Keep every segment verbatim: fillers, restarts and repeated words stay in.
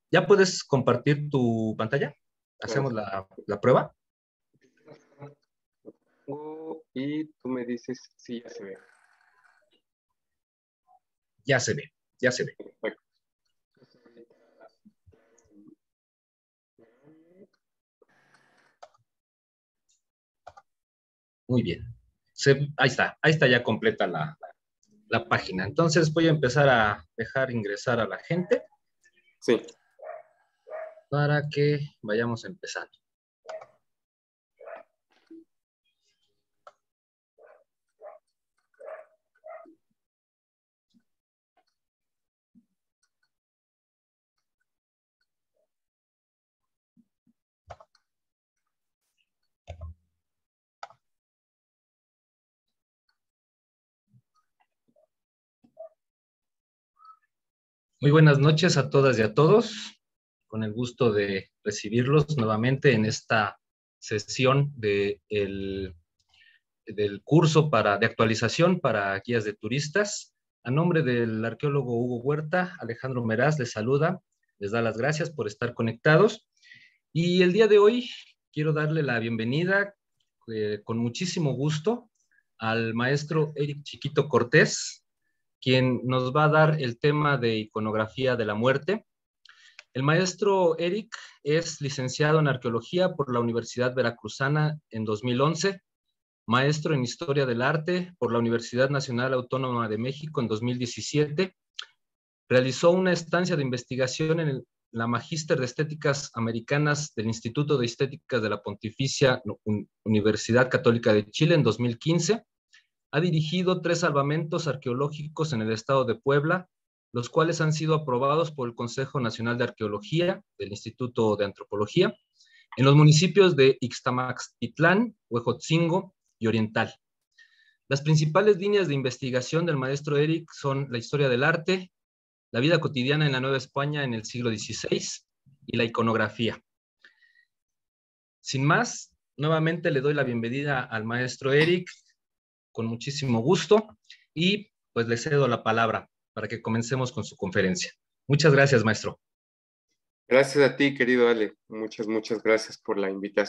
¿Ya puedes compartir tu pantalla? Claro ¿Hacemos que la, la prueba? tengo y tú me dices si ya se ve. Ya se ve, ya se ve. Perfecto. Muy bien. Se- ahí está, ahí está ya completa la, la página. Entonces voy a empezar a dejar ingresar a la gente Sí. para que vayamos empezando. Muy buenas noches a todas y a todos. Con el gusto de recibirlos nuevamente en esta sesión de el, del curso para, de actualización para guías de turistas. A nombre del arqueólogo Hugo Huerta, Alejandro Meraz les saluda, les da las gracias por estar conectados. Y el día de hoy quiero darle la bienvenida eh, con muchísimo gusto al maestro Eric Chiquito Cortés, quien nos va a dar el tema de iconografía de la muerte. El maestro Eric es licenciado en arqueología por la Universidad Veracruzana en dos mil once, maestro en historia del arte por la Universidad Nacional Autónoma de México en dos mil diecisiete, realizó una estancia de investigación en el, la Magíster de Estéticas Americanas del Instituto de Estéticas de la Pontificia Universidad Católica de Chile en dos mil quince. Ha dirigido tres salvamentos arqueológicos en el estado de Puebla, los cuales han sido aprobados por el Consejo Nacional de Arqueología del Instituto de Antropología, en los municipios de Ixtamaxtitlán, Huejotzingo y Oriental. Las principales líneas de investigación del maestro Eric son la historia del arte, la vida cotidiana en la Nueva España en el siglo dieciséis y la iconografía. Sin más, nuevamente le doy la bienvenida al maestro Eric, con muchísimo gusto, y pues le cedo la palabra para que comencemos con su conferencia. Muchas gracias, maestro. Gracias a ti, querido Ale. Muchas, muchas gracias por la invitación.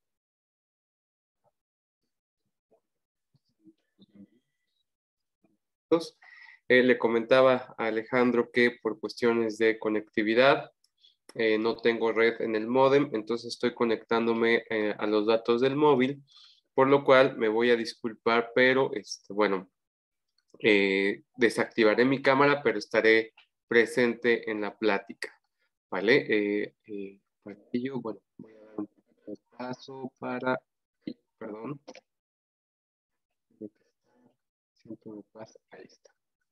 Eh, le comentaba a Alejandro que por cuestiones de conectividad eh, no tengo red en el módem, entonces estoy conectándome eh, a los datos del móvil, por lo cual me voy a disculpar, pero este, bueno, eh, desactivaré mi cámara, pero estaré presente en la plática, ¿vale? Eh, eh, para ello, bueno, voy a dar un paso para, perdón, siempre me pasa, ahí está.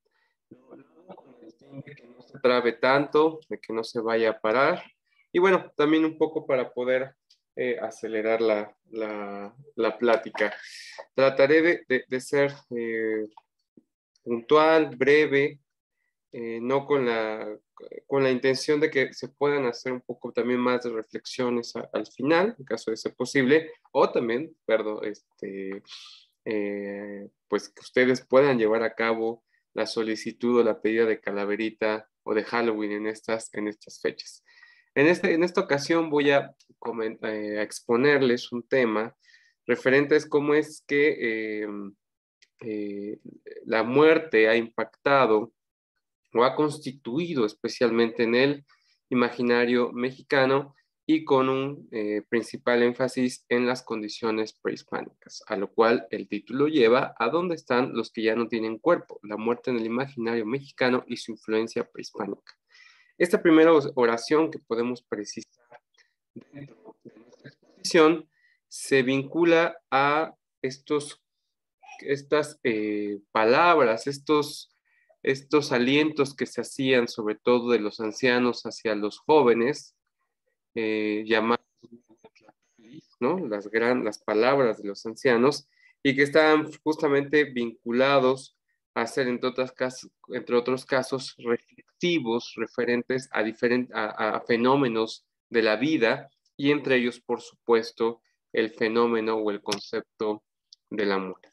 De que no se trabe tanto, de que no se vaya a parar. Y bueno, también un poco para poder eh, acelerar la, la, la, plática. Trataré de, de, de ser eh, puntual, breve, eh, no con la, con la intención de que se puedan hacer un poco también más de reflexiones a, al final, en caso de ser posible, o también, perdón, este, eh, pues que ustedes puedan llevar a cabo la solicitud o la pedida de calaverita o de Halloween en estas, en estas fechas. En, este, en esta ocasión voy a, eh, a exponerles un tema referente a cómo es que eh, eh, la muerte ha impactado o ha constituido especialmente en el imaginario mexicano y con un eh, principal énfasis en las condiciones prehispánicas, a lo cual el título lleva ¿A dónde están los que ya no tienen cuerpo? La muerte en el imaginario mexicano y su influencia prehispánica. Esta primera oración que podemos precisar dentro de nuestra exposición se vincula a estos, estas eh, palabras, estos estos alientos que se hacían, sobre todo de los ancianos hacia los jóvenes, eh, llamados, ¿no? Las, gran, las palabras de los ancianos, y que estaban justamente vinculados a ser, entre, otras casos, entre otros casos, reflexivos, referentes a, diferent, a, a fenómenos de la vida, y entre ellos, por supuesto, el fenómeno o el concepto de la muerte.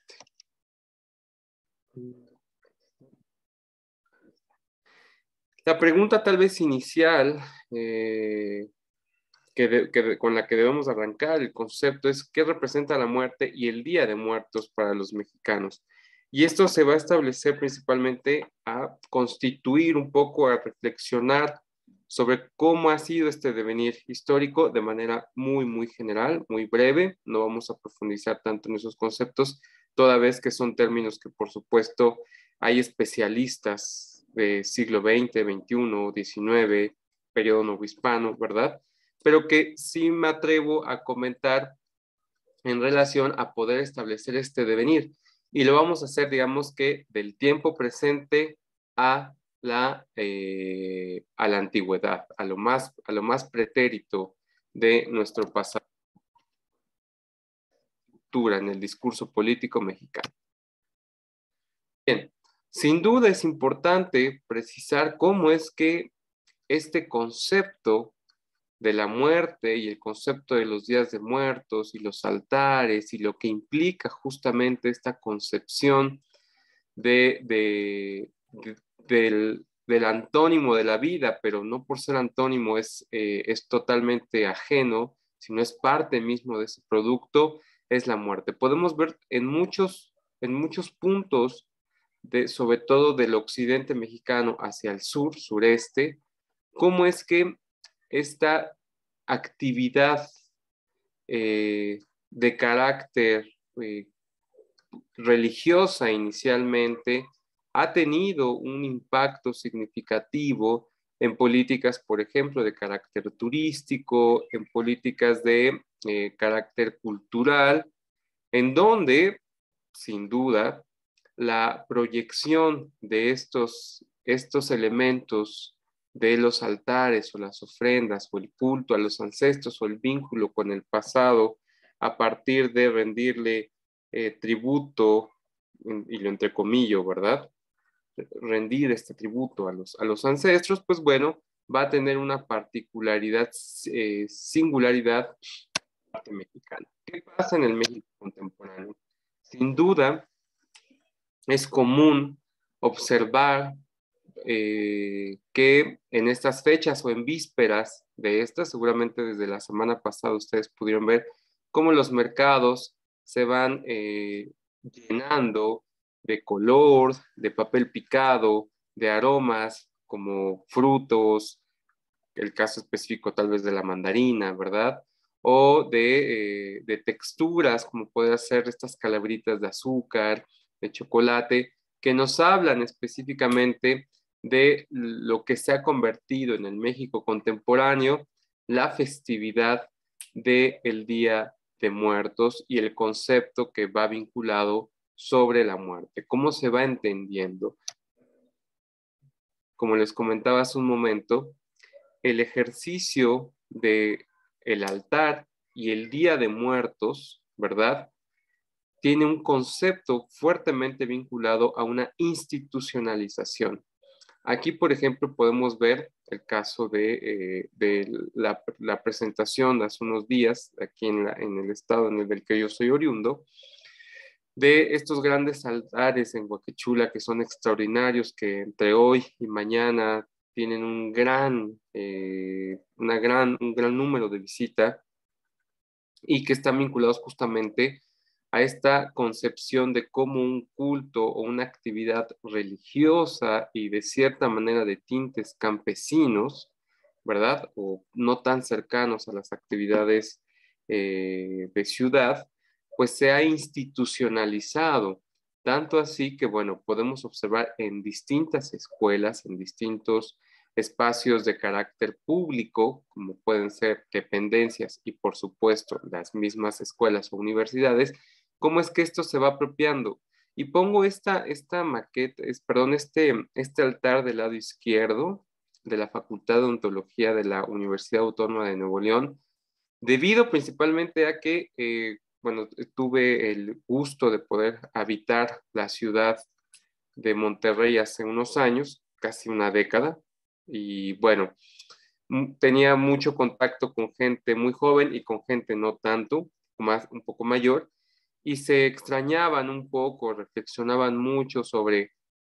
La pregunta tal vez inicial eh, que de, que de, con la que debemos arrancar el concepto es qué representa la muerte y el Día de Muertos para los mexicanos. Y esto se va a establecer principalmente a constituir un poco, a reflexionar sobre cómo ha sido este devenir histórico de manera muy, muy general, muy breve. No vamos a profundizar tanto en esos conceptos, toda vez que son términos que, por supuesto, hay especialistas de siglo veinte, veintiuno, diecinueve, periodo novohispano, ¿verdad? Pero que sí me atrevo a comentar en relación a poder establecer este devenir. Y lo vamos a hacer, digamos que del tiempo presente a la, eh, a la antigüedad, a lo, más, a lo más pretérito de nuestro pasado en el discurso político mexicano. Bien, sin duda es importante precisar cómo es que este concepto de la muerte y el concepto de los días de muertos y los altares y lo que implica justamente esta concepción de, de, de, del, del antónimo de la vida, pero no por ser antónimo es, eh, es totalmente ajeno, sino es parte mismo de ese producto, es la muerte. Podemos ver en muchos, en muchos puntos, de, sobre todo del occidente mexicano hacia el sur, sureste, cómo es que esta actividad eh, de carácter eh, religiosa inicialmente ha tenido un impacto significativo en políticas, por ejemplo, de carácter turístico, en políticas de eh, carácter cultural, en donde, sin duda, la proyección de estos, estos elementos de los altares o las ofrendas o el culto a los ancestros o el vínculo con el pasado a partir de rendirle eh, tributo, y lo entrecomillo, ¿verdad? Rendir este tributo a los, a los ancestros, pues bueno, va a tener una particularidad, eh, singularidad mexicana. ¿Qué pasa en el México contemporáneo? Sin duda, es común observar eh, que en estas fechas o en vísperas de estas, seguramente desde la semana pasada ustedes pudieron ver cómo los mercados se van eh, llenando de color, de papel picado, de aromas como frutos, el caso específico tal vez de la mandarina, ¿verdad? O de, eh, de texturas como puede ser estas calabritas de azúcar, de chocolate, que nos hablan específicamente de lo que se ha convertido en el México contemporáneo, la festividad del Día de Muertos y el concepto que va vinculado sobre la muerte. ¿Cómo se va entendiendo? Como les comentaba hace un momento, el ejercicio de el altar y el Día de Muertos, ¿verdad? Tiene un concepto fuertemente vinculado a una institucionalización. Aquí, por ejemplo, podemos ver el caso de, eh, de la, la, presentación de hace unos días, aquí en, la, en el estado en el del que yo soy oriundo, de estos grandes altares en Huaquechula que son extraordinarios, que entre hoy y mañana tienen un gran, eh, una gran, un gran número de visitas y que están vinculados justamente a esta concepción de cómo un culto o una actividad religiosa y de cierta manera de tintes campesinos, ¿verdad? O no tan cercanos a las actividades eh, de ciudad, pues se ha institucionalizado. Tanto así que, bueno, podemos observar en distintas escuelas, en distintos espacios de carácter público, como pueden ser dependencias y, por supuesto, las mismas escuelas o universidades, cómo es que esto se va apropiando. Y pongo esta, esta maqueta, es, perdón, este, este altar del lado izquierdo de la Facultad de Odontología de la Universidad Autónoma de Nuevo León, debido principalmente a que, eh, bueno, tuve el gusto de poder habitar la ciudad de Monterrey hace unos años, casi una década, y bueno, tenía mucho contacto con gente muy joven y con gente no tanto, más, un poco mayor, y se extrañaban un poco, reflexionaban mucho sobre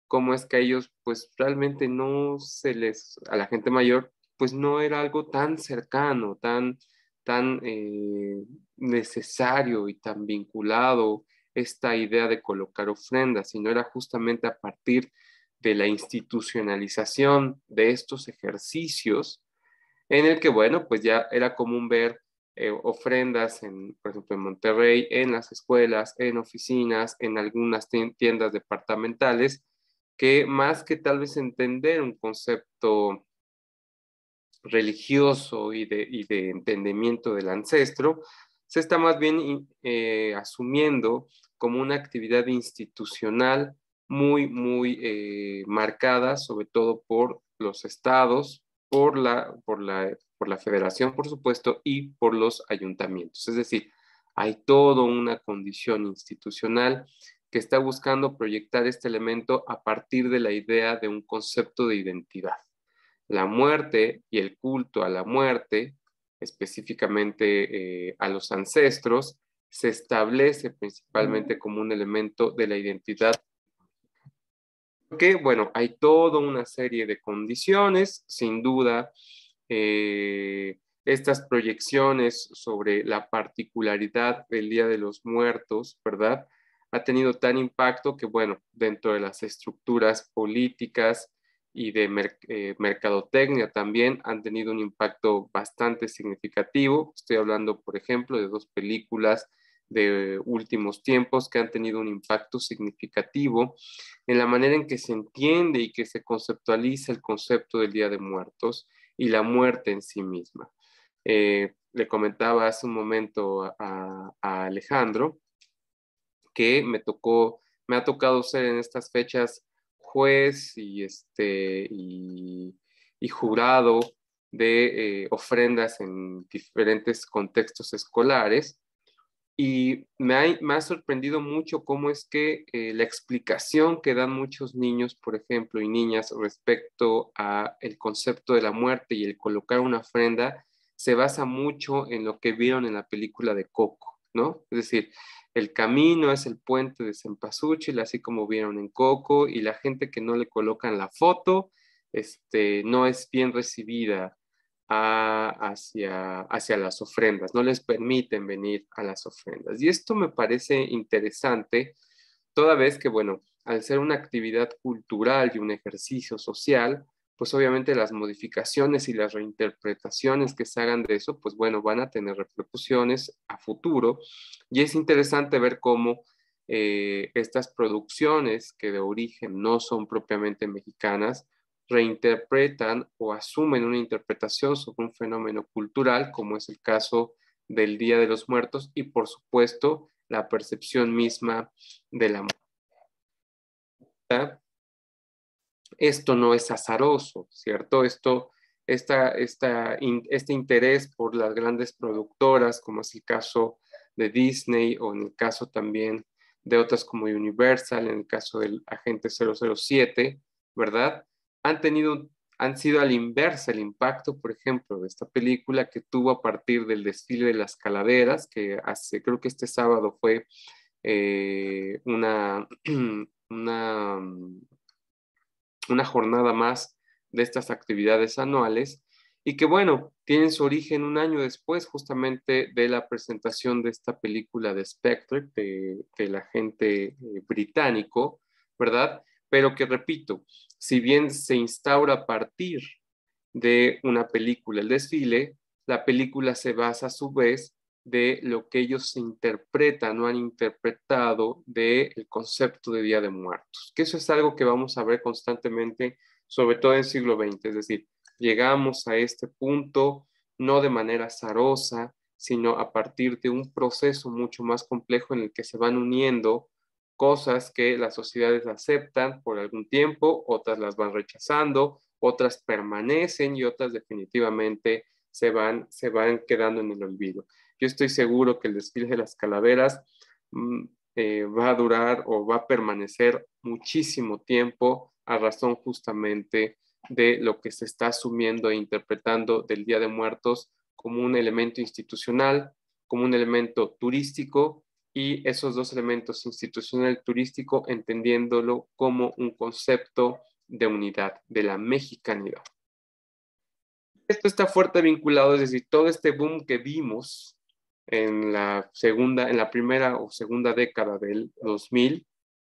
cómo es que a ellos pues realmente no se les, a la gente mayor, pues no era algo tan cercano, tan, tan eh, necesario y tan vinculado esta idea de colocar ofrendas, sino era justamente a partir de la institucionalización de estos ejercicios en el que, bueno, pues ya era común ver eh, ofrendas, en, por ejemplo, en Monterrey, en las escuelas, en oficinas, en algunas tiendas departamentales, que más que tal vez entender un concepto religioso y de, y de entendimiento del ancestro, se está más bien eh, asumiendo como una actividad institucional muy, muy eh, marcada, sobre todo por los estados, por la, por, la, por la federación, por supuesto, y por los ayuntamientos. Es decir, hay toda una condición institucional que está buscando proyectar este elemento a partir de la idea de un concepto de identidad. La muerte y el culto a la muerte, específicamente eh, a los ancestros, se establece principalmente como un elemento de la identidad. Porque, bueno, hay toda una serie de condiciones, sin duda, eh, estas proyecciones sobre la particularidad del Día de los Muertos, ¿verdad? Ha tenido tan impacto que, bueno, dentro de las estructuras políticas y de mer eh, mercadotecnia también han tenido un impacto bastante significativo. Estoy hablando, por ejemplo, de dos películas de últimos tiempos que han tenido un impacto significativo en la manera en que se entiende y que se conceptualiza el concepto del Día de Muertos y la muerte en sí misma. Eh, le comentaba hace un momento a, a Alejandro que me tocó, me ha tocado ser en estas fechas juez y, este, y, y jurado de eh, ofrendas en diferentes contextos escolares. Y me ha, me ha sorprendido mucho cómo es que eh, la explicación que dan muchos niños, por ejemplo, y niñas respecto a el concepto de la muerte y el colocar una ofrenda, se basa mucho en lo que vieron en la película de Coco, ¿no? Es decir, el camino es el puente de Cempasúchil, así como vieron en Coco, y la gente que no le colocan la foto, este, no es bien recibida a, hacia, hacia las ofrendas, no les permiten venir a las ofrendas. Y esto me parece interesante, toda vez que, bueno, al ser una actividad cultural y un ejercicio social, pues obviamente las modificaciones y las reinterpretaciones que se hagan de eso, pues bueno, van a tener repercusiones a futuro. Y es interesante ver cómo eh, estas producciones que de origen no son propiamente mexicanas, reinterpretan o asumen una interpretación sobre un fenómeno cultural, como es el caso del Día de los Muertos, y por supuesto la percepción misma de la muerte. Esto no es azaroso, ¿cierto? Esto, esta, esta, in, este interés por las grandes productoras, como es el caso de Disney o en el caso también de otras como Universal, en el caso del Agente cero cero siete, ¿verdad? Han tenido, han sido al inversa el impacto, por ejemplo, de esta película que tuvo a partir del desfile de las calaveras, que hace, creo que este sábado fue eh, una, una una jornada más de estas actividades anuales y que, bueno, tienen su origen un año después justamente de la presentación de esta película de Spectre, de, del agente eh, británico, ¿verdad? Pero que, repito, si bien se instaura a partir de una película, el desfile, la película se basa a su vez de lo que ellos interpretan o han interpretado del concepto de Día de Muertos, que eso es algo que vamos a ver constantemente, sobre todo en el siglo veinte, es decir, llegamos a este punto no de manera azarosa, sino a partir de un proceso mucho más complejo en el que se van uniendo cosas que las sociedades aceptan por algún tiempo, otras las van rechazando, otras permanecen y otras definitivamente se van, se van quedando en el olvido. Yo estoy seguro que el desfile de las calaveras mmm, eh, va a durar o va a permanecer muchísimo tiempo a razón justamente de lo que se está asumiendo e interpretando del Día de Muertos como un elemento institucional, como un elemento turístico y esos dos elementos, institucional y turístico, entendiéndolo como un concepto de unidad, de la mexicanidad. Esto está fuerte vinculado, es decir, todo este boom que vimos en la segunda, en la primera o segunda década del dos mil,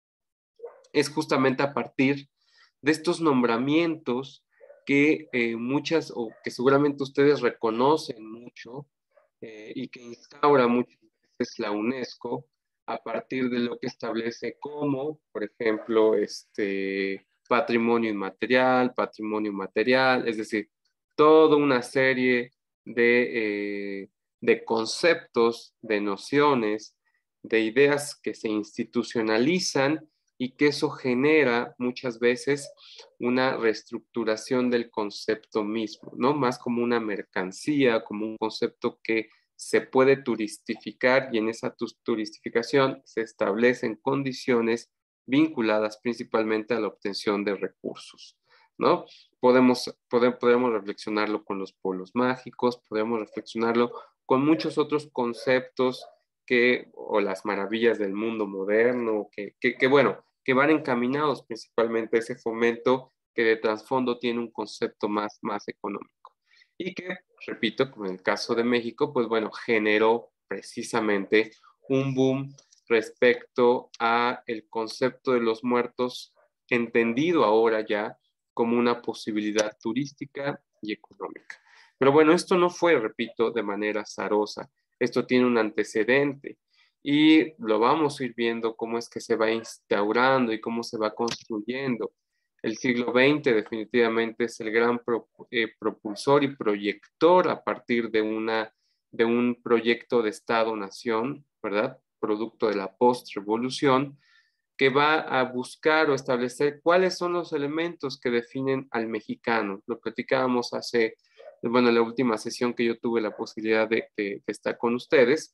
es justamente a partir de estos nombramientos que eh, muchas, o que seguramente ustedes reconocen mucho, eh, y que instaura muchas veces la UNESCO a partir de lo que establece como, por ejemplo, este patrimonio inmaterial, patrimonio material, es decir, toda una serie de, eh, de conceptos, de nociones, de ideas que se institucionalizan y que eso genera muchas veces una reestructuración del concepto mismo, ¿no? Más como una mercancía, como un concepto que se puede turistificar y en esa turistificación se establecen condiciones vinculadas principalmente a la obtención de recursos, ¿no? Podemos, podemos, podemos reflexionarlo con los polos mágicos, podemos reflexionarlo con muchos otros conceptos que, o las maravillas del mundo moderno, que, que, que bueno, que van encaminados principalmente a ese fomento que de trasfondo tiene un concepto más, más económico. Y que, repito, como en el caso de México, pues bueno, generó precisamente un boom respecto a el concepto de los muertos, entendido ahora ya como una posibilidad turística y económica. Pero bueno, esto no fue, repito, de manera azarosa. Esto tiene un antecedente y lo vamos a ir viendo cómo es que se va instaurando y cómo se va construyendo. El siglo veinte definitivamente es el gran pro, eh, propulsor y proyector a partir de, una, de un proyecto de Estado-Nación, ¿verdad? Producto de la post-revolución, que va a buscar o establecer cuáles son los elementos que definen al mexicano. Lo platicábamos hace, bueno, en la última sesión que yo tuve la posibilidad de, de, de estar con ustedes,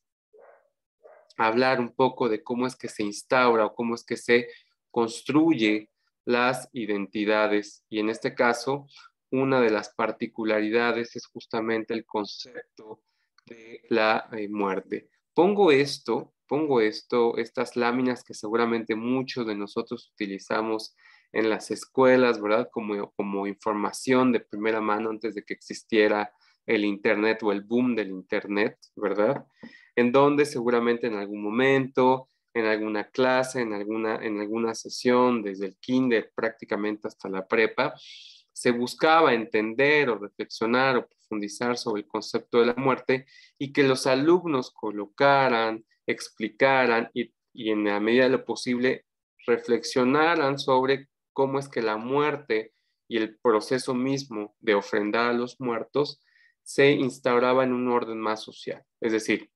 hablar un poco de cómo es que se instaura o cómo es que se construye las identidades. Y en este caso, una de las particularidades es justamente el concepto de la eh, muerte. Pongo esto, pongo esto, estas láminas que seguramente muchos de nosotros utilizamos en las escuelas, ¿verdad? Como, como información de primera mano antes de que existiera el Internet o el boom del Internet, ¿verdad? En donde seguramente en algún momento, en alguna clase, en alguna, en alguna sesión, desde el kinder prácticamente hasta la prepa, se buscaba entender o reflexionar o profundizar sobre el concepto de la muerte y que los alumnos colocaran, explicaran y, y en la medida de lo posible reflexionaran sobre cómo es que la muerte y el proceso mismo de ofrendar a los muertos se instauraba en un orden más social. Es decir,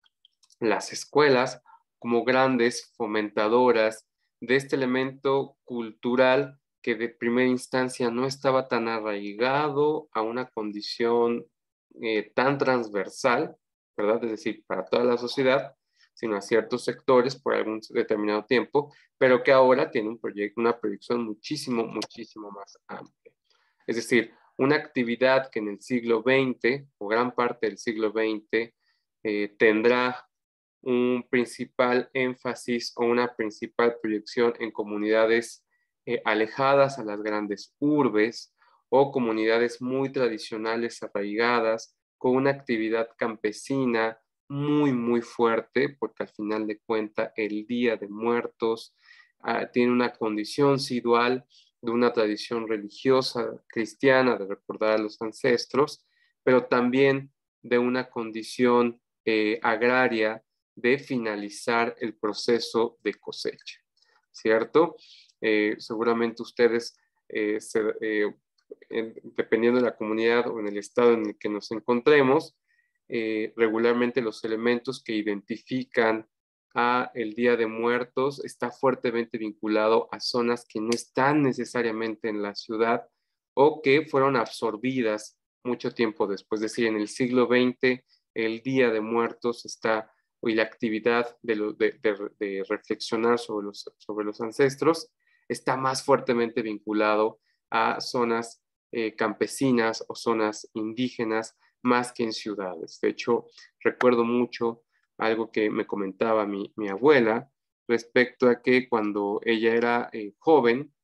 las escuelas como grandes fomentadoras de este elemento cultural que de primera instancia no estaba tan arraigado a una condición eh, tan transversal, ¿verdad? Es decir, para toda la sociedad, sino a ciertos sectores por algún determinado tiempo, pero que ahora tiene un proyecto, una proyección muchísimo, muchísimo más amplia. Es decir, una actividad que en el siglo veinte o gran parte del siglo veinte eh, tendrá un principal énfasis o una principal proyección en comunidades eh, alejadas a las grandes urbes o comunidades muy tradicionales arraigadas con una actividad campesina muy, muy fuerte, porque al final de cuentas el Día de Muertos uh, tiene una condición sí dual de una tradición religiosa cristiana de recordar a los ancestros, pero también de una condición eh, agraria de finalizar el proceso de cosecha, ¿cierto? Eh, seguramente ustedes, eh, se, eh, en, dependiendo de la comunidad o en el estado en el que nos encontremos, eh, regularmente los elementos que identifican a el Día de Muertos está fuertemente vinculado a zonas que no están necesariamente en la ciudad o que fueron absorbidas mucho tiempo después. Es decir, en el siglo veinte el Día de Muertos está y la actividad de, lo, de, de, de reflexionar sobre los, sobre los ancestros está más fuertemente vinculado a zonas eh, campesinas o zonas indígenas más que en ciudades. De hecho, recuerdo mucho algo que me comentaba mi, mi abuela respecto a que cuando ella era eh, joven,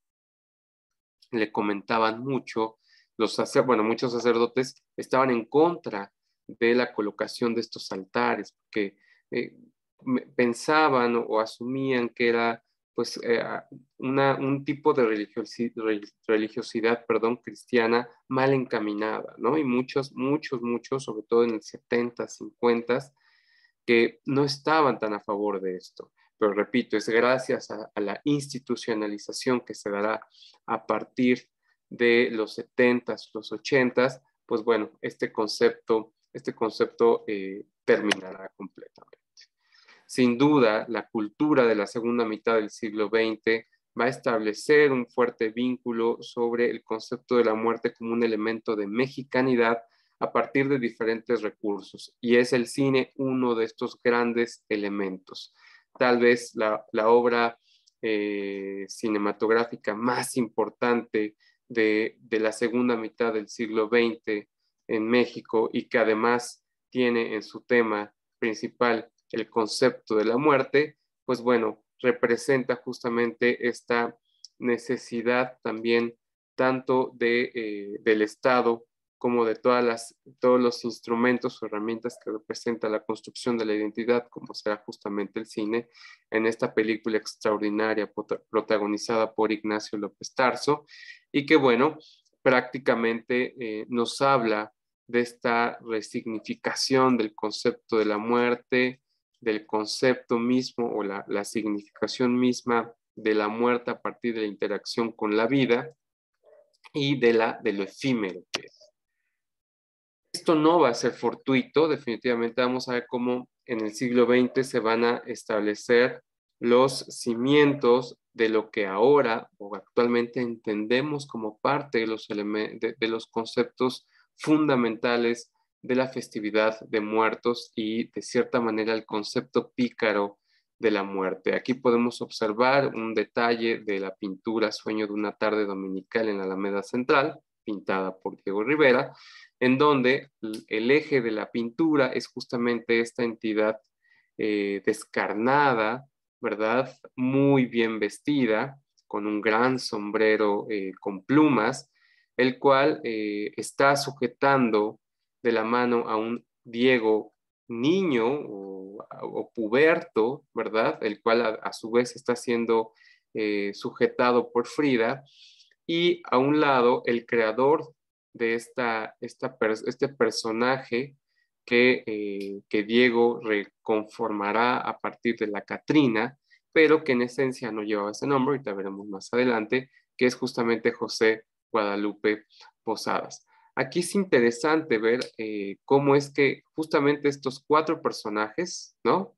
le comentaban mucho, los sacer, bueno, muchos sacerdotes estaban en contra de la colocación de estos altares, porque eh, pensaban o, o asumían que era pues eh, una, un tipo de religiosidad, religiosidad perdón, cristiana mal encaminada, ¿no? Y muchos, muchos, muchos, sobre todo en el setenta, cincuenta, que no estaban tan a favor de esto. Pero repito, es gracias a, a la institucionalización que se dará a partir de los setentas, los ochentas, pues bueno, este concepto, este concepto eh, terminará completamente. Sin duda, la cultura de la segunda mitad del siglo veinte va a establecer un fuerte vínculo sobre el concepto de la muerte como un elemento de mexicanidad a partir de diferentes recursos, y es el cine uno de estos grandes elementos. Tal vez la, la obra eh, cinematográfica más importante de, de la segunda mitad del siglo veinte en México, y que además tiene en su tema principal el concepto de la muerte, pues bueno, representa justamente esta necesidad también tanto de, eh, del Estado como de todas las, todos los instrumentos o herramientas que representa la construcción de la identidad, como será justamente el cine, en esta película extraordinaria protagonizada por Ignacio López Tarso, y que bueno, prácticamente eh, nos habla de esta resignificación del concepto de la muerte, del concepto mismo o la, la significación misma de la muerte a partir de la interacción con la vida y de, la, de lo efímero que es. Esto no va a ser fortuito, definitivamente vamos a ver cómo en el siglo veinte se van a establecer los cimientos de lo que ahora o actualmente entendemos como parte de los, de, de los conceptos fundamentales de la festividad de muertos y de cierta manera el concepto pícaro de la muerte. Aquí podemos observar un detalle de la pintura Sueño de una tarde dominical en la Alameda Central, pintada por Diego Rivera, en donde el eje de la pintura es justamente esta entidad eh, descarnada, ¿verdad? Muy bien vestida, con un gran sombrero eh, con plumas, el cual eh, está sujetando de la mano a un Diego niño o, o puberto, ¿verdad? El cual a, a su vez está siendo eh, sujetado por Frida, y a un lado el creador de esta, esta, este personaje que, eh, que Diego reconformará a partir de la Catrina, pero que en esencia no llevaba ese nombre, ahorita veremos más adelante, que es justamente José Guadalupe Posadas. Aquí es interesante ver eh, cómo es que justamente estos cuatro personajes, ¿no?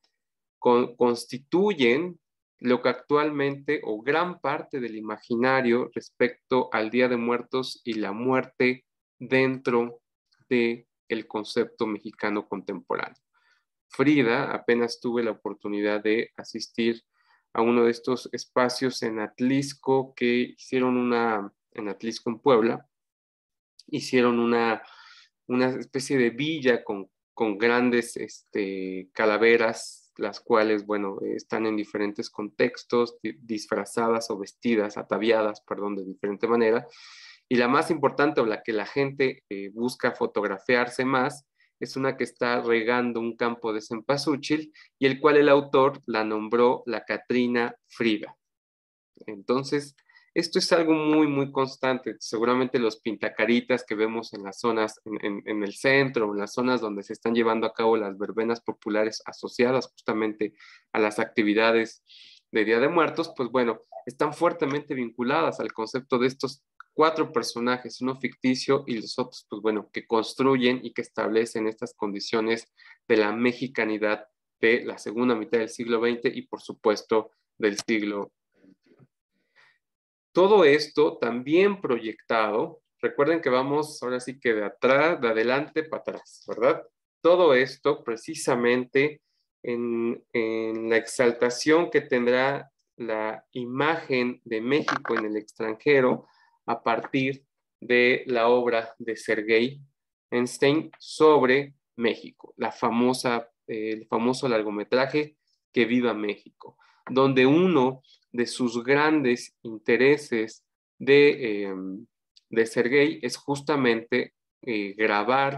Con, constituyen lo que actualmente o gran parte del imaginario respecto al Día de Muertos y la muerte dentro del concepto mexicano contemporáneo. Frida, apenas tuve la oportunidad de asistir a uno de estos espacios en Atlisco que hicieron una, en Atlisco en Puebla, hicieron una, una especie de villa con, con grandes este, calaveras, las cuales, bueno, están en diferentes contextos, disfrazadas o vestidas, ataviadas, perdón, de diferente manera. Y la más importante, o la que la gente eh, busca fotografiarse más, es una que está regando un campo de cempasúchil, y el cual el autor la nombró la Catrina Frida. Entonces, esto es algo muy, muy constante. Seguramente los pintacaritas que vemos en las zonas, en, en, en el centro, en las zonas donde se están llevando a cabo las verbenas populares asociadas justamente a las actividades de Día de Muertos, pues bueno, están fuertemente vinculadas al concepto de estos cuatro personajes, uno ficticio y los otros, pues bueno, que construyen y que establecen estas condiciones de la mexicanidad de la segunda mitad del siglo veinte y por supuesto del siglo todo esto también proyectado, recuerden que vamos ahora sí que de atrás, de adelante para atrás, ¿verdad? Todo esto precisamente en, en la exaltación que tendrá la imagen de México en el extranjero a partir de la obra de Sergei Einstein sobre México, la famosa eh, el famoso largometraje Que Viva México, donde uno de sus grandes intereses de, eh, de Sergei es justamente eh, grabar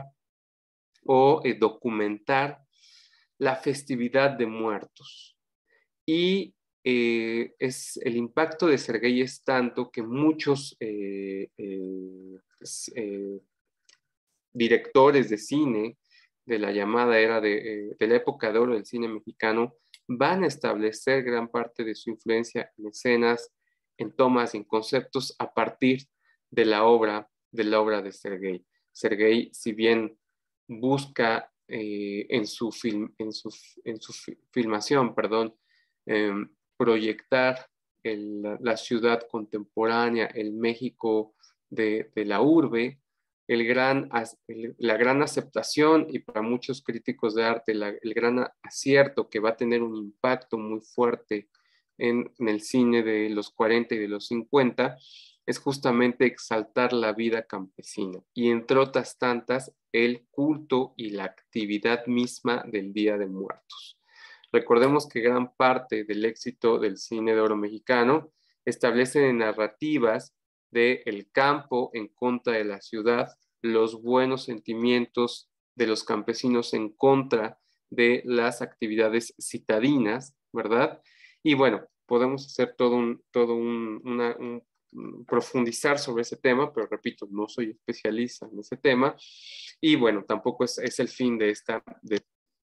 o eh, documentar la festividad de muertos. Y eh, es, el impacto de Sergei es tanto que muchos eh, eh, eh, directores de cine de la llamada era de, eh, de la época de oro del cine mexicano van a establecer gran parte de su influencia en escenas, en tomas, en conceptos a partir de la obra de la obra de Sergei. Sergei, si bien busca eh, en, su film, en, su, en su filmación, perdón, eh, proyectar el, la, la ciudad contemporánea, el México de, de la urbe, el gran, la gran aceptación y para muchos críticos de arte la, el gran acierto que va a tener un impacto muy fuerte en, en el cine de los cuarenta y de los cincuenta es justamente exaltar la vida campesina y entre otras tantas el culto y la actividad misma del Día de Muertos. Recordemos que gran parte del éxito del cine de oro mexicano establece narrativas del campo en contra de la ciudad, los buenos sentimientos de los campesinos en contra de las actividades citadinas, ¿verdad? Y bueno, podemos hacer todo un, todo un, una, un profundizar sobre ese tema, pero repito, no soy especialista en ese tema y bueno, tampoco es, es el fin de esta... De...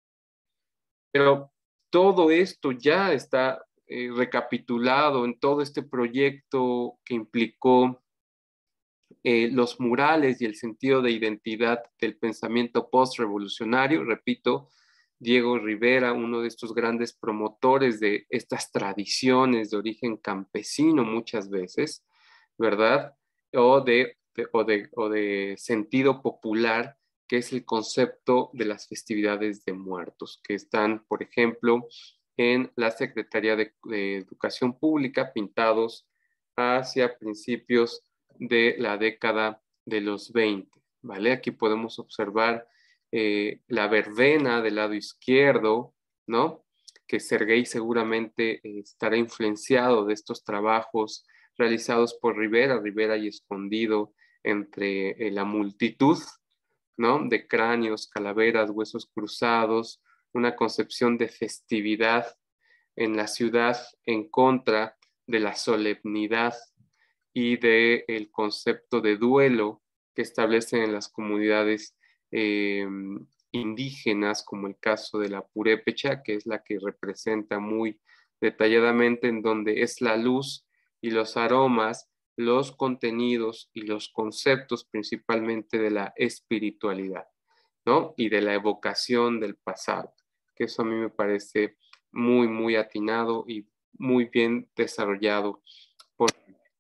Pero todo esto ya está eh, recapitulado en todo este proyecto que implicó eh, los murales y el sentido de identidad del pensamiento post-revolucionario. Repito, Diego Rivera, uno de estos grandes promotores de estas tradiciones de origen campesino muchas veces, ¿verdad? O de, de, o de, o de sentido popular, que es el concepto de las festividades de muertos, que están, por ejemplo, en la Secretaría de, de Educación Pública, pintados hacia principios de la década de los veinte, ¿vale? Aquí podemos observar eh, la verbena del lado izquierdo, ¿no? Que Sergei seguramente eh, estará influenciado de estos trabajos realizados por Rivera, Rivera y escondido entre eh, la multitud, ¿no? De cráneos, calaveras, huesos cruzados, una concepción de festividad en la ciudad en contra de la solemnidad y del de concepto de duelo que establecen en las comunidades eh, indígenas, como el caso de la purépecha, que es la que representa muy detalladamente en donde es la luz y los aromas, los contenidos y los conceptos principalmente de la espiritualidad, ¿no? Y de la evocación del pasado, que eso a mí me parece muy, muy atinado y muy bien desarrollado por...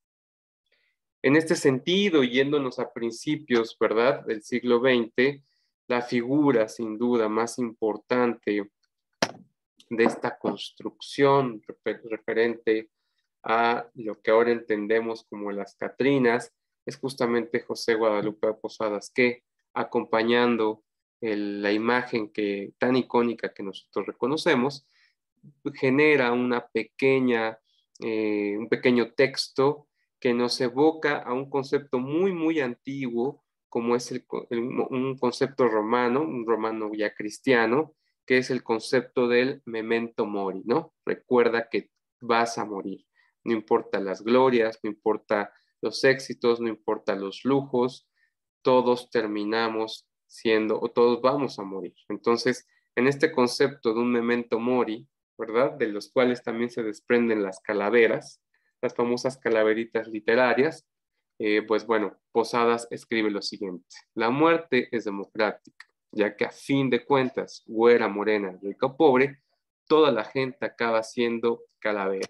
En este sentido, yéndonos a principios, ¿verdad?, del siglo veinte, la figura sin duda más importante de esta construcción refer referente a lo que ahora entendemos como las Catrinas es justamente José Guadalupe Posadas, que acompañando el, la imagen que, tan icónica que nosotros reconocemos, genera una pequeña, eh, un pequeño texto que nos evoca a un concepto muy, muy antiguo, como es el, el, un concepto romano, un romano ya cristiano, que es el concepto del memento mori, ¿no? Recuerda que vas a morir. No importa las glorias, no importa los éxitos, no importa los lujos, todos terminamos siendo, o todos vamos a morir. Entonces, en este concepto de un memento mori, ¿verdad? De los cuales también se desprenden las calaveras, las famosas calaveritas literarias, eh, pues bueno, Posadas escribe lo siguiente: la muerte es democrática, ya que a fin de cuentas, güera, morena, rica o pobre, toda la gente acaba siendo calavera.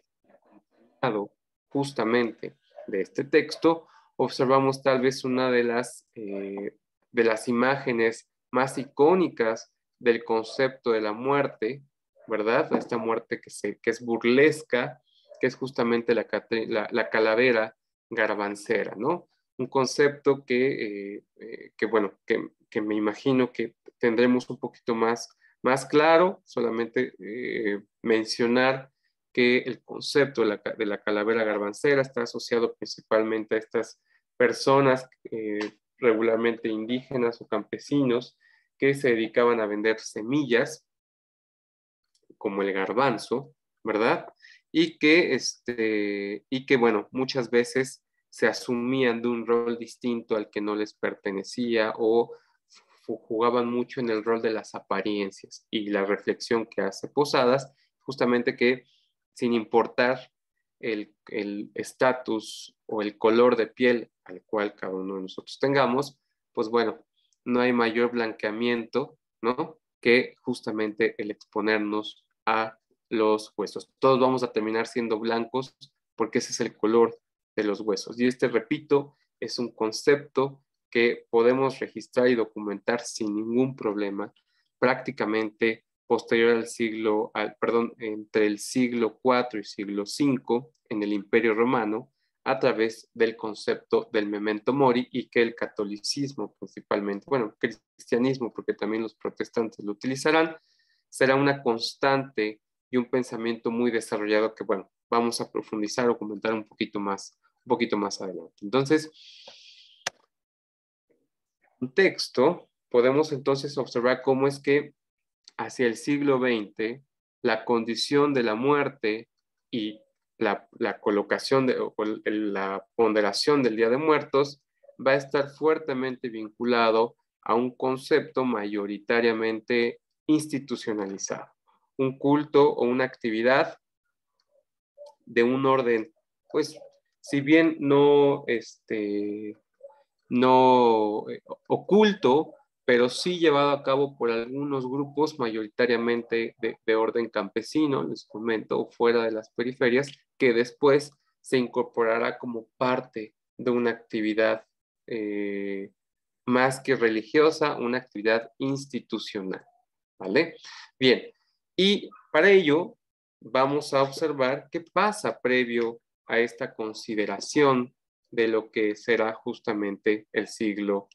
Justamente de este texto, observamos tal vez una de las, eh, de las imágenes más icónicas del concepto de la muerte, ¿verdad? Esta muerte que, se, que es burlesca, que es justamente la, la, la calavera garbancera, ¿no? Un concepto que, eh, eh, que bueno, que, que me imagino que tendremos un poquito más más claro, solamente eh, mencionar que el concepto de la, de la calavera garbancera está asociado principalmente a estas personas eh, regularmente indígenas o campesinos que se dedicaban a vender semillas como el garbanzo, ¿verdad? Y que, este, y que, bueno, muchas veces se asumían de un rol distinto al que no les pertenecía o jugaban mucho en el rol de las apariencias. Y la reflexión que hace Posadas, justamente que sin importar el estatus o el color de piel al cual cada uno de nosotros tengamos, pues bueno, no hay mayor blanqueamiento, ¿no? Que justamente el exponernos a los huesos. Todos vamos a terminar siendo blancos porque ese es el color de los huesos. Y este, repito, es un concepto que podemos registrar y documentar sin ningún problema, prácticamente posterior al siglo, al, perdón, entre el siglo cuatro y siglo cinco en el Imperio Romano, a través del concepto del memento mori, y que el catolicismo principalmente, bueno, cristianismo, porque también los protestantes lo utilizarán, será una constante y un pensamiento muy desarrollado que, bueno, vamos a profundizar o comentar un poquito más, un poquito más adelante. Entonces, en contexto, podemos entonces observar cómo es que hacia el siglo veinte, la condición de la muerte y la, la colocación de, o la ponderación del Día de Muertos va a estar fuertemente vinculado a un concepto mayoritariamente institucionalizado, un culto o una actividad de un orden, pues, si bien no, este, no eh, oculto, pero sí llevado a cabo por algunos grupos mayoritariamente de, de orden campesino, les comento, fuera de las periferias, que después se incorporará como parte de una actividad eh, más que religiosa, una actividad institucional, ¿vale? Bien, y para ello vamos a observar qué pasa previo a esta consideración de lo que será justamente el siglo.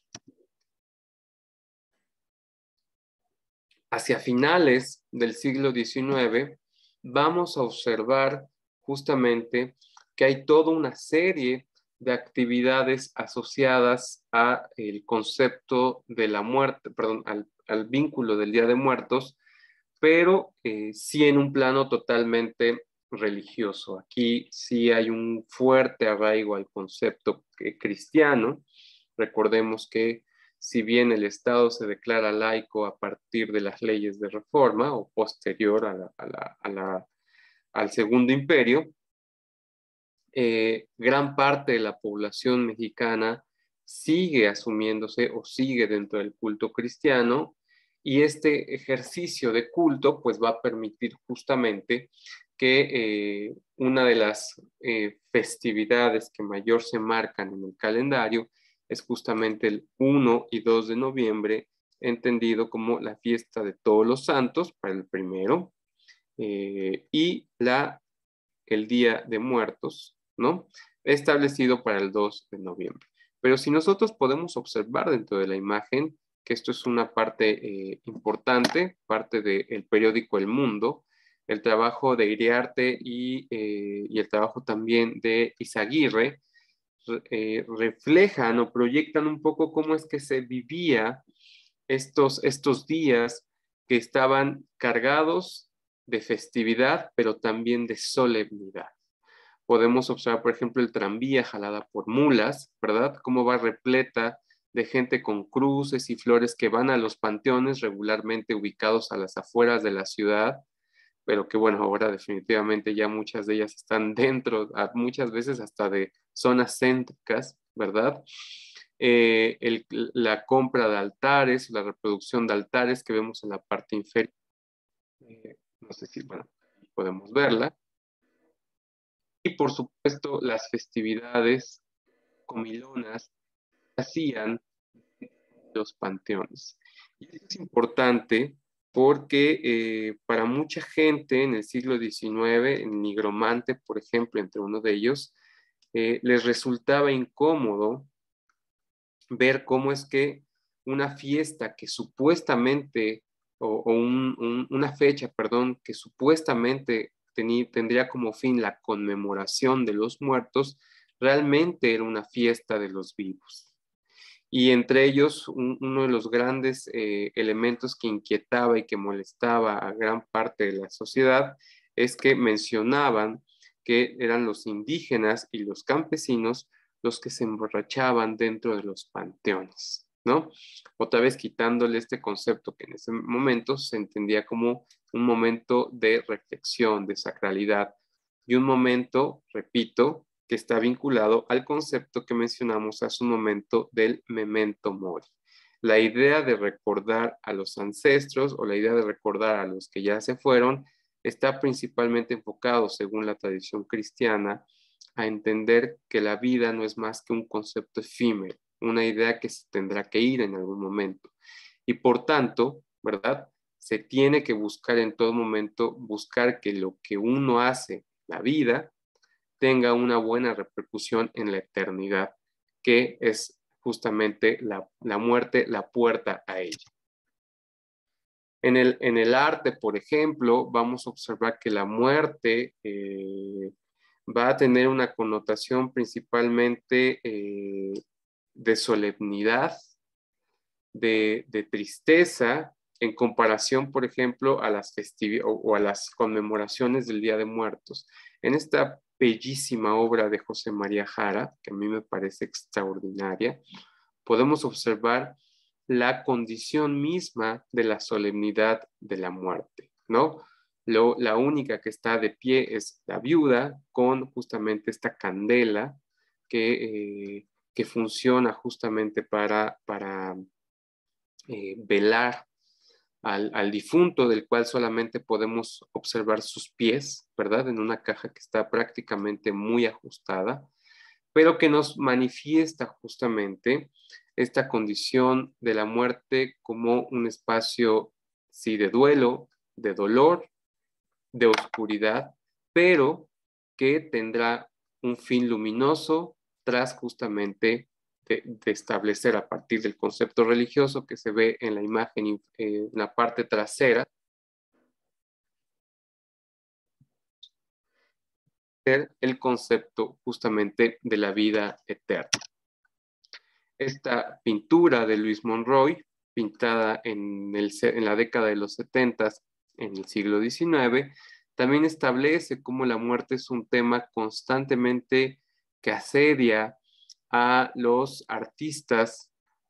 Hacia finales del siglo diecinueve, vamos a observar justamente que hay toda una serie de actividades asociadas al concepto de la muerte, perdón, al, al vínculo del Día de Muertos, pero eh, sí en un plano totalmente religioso. Aquí sí hay un fuerte arraigo al concepto cristiano. Recordemos que si bien el Estado se declara laico a partir de las leyes de reforma o posterior a la, a la, a la, al Segundo Imperio, eh, gran parte de la población mexicana sigue asumiéndose o sigue dentro del culto cristiano, y este ejercicio de culto pues va a permitir justamente que eh, una de las eh, festividades que mayor se marcan en el calendario es justamente el uno y dos de noviembre, entendido como la fiesta de todos los santos para el primero, eh, y la, el Día de Muertos, ¿no? Establecido para el dos de noviembre. Pero si nosotros podemos observar dentro de la imagen que esto es una parte eh, importante, parte del periódico El Mundo, el trabajo de Iriarte y, eh, y el trabajo también de Izaguirre, eh, reflejan o proyectan un poco cómo es que se vivía estos, estos días que estaban cargados de festividad, pero también de solemnidad. Podemos observar, por ejemplo, el tranvía jalada por mulas, ¿verdad? Cómo va repleta de gente con cruces y flores que van a los panteones regularmente ubicados a las afueras de la ciudad, pero que bueno, ahora definitivamente ya muchas de ellas están dentro, muchas veces hasta de zonas céntricas, ¿verdad? Eh, el, la compra de altares, la reproducción de altares que vemos en la parte inferior, eh, no sé si, bueno, podemos verla. Y por supuesto, las festividades comilonas que hacían los panteones. Y eso es importante porque eh, para mucha gente en el siglo diecinueve, en Nigromante, por ejemplo, entre uno de ellos, eh, les resultaba incómodo ver cómo es que una fiesta que supuestamente o, o un, un, una fecha, perdón, que supuestamente tení, tendría como fin la conmemoración de los muertos, realmente era una fiesta de los vivos. Y entre ellos, un, uno de los grandes eh, elementos que inquietaba y que molestaba a gran parte de la sociedad es que mencionaban que eran los indígenas y los campesinos los que se emborrachaban dentro de los panteones, ¿no? Otra vez quitándole este concepto que en ese momento se entendía como un momento de reflexión, de sacralidad, y un momento, repito, que está vinculado al concepto que mencionamos hace un momento del memento mori. La idea de recordar a los ancestros o la idea de recordar a los que ya se fueron está principalmente enfocado, según la tradición cristiana, a entender que la vida no es más que un concepto efímero, una idea que se tendrá que ir en algún momento. Y por tanto, ¿verdad? Se tiene que buscar en todo momento, buscar que lo que uno hace, la vida, tenga una buena repercusión en la eternidad, que es justamente la, la muerte, la puerta a ella. En el, en el arte, por ejemplo, vamos a observar que la muerte eh, va a tener una connotación principalmente eh, de solemnidad, de, de tristeza, en comparación, por ejemplo, a las festividades o, o a las conmemoraciones del Día de Muertos. En esta bellísima obra de José María Jara, que a mí me parece extraordinaria, podemos observar la condición misma de la solemnidad de la muerte, ¿no? Lo, la única que está de pie es la viuda con justamente esta candela que, eh, que funciona justamente para, para eh, velar al, al difunto, del cual solamente podemos observar sus pies, ¿verdad? En una caja que está prácticamente muy ajustada, pero que nos manifiesta justamente esta condición de la muerte como un espacio, sí, de duelo, de dolor, de oscuridad, pero que tendrá un fin luminoso tras justamente de, de establecer a partir del concepto religioso que se ve en la imagen, eh, en la parte trasera, el concepto justamente de la vida eterna. Esta pintura de Luis Monroy, pintada en, el, en la década de los setentas, en el siglo diecinueve, también establece cómo la muerte es un tema constantemente que asedia a los artistas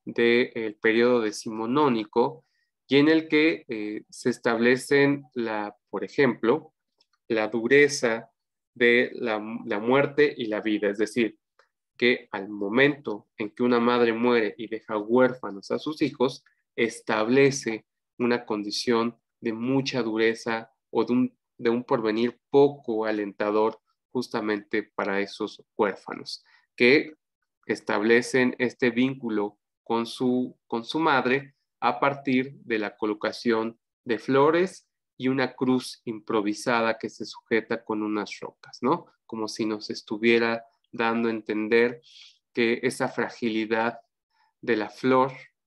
del periodo decimonónico y en el que eh, se establecen, la, por ejemplo, la dureza de la, la muerte y la vida, es decir, que al momento en que una madre muere y deja huérfanos a sus hijos, establece una condición de mucha dureza o de un, de un porvenir poco alentador justamente para esos huérfanos, que establecen este vínculo con su, con su madre a partir de la colocación de flores y una cruz improvisada que se sujeta con unas rocas, ¿no? Como si nos estuviera dando a entender que esa fragilidad de la flor,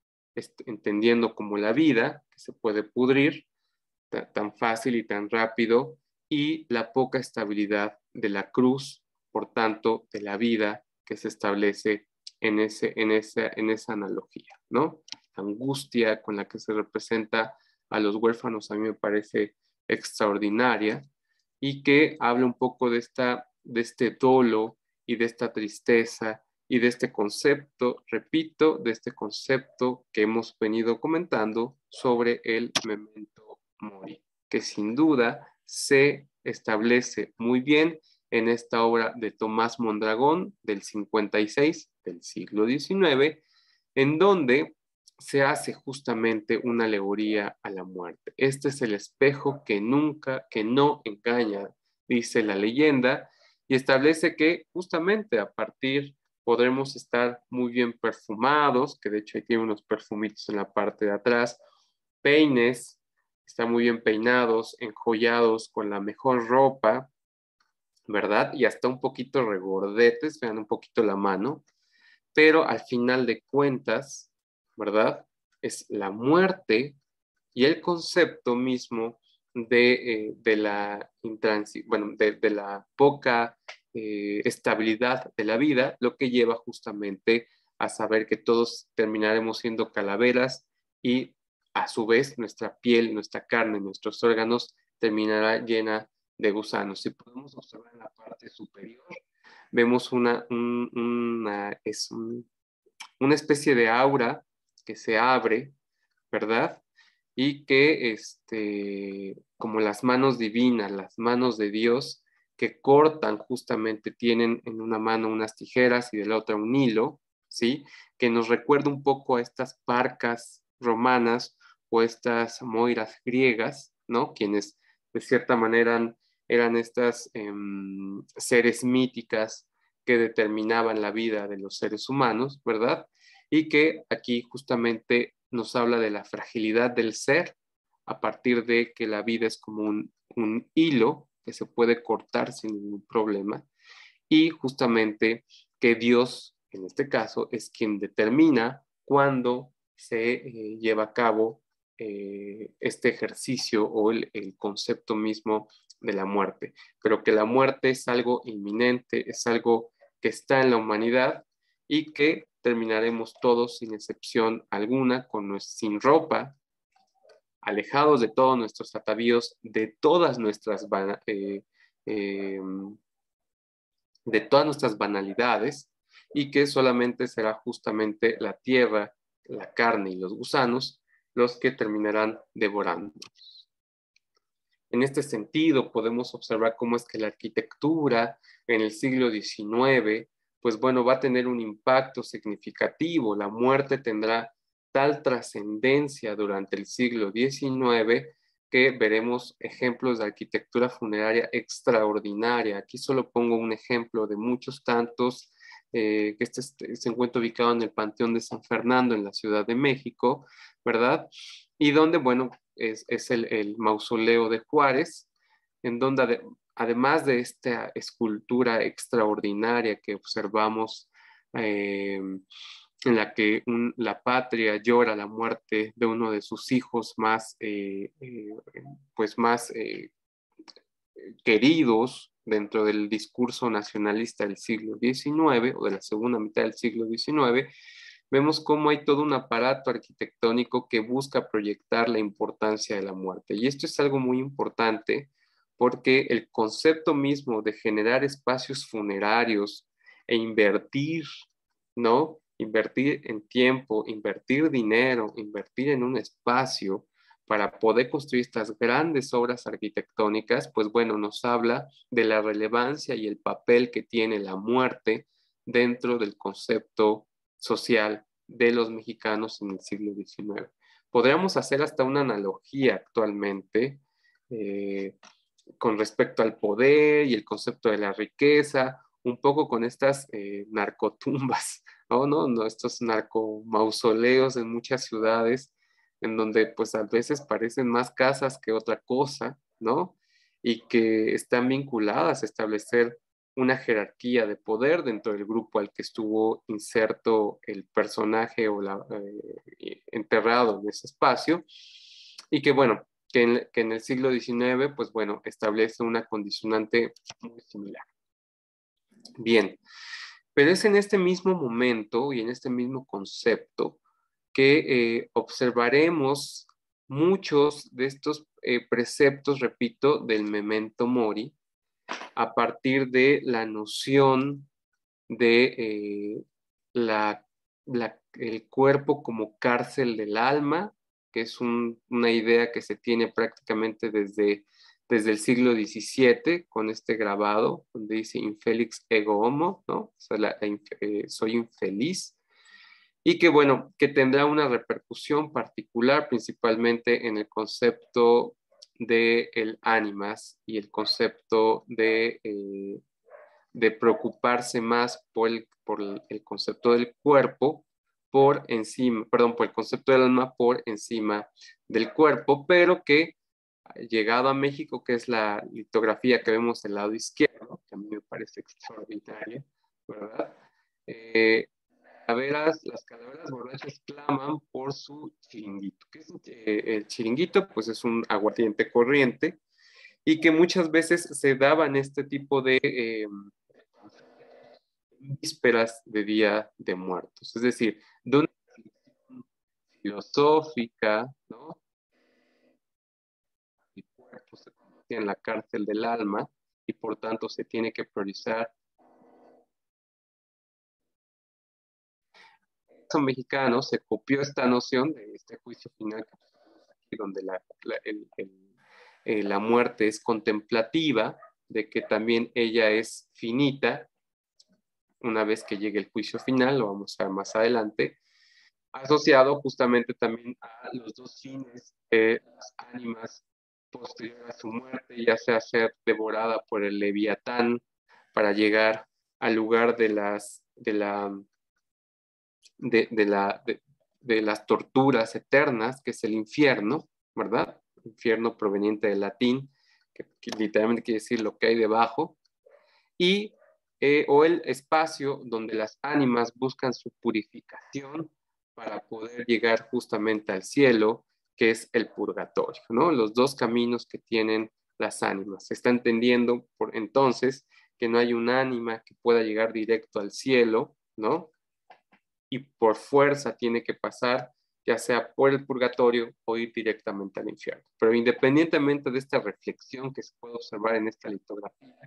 entendiendo como la vida, que se puede pudrir tan fácil y tan rápido, y la poca estabilidad de la cruz, por tanto, de la vida que se establece en, ese, en, esa, en esa analogía, ¿no? La angustia con la que se representa a los huérfanos a mí me parece extraordinaria y que habla un poco de, esta, de este dolo y de esta tristeza y de este concepto, repito, de este concepto que hemos venido comentando sobre el memento mori, que sin duda se establece muy bien en esta obra de Tomás Mondragón del cincuenta y seis del siglo diecinueve, en donde se hace justamente una alegoría a la muerte. Este es el espejo que nunca, que no engaña, dice la leyenda, y establece que justamente a partir podremos estar muy bien perfumados, que de hecho ahí tiene unos perfumitos en la parte de atrás, peines, están muy bien peinados, enjollados con la mejor ropa, ¿verdad? Y hasta un poquito regordetes, vean un poquito la mano, pero al final de cuentas, ¿verdad? Es la muerte y el concepto mismo de, eh, de, la, intransi bueno, de, de la poca eh, estabilidad de la vida, lo que lleva justamente a saber que todos terminaremos siendo calaveras y a su vez nuestra piel, nuestra carne, nuestros órganos terminará llena de gusanos. Si podemos observar en la parte superior, vemos una, un, una, es un, una especie de aura que se abre, ¿verdad? Y que, este, como las manos divinas, las manos de Dios, que cortan justamente, tienen en una mano unas tijeras y de la otra un hilo, ¿sí? Que nos recuerda un poco a estas parcas romanas o estas moiras griegas, ¿no? Quienes de cierta manera eran, eran estas eh, seres míticas que determinaban la vida de los seres humanos, ¿verdad? Y que aquí justamente nos habla de la fragilidad del ser a partir de que la vida es como un, un hilo que se puede cortar sin ningún problema y justamente que Dios, en este caso, es quien determina cuándo se eh, lleva a cabo eh, este ejercicio o el, el concepto mismo de la muerte, pero que la muerte es algo inminente, es algo que está en la humanidad y que terminaremos todos sin excepción alguna, con, sin ropa, alejados de todos nuestros atavíos, de todas nuestras eh, eh, de todas nuestras banalidades y que solamente será justamente la tierra, la carne y los gusanos los que terminarán devorando. En este sentido, podemos observar cómo es que la arquitectura en el siglo diecinueve, pues bueno, va a tener un impacto significativo. La muerte tendrá tal trascendencia durante el siglo diecinueve que veremos ejemplos de arquitectura funeraria extraordinaria. Aquí solo pongo un ejemplo de muchos tantos, eh, que este, este se encuentra ubicado en el Panteón de San Fernando en la Ciudad de México, ¿verdad? Y donde, bueno, es, es el, el mausoleo de Juárez, en donde ade, además de esta escultura extraordinaria que observamos, eh, en la que un, la patria llora la muerte de uno de sus hijos más, eh, eh, pues más eh, queridos dentro del discurso nacionalista del siglo diecinueve o de la segunda mitad del siglo diecinueve, vemos cómo hay todo un aparato arquitectónico que busca proyectar la importancia de la muerte. Y esto es algo muy importante porque el concepto mismo de generar espacios funerarios e invertir, ¿no? Invertir en tiempo, invertir dinero, invertir en un espacio para poder construir estas grandes obras arquitectónicas, pues bueno, nos habla de la relevancia y el papel que tiene la muerte dentro del concepto social de los mexicanos en el siglo diecinueve. Podríamos hacer hasta una analogía actualmente eh, con respecto al poder y el concepto de la riqueza, un poco con estas eh, narcotumbas, ¿no? ¿no? ¿no? Estos narcomausoleos en muchas ciudades, en donde pues a veces parecen más casas que otra cosa, ¿no? Y que están vinculadas a establecer una jerarquía de poder dentro del grupo al que estuvo inserto el personaje o la, eh, enterrado en ese espacio, y que bueno, que en, que en el siglo diecinueve, pues bueno, establece una condicionante muy similar. Bien, pero es en este mismo momento y en este mismo concepto que eh, observaremos muchos de estos eh, preceptos, repito, del memento mori, a partir de la noción de eh, la, la, el cuerpo como cárcel del alma, que es un, una idea que se tiene prácticamente desde, desde el siglo diecisiete, con este grabado, donde dice infelix ego homo, ¿no? O sea, la, la, eh, soy infeliz, y que bueno, que tendrá una repercusión particular principalmente en el concepto de el ánimas y el concepto de, eh, de preocuparse más por el, por el concepto del cuerpo por encima, perdón, por el concepto del alma por encima del cuerpo, pero que llegado a México, que es la litografía que vemos del lado izquierdo, que a mí me parece extraordinaria, ¿verdad? Eh, calaveras, las calaveras borrachas claman por su chiringuito. ¿Qué es eh, el chiringuito? Pues es un aguardiente corriente y que muchas veces se daban este tipo de eh, vísperas de Día de Muertos. Es decir, de una filosófica, ¿no? El cuerpo se convierte en la cárcel del alma y por tanto se tiene que priorizar. El mexicano se copió esta noción de este juicio final donde la, la, el, el, eh, la muerte es contemplativa, de que también ella es finita. Una vez que llegue el juicio final, lo vamos a ver más adelante, asociado justamente también a los dos fines de las ánimas posterior a su muerte, ya sea ser devorada por el Leviatán para llegar al lugar de las, de la, de, de la, de, de las torturas eternas, que es el infierno, ¿verdad? Infierno proveniente del latín, que, que literalmente quiere decir lo que hay debajo, y eh, o el espacio donde las ánimas buscan su purificación para poder llegar justamente al cielo, que es el purgatorio, ¿no? Los dos caminos que tienen las ánimas. Se está entendiendo por entonces que no hay un ánima que pueda llegar directo al cielo, ¿no? Y por fuerza tiene que pasar, ya sea por el purgatorio o ir directamente al infierno. Pero independientemente de esta reflexión que se puede observar en esta litografía,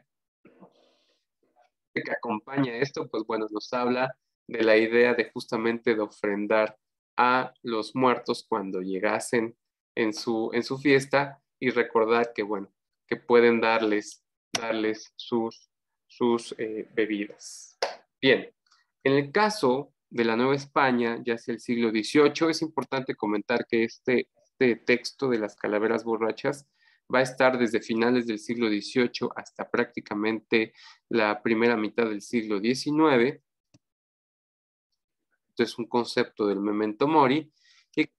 que acompaña esto, pues bueno, nos habla de la idea de justamente de ofrendar a los muertos cuando llegasen en su, en su fiesta y recordar que, bueno, que pueden darles, darles sus, sus eh, bebidas. Bien, en el caso de la Nueva España, ya sea el siglo dieciocho, es importante comentar que este, este texto de las calaveras borrachas va a estar desde finales del siglo dieciocho hasta prácticamente la primera mitad del siglo diecinueve. Esto es un concepto del memento mori, y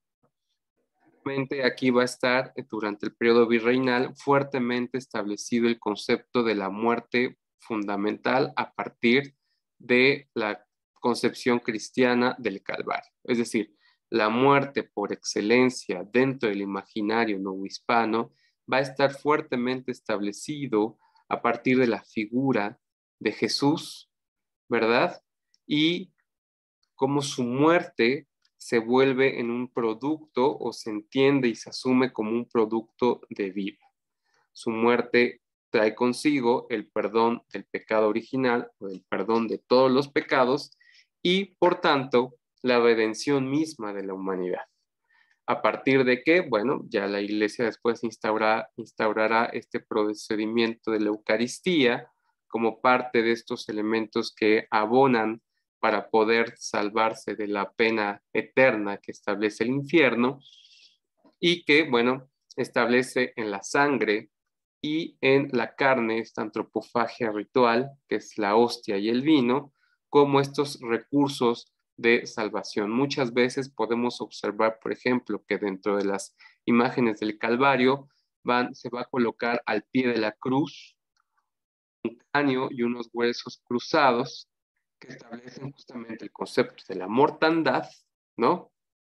aquí va a estar durante el periodo virreinal fuertemente establecido el concepto de la muerte fundamental a partir de la concepción cristiana del Calvario. Es decir, la muerte por excelencia dentro del imaginario novohispano va a estar fuertemente establecido a partir de la figura de Jesús, ¿verdad? Y cómo su muerte se vuelve en un producto o se entiende y se asume como un producto de vida. Su muerte trae consigo el perdón del pecado original o el perdón de todos los pecados y, por tanto, la redención misma de la humanidad. ¿A partir de qué? Bueno, ya la Iglesia después instaura, instaurará este procedimiento de la Eucaristía como parte de estos elementos que abonan para poder salvarse de la pena eterna que establece el infierno y que, bueno, establece en la sangre y en la carne esta antropofagia ritual, que es la hostia y el vino, como estos recursos de salvación. Muchas veces podemos observar, por ejemplo, que dentro de las imágenes del Calvario van, se va a colocar al pie de la cruz un cráneo y unos huesos cruzados que establecen justamente el concepto de la mortandad, ¿no?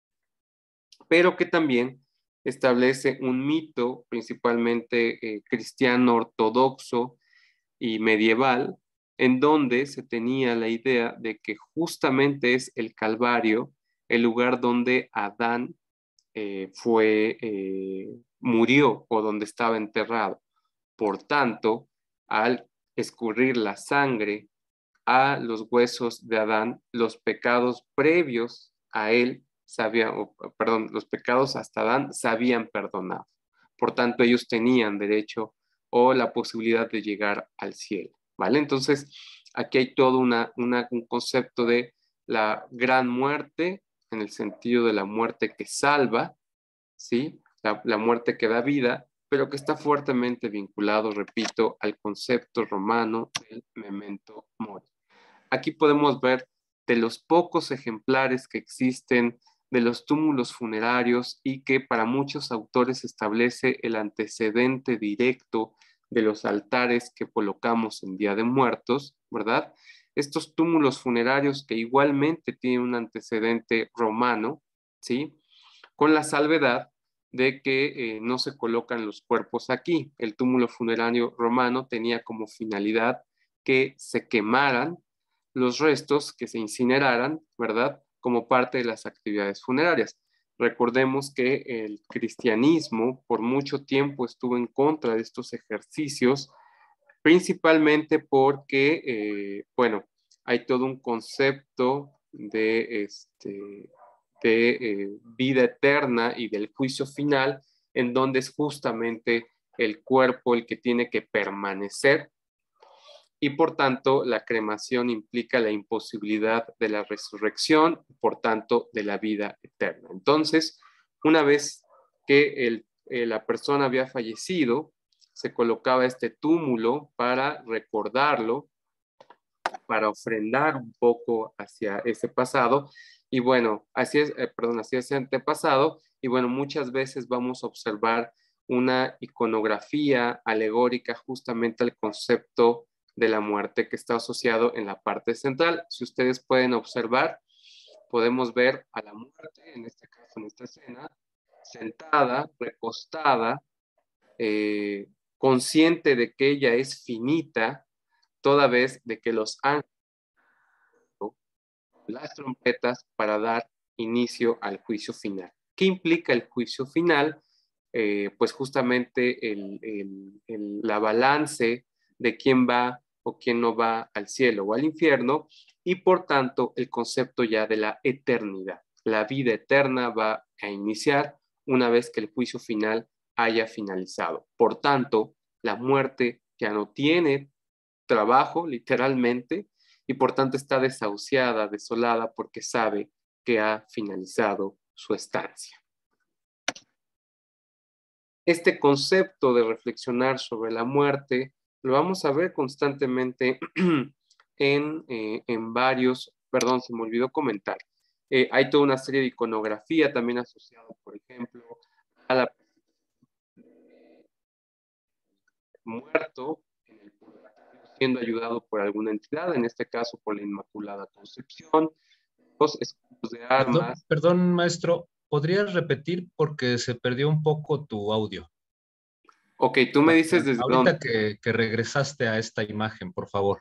Pero que también establece un mito principalmente eh, cristiano ortodoxo y medieval, en donde se tenía la idea de que justamente es el Calvario el lugar donde Adán eh, fue, eh, murió o donde estaba enterrado. Por tanto, al escurrir la sangre a los huesos de Adán, los pecados previos a él sabían, oh, perdón, los pecados hasta Adán se habían perdonado. Por tanto, ellos tenían derecho o la posibilidad de llegar al cielo, ¿vale? Entonces, aquí hay todo una, una, un concepto de la gran muerte, en el sentido de la muerte que salva, ¿sí? La, la muerte que da vida, pero que está fuertemente vinculado, repito, al concepto romano del memento mori. Aquí podemos ver de los pocos ejemplares que existen de los túmulos funerarios y que para muchos autores establece el antecedente directo de los altares que colocamos en Día de Muertos, ¿verdad? estos túmulos funerarios que igualmente tienen un antecedente romano, ¿sí? Con la salvedad de que eh, no se colocan los cuerpos aquí. El túmulo funerario romano tenía como finalidad que se quemaran los restos, que se incineraran, ¿verdad? Como parte de las actividades funerarias. Recordemos que el cristianismo por mucho tiempo estuvo en contra de estos ejercicios, principalmente porque, eh, bueno, hay todo un concepto de, este, de eh, vida eterna y del juicio final, en donde es justamente el cuerpo el que tiene que permanecer, y por tanto la cremación implica la imposibilidad de la resurrección, por tanto de la vida eterna. Entonces, una vez que el, eh, la persona había fallecido, se colocaba este túmulo para recordarlo, para ofrendar un poco hacia ese pasado, y bueno, así es, eh, perdón, hacia ese antepasado, y bueno, muchas veces vamos a observar una iconografía alegórica justamente al concepto de la muerte que está asociado en la parte central. Si ustedes pueden observar, podemos ver a la muerte, en este caso, en esta escena, sentada, recostada, eh, consciente de que ella es finita, toda vez de que los ángeles, las trompetas para dar inicio al juicio final. ¿Qué implica el juicio final? Eh, pues justamente el, el, el, la balance de quién va o quién no va al cielo o al infierno, y por tanto el concepto ya de la eternidad. La vida eterna va a iniciar una vez que el juicio final haya finalizado. Por tanto, la muerte ya no tiene trabajo, literalmente, y por tanto está desahuciada, desolada, porque sabe que ha finalizado su estancia. Este concepto de reflexionar sobre la muerte lo vamos a ver constantemente en, eh, en varios, perdón, se me olvidó comentar. Eh, hay toda una serie de iconografía también asociada, por ejemplo, a la muerto en el purgatorio, siendo ayudado por alguna entidad, en este caso por la Inmaculada Concepción, los escudos de Perdón, armas. perdón, maestro, ¿podrías repetir porque se perdió un poco tu audio? Ok, tú me dices desde dónde. Ahorita que, que regresaste a esta imagen, por favor.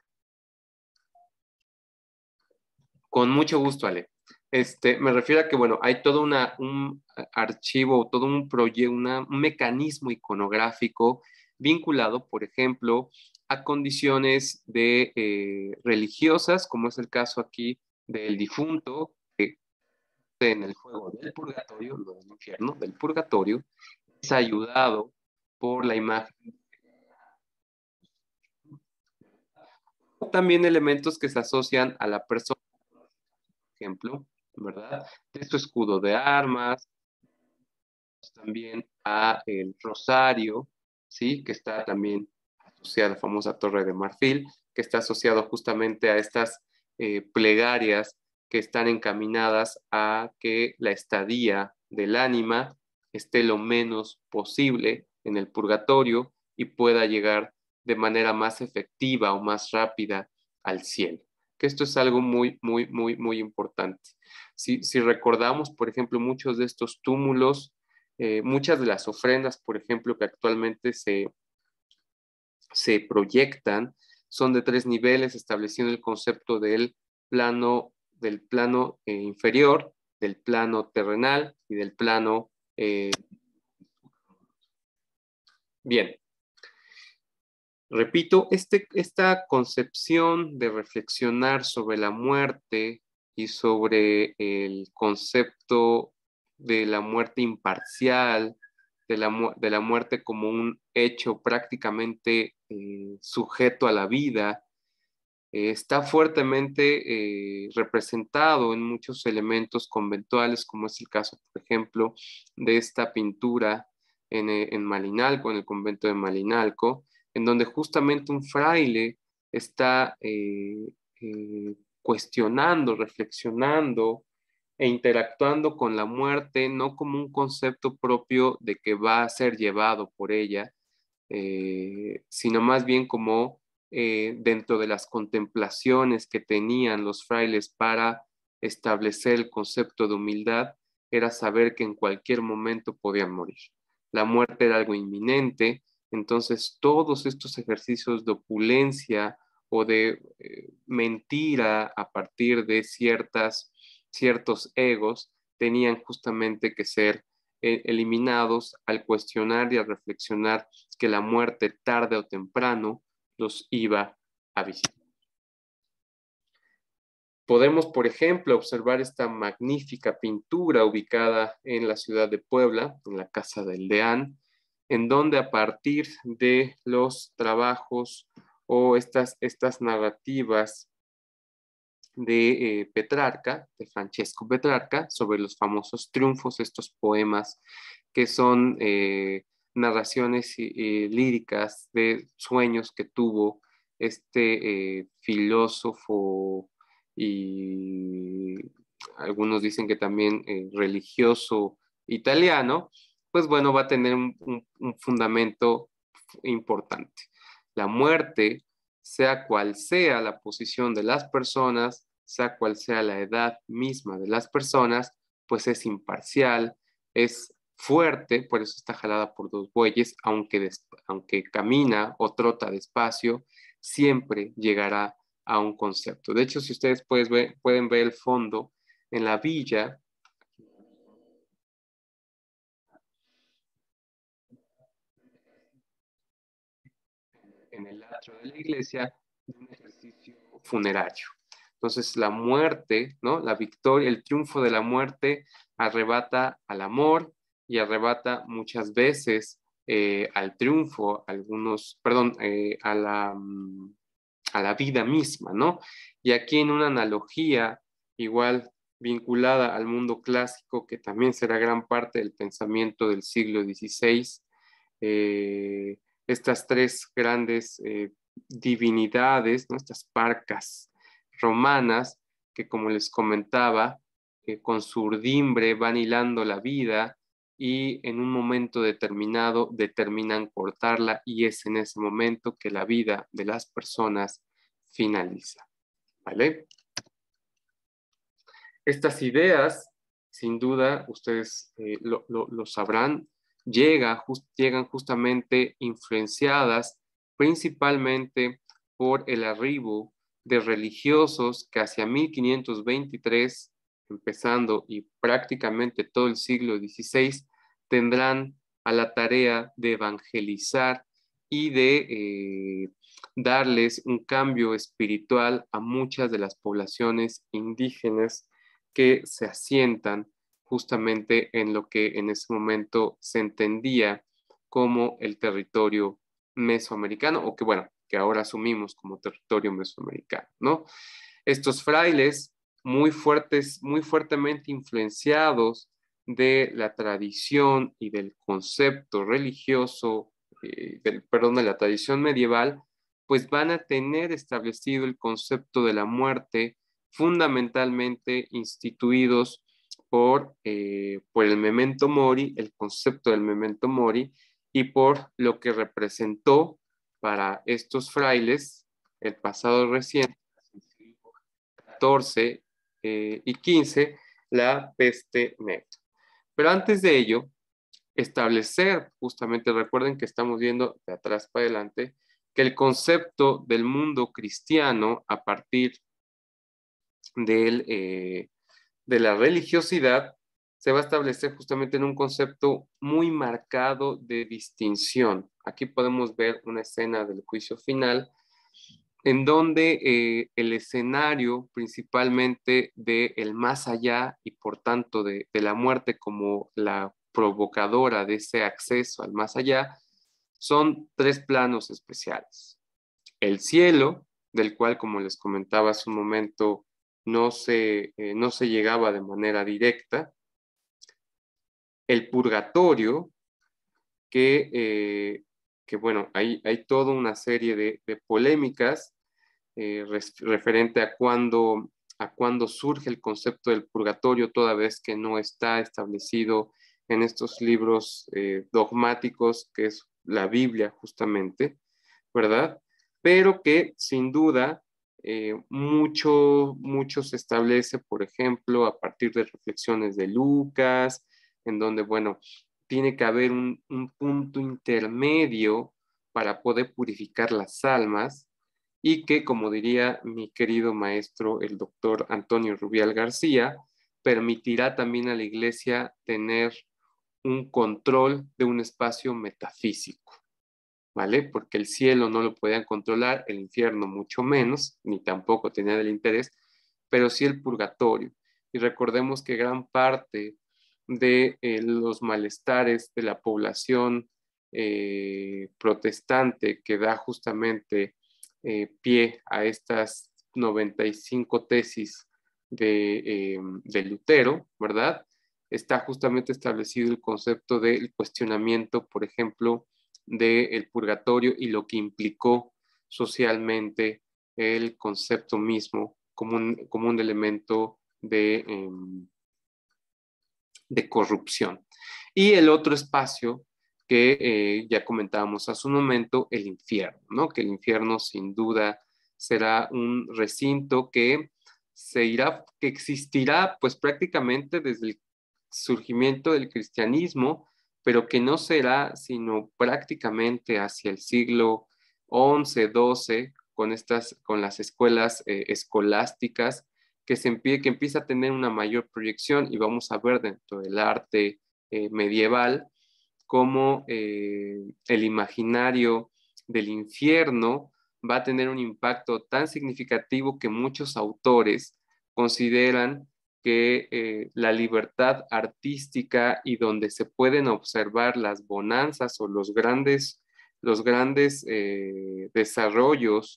Con mucho gusto, Ale. Este, me refiero a que, bueno, hay todo una, un archivo, todo un proyecto, un mecanismo iconográfico vinculado, por ejemplo, a condiciones de, eh, religiosas, como es el caso aquí del difunto, que en el fuego del purgatorio, no del infierno, del purgatorio, es ayudado por la imagen. También elementos que se asocian a la persona, por ejemplo, ¿verdad? De su escudo de armas, también a el rosario, ¿sí? Que está también asociado a la famosa Torre de Marfil, que está asociado justamente a estas eh, plegarias que están encaminadas a que la estadía del ánima esté lo menos posible en el purgatorio y pueda llegar de manera más efectiva o más rápida al cielo. Que esto es algo muy, muy, muy, muy importante. Si, si recordamos, por ejemplo, muchos de estos túmulos, eh, muchas de las ofrendas, por ejemplo, que actualmente se, se proyectan, son de tres niveles, estableciendo el concepto del plano, del plano eh, inferior, del plano terrenal y del plano... Eh... Bien. Repito, este, esta concepción de reflexionar sobre la muerte y sobre el concepto de la muerte imparcial, de la, de la muerte como un hecho prácticamente eh, sujeto a la vida, eh, está fuertemente eh, representado en muchos elementos conventuales, como es el caso, por ejemplo, de esta pintura en, en Malinalco, en el convento de Malinalco, en donde justamente un fraile está eh, eh, cuestionando, reflexionando e interactuando con la muerte, no como un concepto propio de que va a ser llevado por ella, eh, sino más bien como eh, dentro de las contemplaciones que tenían los frailes para establecer el concepto de humildad, era saber que en cualquier momento podían morir. La muerte era algo inminente, entonces todos estos ejercicios de opulencia o de eh, mentira a partir de ciertas, ciertos egos tenían justamente que ser eh, eliminados al cuestionar y al reflexionar que la muerte tarde o temprano los iba a visitar. Podemos, por ejemplo, observar esta magnífica pintura ubicada en la ciudad de Puebla, en la Casa del Deán, en donde a partir de los trabajos o estas, estas narrativas de eh, Petrarca, de Francesco Petrarca, sobre los famosos triunfos, estos poemas que son eh, narraciones eh, líricas de sueños que tuvo este eh, filósofo y algunos dicen que también eh, religioso italiano, pues bueno, va a tener un, un, un fundamento importante. La muerte, sea cual sea la posición de las personas, sea cual sea la edad misma de las personas, pues es imparcial, es fuerte, por eso está jalada por dos bueyes, aunque, aunque camina o trota despacio, siempre llegará a un concepto. De hecho, si ustedes pueden ver, pueden ver el fondo en la villa, en el atrio de la iglesia, un ejercicio funerario. Entonces, la muerte, ¿no? La victoria, el triunfo de la muerte arrebata al amor y arrebata muchas veces eh, al triunfo, algunos, perdón, eh, a la, a la vida misma, ¿no? Y aquí en una analogía igual vinculada al mundo clásico, que también será gran parte del pensamiento del siglo dieciséis, eh, estas tres grandes eh, divinidades, ¿no? Estas parcas romanas, que como les comentaba, eh, con su urdimbre van hilando la vida y en un momento determinado determinan cortarla y es en ese momento que la vida de las personas finaliza. ¿Vale? Estas ideas, sin duda, ustedes eh, lo, lo, lo, sabrán, llega, just, llegan justamente influenciadas principalmente por el arribo de religiosos que hacia mil quinientos veintitrés, empezando y prácticamente todo el siglo dieciséis, tendrán a la tarea de evangelizar y de eh, darles un cambio espiritual a muchas de las poblaciones indígenas que se asientan justamente en lo que en ese momento se entendía como el territorio mesoamericano, o que bueno, que ahora asumimos como territorio mesoamericano, ¿no? Estos frailes muy fuertes, muy fuertemente influenciados de la tradición y del concepto religioso, eh, del, perdón, de la tradición medieval, pues van a tener establecido el concepto de la muerte fundamentalmente instituidos por, eh, por el memento mori, el concepto del memento mori, y por lo que representó para estos frailes el pasado reciente, catorce eh, y quince, la peste negra. Pero antes de ello, establecer, justamente recuerden que estamos viendo de atrás para adelante, que el concepto del mundo cristiano a partir del, eh, de la religiosidad se va a establecer justamente en un concepto muy marcado de distinción. Aquí podemos ver una escena del juicio final en donde eh, el escenario principalmente del más allá y por tanto de, de la muerte como la provocadora de ese acceso al más allá son tres planos especiales. El cielo, del cual, como les comentaba hace un momento, no se, eh, no se llegaba de manera directa. El purgatorio, que, eh, que bueno, hay, hay toda una serie de, de polémicas eh, referente a cuándo, a cuándo surge el concepto del purgatorio, toda vez que no está establecido en estos libros eh, dogmáticos, que es la Biblia justamente, ¿verdad? pero que sin duda eh, mucho, mucho se establece, por ejemplo, a partir de reflexiones de Lucas, en donde, bueno, tiene que haber un, un punto intermedio para poder purificar las almas y que, como diría mi querido maestro, el doctor Antonio Rubial García, permitirá también a la Iglesia tener un control de un espacio metafísico, ¿vale? Porque el cielo no lo podían controlar, el infierno mucho menos, ni tampoco tenía el interés, pero sí el purgatorio. Y recordemos que gran parte de eh, los malestares de la población eh, protestante que da justamente eh, pie a estas noventa y cinco tesis de, eh, de Lutero, ¿verdad? Está justamente establecido el concepto del cuestionamiento, por ejemplo, del purgatorio y lo que implicó socialmente el concepto mismo como un, como un elemento de, eh, de corrupción. Y el otro espacio que eh, ya comentábamos hace un momento, el infierno, ¿no? Que el infierno sin duda será un recinto que se irá, que existirá pues prácticamente desde el surgimiento del cristianismo, pero que no será sino prácticamente hacia el siglo once, doce, con, estas, con las escuelas eh, escolásticas, que, se empie, que empieza a tener una mayor proyección y vamos a ver dentro del arte eh, medieval cómo eh, el imaginario del infierno va a tener un impacto tan significativo que muchos autores consideran que eh, la libertad artística y donde se pueden observar las bonanzas o los grandes, los grandes eh, desarrollos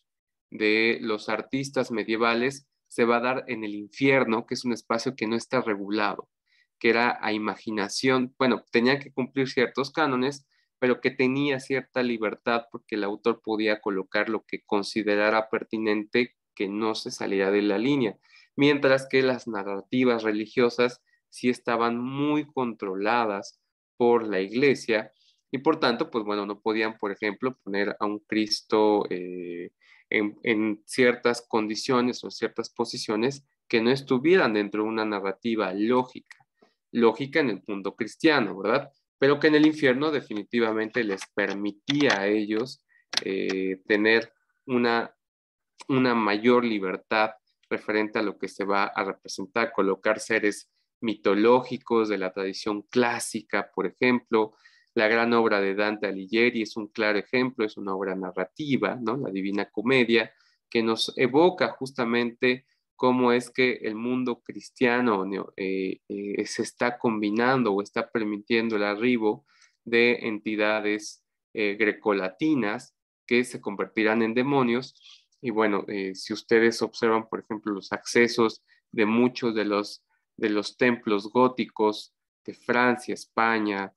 de los artistas medievales se va a dar en el infierno, que es un espacio que no está regulado, que era a imaginación, bueno, tenía que cumplir ciertos cánones, pero que tenía cierta libertad porque el autor podía colocar lo que considerara pertinente que no se saliera de la línea, mientras que las narrativas religiosas sí estaban muy controladas por la iglesia y por tanto, pues bueno, no podían, por ejemplo, poner a un Cristo eh, en, en ciertas condiciones o ciertas posiciones que no estuvieran dentro de una narrativa lógica, lógica en el mundo cristiano, ¿verdad? Pero que en el infierno definitivamente les permitía a ellos eh, tener una, una mayor libertad referente a lo que se va a representar, colocar seres mitológicos de la tradición clásica, por ejemplo. La gran obra de Dante Alighieri es un claro ejemplo, es una obra narrativa, ¿no? La Divina Comedia, que nos evoca justamente cómo es que el mundo cristiano eh, eh, se está combinando o está permitiendo el arribo de entidades eh, grecolatinas que se convertirán en demonios. Y bueno, eh, si ustedes observan, por ejemplo, los accesos de muchos de los, de los templos góticos de Francia, España,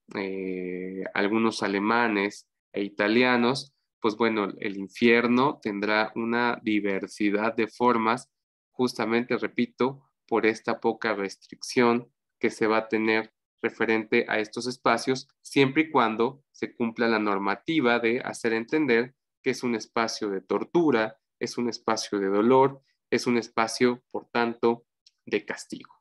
eh, algunos alemanes e italianos, pues bueno, el infierno tendrá una diversidad de formas, justamente, repito, por esta poca restricción que se va a tener referente a estos espacios, siempre y cuando se cumpla la normativa de hacer entender que es un espacio de tortura, es un espacio de dolor, es un espacio, por tanto, de castigo.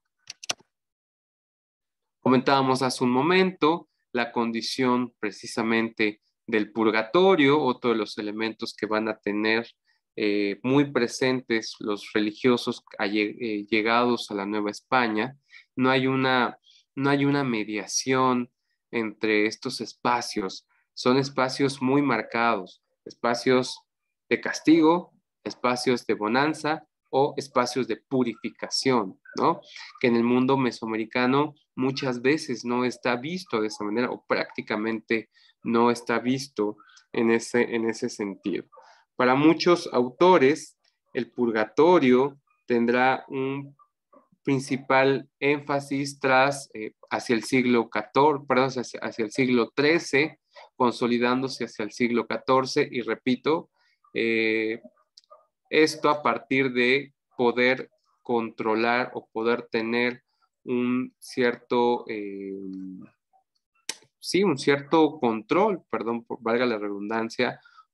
Comentábamos hace un momento la condición precisamente del purgatorio, otro de los elementos que van a tener eh, muy presentes los religiosos eh, llegados a la Nueva España. No hay una, no hay una mediación entre estos espacios, son espacios muy marcados, espacios de castigo, espacios de bonanza o espacios de purificación, ¿no? Que en el mundo mesoamericano muchas veces no está visto de esa manera o prácticamente no está visto en ese, en ese sentido. Para muchos autores, el purgatorio tendrá un principal énfasis tras eh, hacia el siglo catorce, perdón, hacia, hacia el siglo trece, consolidándose hacia el siglo catorce y repito, eh, esto a partir de poder controlar o poder tener un cierto, eh, sí, un cierto control, perdón, por, valga la redundancia,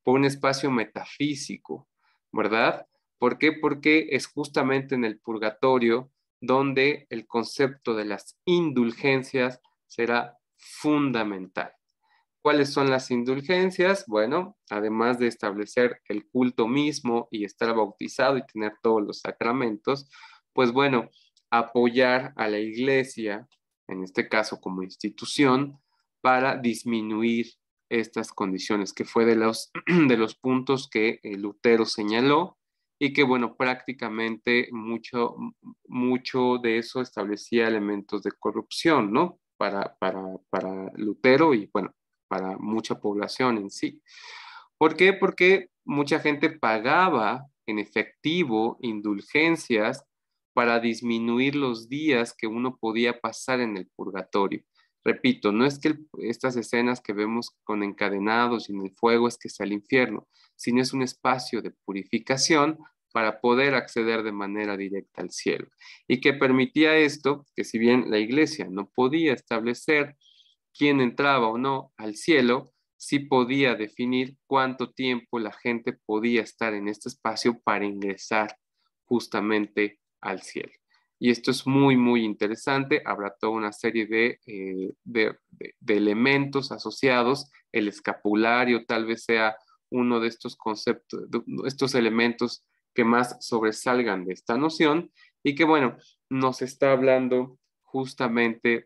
por un espacio metafísico, ¿verdad? ¿Por qué? Porque es justamente en el purgatorio donde el concepto de las indulgencias será fundamental. ¿Cuáles son las indulgencias? Bueno, además de establecer el culto mismo y estar bautizado y tener todos los sacramentos, pues bueno, apoyar a la iglesia, en este caso como institución, para disminuir estas condiciones, que fue de los, de los puntos que Lutero señaló y que, bueno, prácticamente mucho, mucho de eso establecía elementos de corrupción, ¿no? Para, para, para Lutero y, bueno, para mucha población en sí. ¿Por qué? Porque mucha gente pagaba en efectivo indulgencias para disminuir los días que uno podía pasar en el purgatorio. Repito, no es que el, estas escenas que vemos con encadenados y en el fuego es que sea el infierno, sino es un espacio de purificación para poder acceder de manera directa al cielo. Y que permitía esto, que si bien la iglesia no podía establecer quién entraba o no al cielo, sí podía definir cuánto tiempo la gente podía estar en este espacio para ingresar justamente al cielo. Y esto es muy, muy interesante. Habrá toda una serie de, eh, de, de, de elementos asociados. El escapulario tal vez sea uno de estos conceptos, de estos elementos que más sobresalgan de esta noción y que, bueno, nos está hablando justamente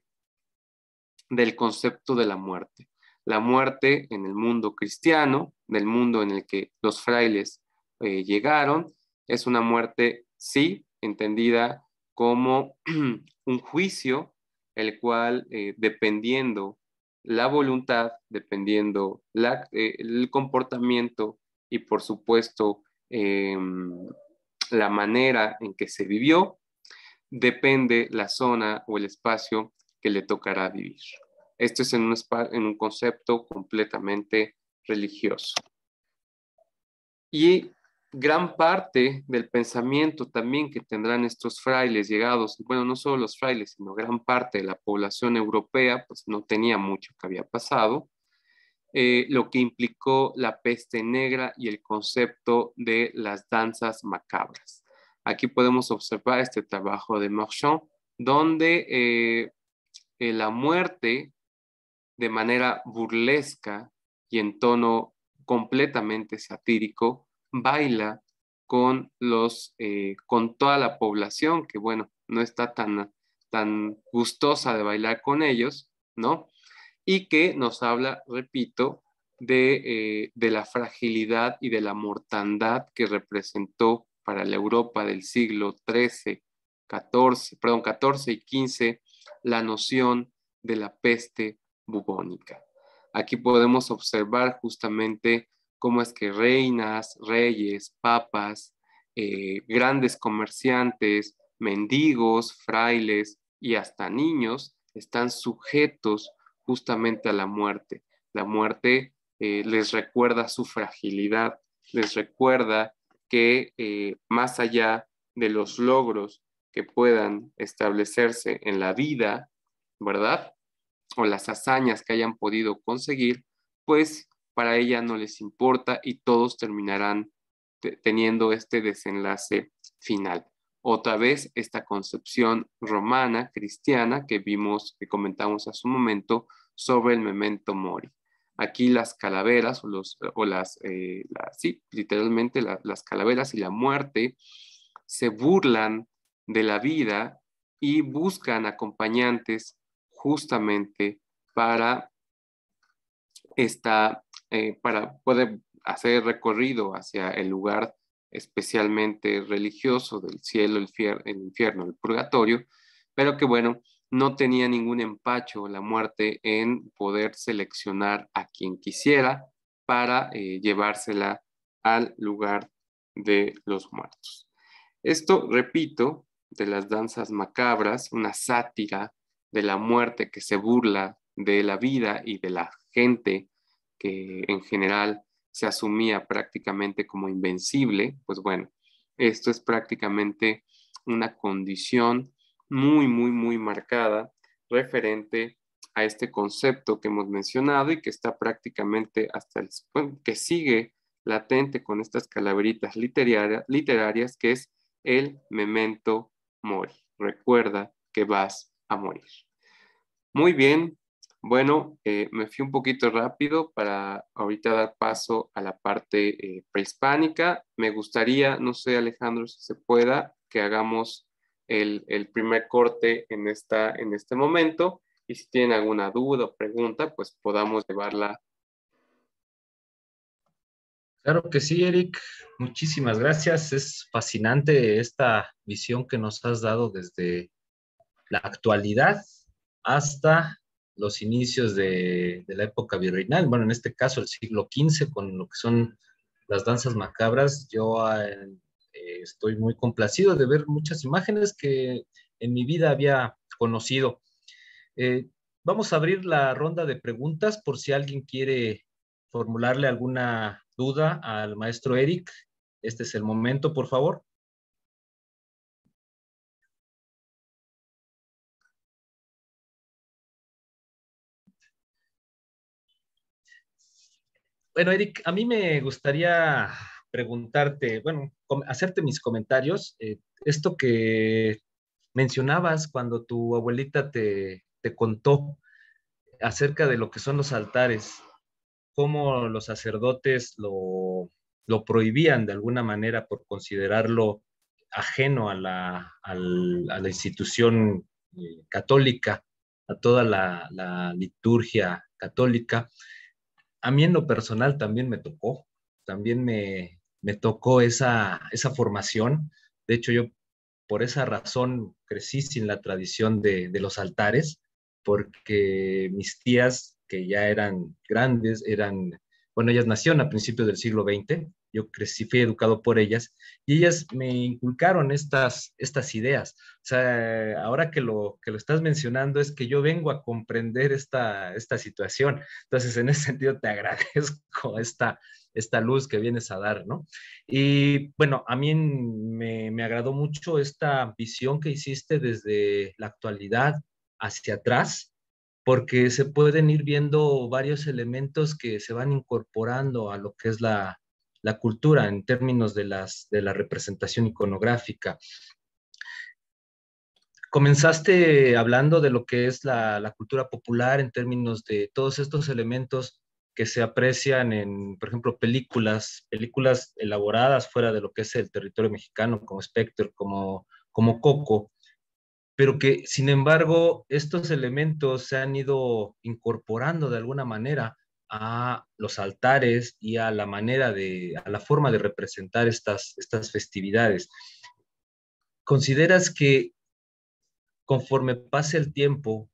del concepto de la muerte. La muerte en el mundo cristiano, del mundo en el que los frailes eh, llegaron, es una muerte, sí, entendida como un juicio, el cual, eh, dependiendo la voluntad, dependiendo la, eh, el comportamiento y, por supuesto, eh, la manera en que se vivió, depende la zona o el espacio que le tocará vivir. Esto es en un, en un concepto completamente religioso. Y gran parte del pensamiento también que tendrán estos frailes llegados, bueno, no solo los frailes, sino gran parte de la población europea, pues no tenía mucho que había pasado, eh, lo que implicó la peste negra y el concepto de las danzas macabras. Aquí podemos observar este trabajo de Marchand, donde eh, eh, la muerte, de manera burlesca y en tono completamente satírico, baila con, los, eh, con toda la población que, bueno, no está tan, tan gustosa de bailar con ellos, ¿no? Y que nos habla, repito, de, eh, de la fragilidad y de la mortandad que representó para la Europa del siglo trece, catorce, perdón, catorce y quince la noción de la peste bubónica. Aquí podemos observar justamente cómo es que reinas, reyes, papas, eh, grandes comerciantes, mendigos, frailes y hasta niños están sujetos justamente a la muerte. La muerte eh, les recuerda su fragilidad, les recuerda que eh, más allá de los logros que puedan establecerse en la vida, ¿verdad? O las hazañas que hayan podido conseguir, pues para ella no les importa y todos terminarán teniendo este desenlace final. Otra vez, esta concepción romana, cristiana, que vimos, que comentamos hace un momento, sobre el memento mori. Aquí las calaveras, o, los, o las, eh, la, sí, literalmente la, las calaveras y la muerte, se burlan de la vida y buscan acompañantes justamente para, esta, eh, para poder hacer recorrido hacia el lugar especialmente religioso del cielo, el, fier, el infierno, el purgatorio, pero que bueno, no tenía ningún empacho la muerte en poder seleccionar a quien quisiera para eh, llevársela al lugar de los muertos. Esto, repito, de las danzas macabras, una sátira de la muerte que se burla de la vida y de la gente que en general se asumía prácticamente como invencible, pues bueno, esto es prácticamente una condición muy, muy, muy marcada referente a este concepto que hemos mencionado y que está prácticamente hasta el, bueno, que sigue latente con estas calaveritas literaria, literarias, que es el memento mori. Recuerda que vas a morir. Muy bien. Bueno, eh, me fui un poquito rápido para ahorita dar paso a la parte eh, prehispánica. Me gustaría, no sé, Alejandro, si se pueda, que hagamos el, el primer corte en, esta, en este momento. Y si tienen alguna duda o pregunta, pues podamos llevarla. Claro que sí, Eric. Muchísimas gracias. Es fascinante esta visión que nos has dado desde la actualidad hasta los inicios de, de la época virreinal. Bueno, en este caso el siglo quince, con lo que son las danzas macabras. Yo eh, eh, estoy muy complacido de ver muchas imágenes que en mi vida había conocido. Eh, Vamos a abrir la ronda de preguntas por si alguien quiere formularle alguna duda al maestro Eric. Este es el momento, por favor. Bueno, Eric, a mí me gustaría preguntarte, bueno, com- hacerte mis comentarios. Eh, esto que mencionabas cuando tu abuelita te, te contó acerca de lo que son los altares, cómo los sacerdotes lo, lo prohibían de alguna manera por considerarlo ajeno a la, al- a la institución eh, católica, a toda la, la liturgia católica. A mí en lo personal también me tocó, también me, me tocó esa, esa formación. De hecho, yo por esa razón crecí sin la tradición de, de los altares, porque mis tías, que ya eran grandes, eran, bueno, ellas nacieron a principios del siglo veinte, yo crecí, fui educado por ellas, y ellas me inculcaron estas, estas ideas. O sea, ahora que lo, que lo estás mencionando es que yo vengo a comprender esta, esta situación. Entonces, en ese sentido, te agradezco esta, esta luz que vienes a dar, ¿no? Y bueno, a mí me, me agradó mucho esta visión que hiciste desde la actualidad hacia atrás, porque se pueden ir viendo varios elementos que se van incorporando a lo que es la, la cultura en términos de, las, de la representación iconográfica. Comenzaste hablando de lo que es la, la cultura popular en términos de todos estos elementos que se aprecian en, por ejemplo, películas, películas elaboradas fuera de lo que es el territorio mexicano, como Spectre, como, como Coco, pero que, sin embargo, estos elementos se han ido incorporando de alguna manera a los altares y a la manera de, a la forma de representar estas, estas festividades. ¿Consideras que conforme pase el tiempo,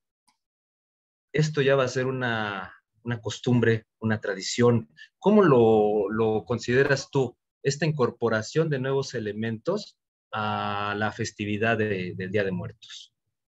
esto ya va a ser una, una costumbre, una tradición? ¿Cómo lo, lo consideras tú, esta incorporación de nuevos elementos a la festividad de, del Día de Muertos?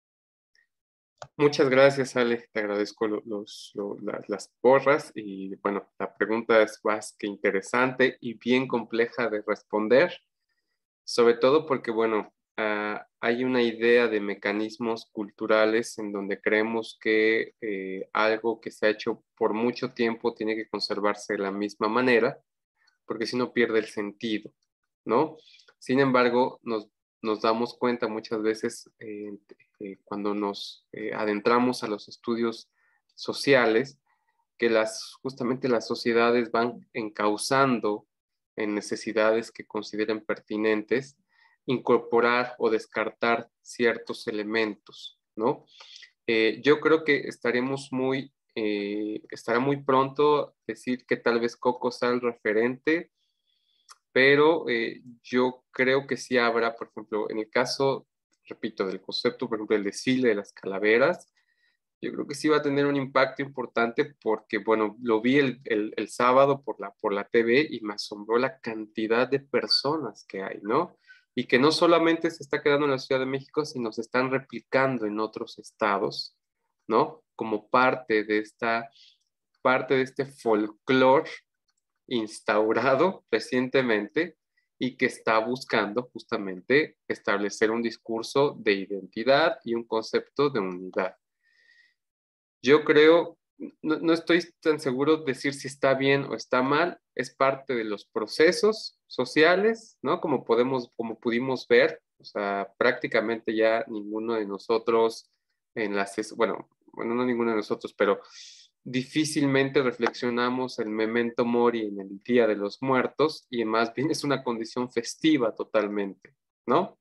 Muchas gracias, Ale. Te agradezco lo- los, lo- las, las porras y bueno, la pregunta es más que interesante y bien compleja de responder, sobre todo porque, bueno, ah, hay una idea de mecanismos culturales en donde creemos que eh, algo que se ha hecho por mucho tiempo tiene que conservarse de la misma manera, porque si no pierde el sentido, ¿no? Sin embargo, nos, nos damos cuenta muchas veces eh, eh, cuando nos eh, adentramos a los estudios sociales que las, justamente las sociedades van encauzando en necesidades que consideren pertinentes, incorporar o descartar ciertos elementos, ¿no? Eh, yo creo que estaremos muy, eh, estará muy pronto decir que tal vez Coco sea el referente, pero eh, yo creo que sí habrá, por ejemplo, en el caso, repito, del concepto, por ejemplo, el desfile de las calaveras, yo creo que sí va a tener un impacto importante porque, bueno, lo vi el, el, el sábado por la, por la T V y me asombró la cantidad de personas que hay, ¿no? Y que no solamente se está quedando en la Ciudad de México, sino se están replicando en otros estados, ¿no? Como parte de esta, parte de este folclore instaurado recientemente y que está buscando justamente establecer un discurso de identidad y un concepto de unidad. Yo creo no, no estoy tan seguro de decir si está bien o está mal, es parte de los procesos sociales, ¿no? Como podemos, como pudimos ver, o sea, prácticamente ya ninguno de nosotros en las, bueno, bueno, no ninguno de nosotros, pero difícilmente reflexionamos el memento mori en el Día de los Muertos y más bien es una condición festiva totalmente, ¿no?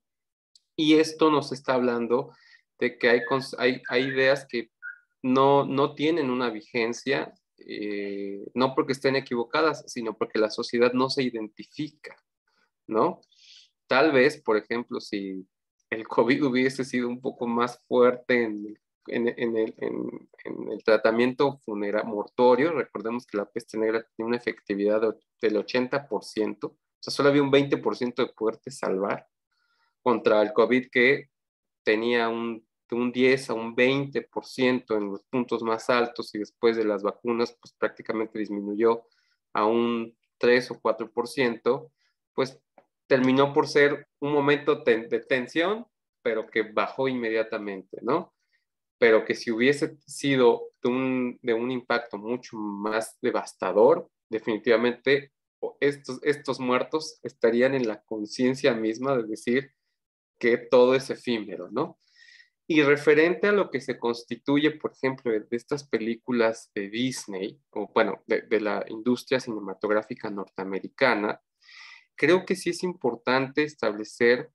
Y esto nos está hablando de que hay, hay, hay ideas que no, no tienen una vigencia, eh, no porque estén equivocadas, sino porque la sociedad no se identifica, ¿no? Tal vez, por ejemplo, si el COVID hubiese sido un poco más fuerte en, en, en, el, en, en el tratamiento funerario mortuorio, recordemos que la peste negra tiene una efectividad de, del ochenta por ciento, o sea, solo había un veinte por ciento de poderte salvar contra el COVID que tenía un, un diez a un veinte por ciento en los puntos más altos y después de las vacunas, pues prácticamente disminuyó a un tres o cuatro por ciento, pues terminó por ser un momento ten, de tensión, pero que bajó inmediatamente, ¿no? Pero que si hubiese sido de un, de un impacto mucho más devastador, definitivamente estos, estos muertos estarían en la conciencia misma de decir que todo es efímero, ¿no? Y referente a lo que se constituye, por ejemplo, de estas películas de Disney, o bueno, de, de la industria cinematográfica norteamericana, creo que sí es importante establecer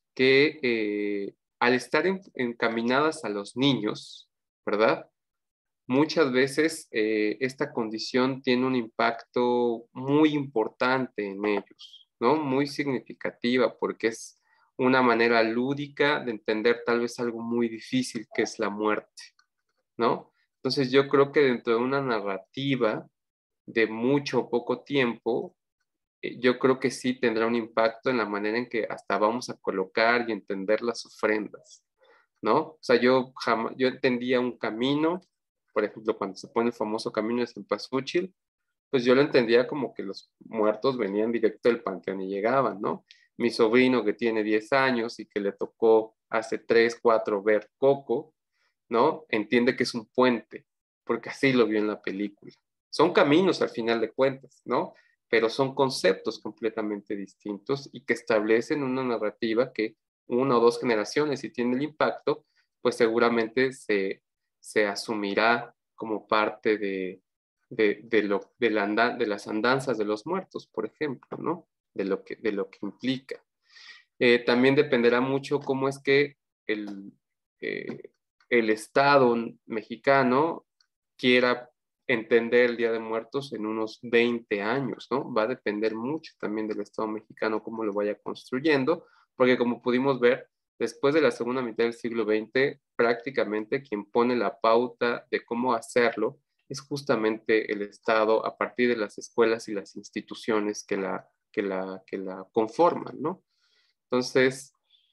que eh, al estar en, encaminadas a los niños, ¿verdad? Muchas veces eh, esta condición tiene un impacto muy importante en ellos, ¿no? Muy significativa, porque es una manera lúdica de entender tal vez algo muy difícil que es la muerte, ¿no? Entonces yo creo que dentro de una narrativa de mucho o poco tiempo, eh, yo creo que sí tendrá un impacto en la manera en que hasta vamos a colocar y entender las ofrendas, ¿no? O sea, yo jamás, yo entendía un camino, por ejemplo, cuando se pone el famoso camino de Cempasúchil, pues yo lo entendía como que los muertos venían directo del panteón y llegaban, ¿no? Mi sobrino que tiene diez años y que le tocó hace tres cuatro ver Coco, ¿no? Entiende que es un puente, porque así lo vio en la película. Son caminos al final de cuentas, ¿no? Pero son conceptos completamente distintos y que establecen una narrativa que una o dos generaciones, si tiene el impacto, pues seguramente se, se asumirá como parte de, de, de, lo, de, la andan, de las andanzas de los muertos, por ejemplo, ¿no? De lo que, de lo que implica. Eh, también dependerá mucho cómo es que el, eh, el Estado mexicano quiera entender el Día de Muertos en unos veinte años, ¿no? Va a depender mucho también del Estado mexicano cómo lo vaya construyendo, porque como pudimos ver, después de la segunda mitad del siglo veinte, prácticamente quien pone la pauta de cómo hacerlo es justamente el Estado a partir de las escuelas y las instituciones que la, que la, que la conforman, ¿no? Entonces,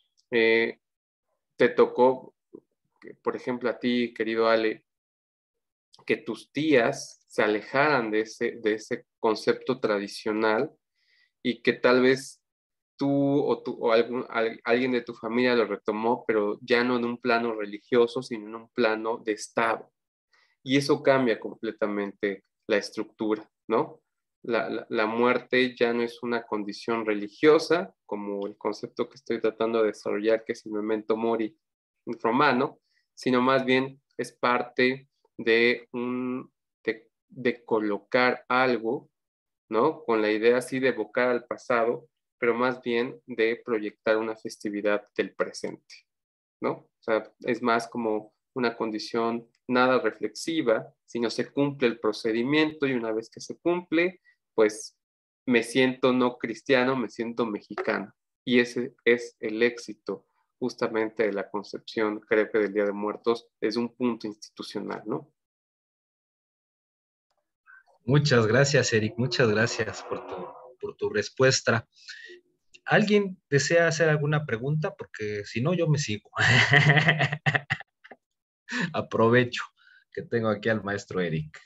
eh, te tocó, por ejemplo, a ti, querido Ale, que tus tías se alejaran de ese, de ese concepto tradicional y que tal vez tú o, tú, o algún, alguien de tu familia lo retomó, pero ya no en un plano religioso, sino en un plano de Estado. Y eso cambia completamente la estructura, ¿no? La, la, la, muerte ya no es una condición religiosa, como el concepto que estoy tratando de desarrollar, que es el memento mori romano, sino más bien es parte de, un, de, de colocar algo, ¿no? Con la idea así de evocar al pasado, pero más bien de proyectar una festividad del presente, ¿no? O sea, es más como una condición nada reflexiva, sino se cumple el procedimiento y una vez que se cumple, pues me siento no cristiano, me siento mexicano. Y ese es el éxito justamente de la concepción, creo que del Día de Muertos, desde un punto institucional, ¿no? Muchas gracias, Eric, muchas gracias por tu, por tu respuesta. ¿Alguien desea hacer alguna pregunta? Porque si no, yo me sigo. Aprovecho que tengo aquí al maestro Eric.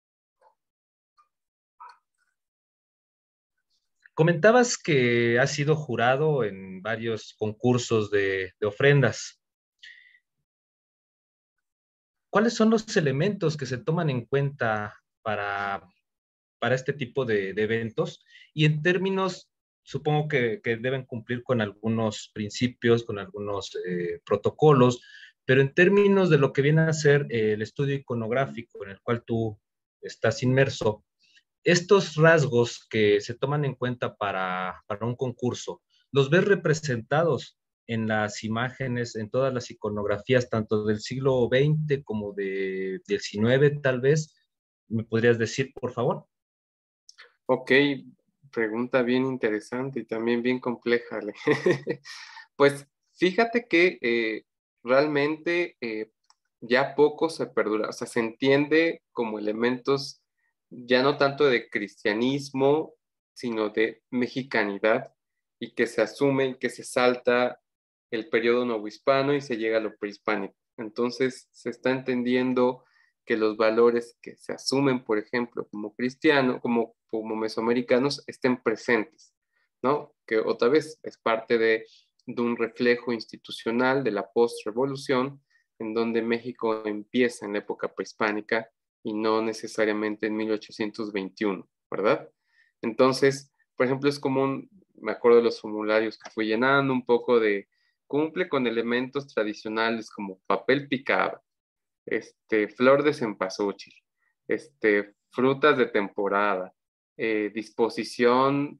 Comentabas que has sido jurado en varios concursos de, de ofrendas. ¿cuáles son los elementos que se toman en cuenta para, para este tipo de, de eventos? Y en términos, supongo que, que deben cumplir con algunos principios, con algunos eh, protocolos, pero en términos de lo que viene a ser eh, el estudio iconográfico en el cual tú estás inmerso, estos rasgos que se toman en cuenta para, para un concurso, ¿los ves representados en las imágenes, en todas las iconografías, tanto del siglo veinte como de diecinueve, tal vez? ¿Me podrías decir, por favor? Ok, pregunta bien interesante y también bien compleja, Ale. Pues fíjate que eh, realmente eh, ya poco se perdura, o sea, se entiende como elementos ya no tanto de cristianismo, sino de mexicanidad, y que se asume, que se salta el periodo novohispano y se llega a lo prehispánico. Entonces se está entendiendo que los valores que se asumen, por ejemplo, como cristianos, como, como mesoamericanos, estén presentes, ¿no? Que otra vez es parte de, de un reflejo institucional de la post-revolución, en donde México empieza en la época prehispánica y no necesariamente en mil ochocientos veintiuno, ¿verdad? Entonces, por ejemplo, es común, me acuerdo de los formularios que fui llenando, un poco de cumple con elementos tradicionales como papel picado, este, flor de cempasúchil, este, frutas de temporada, eh, disposición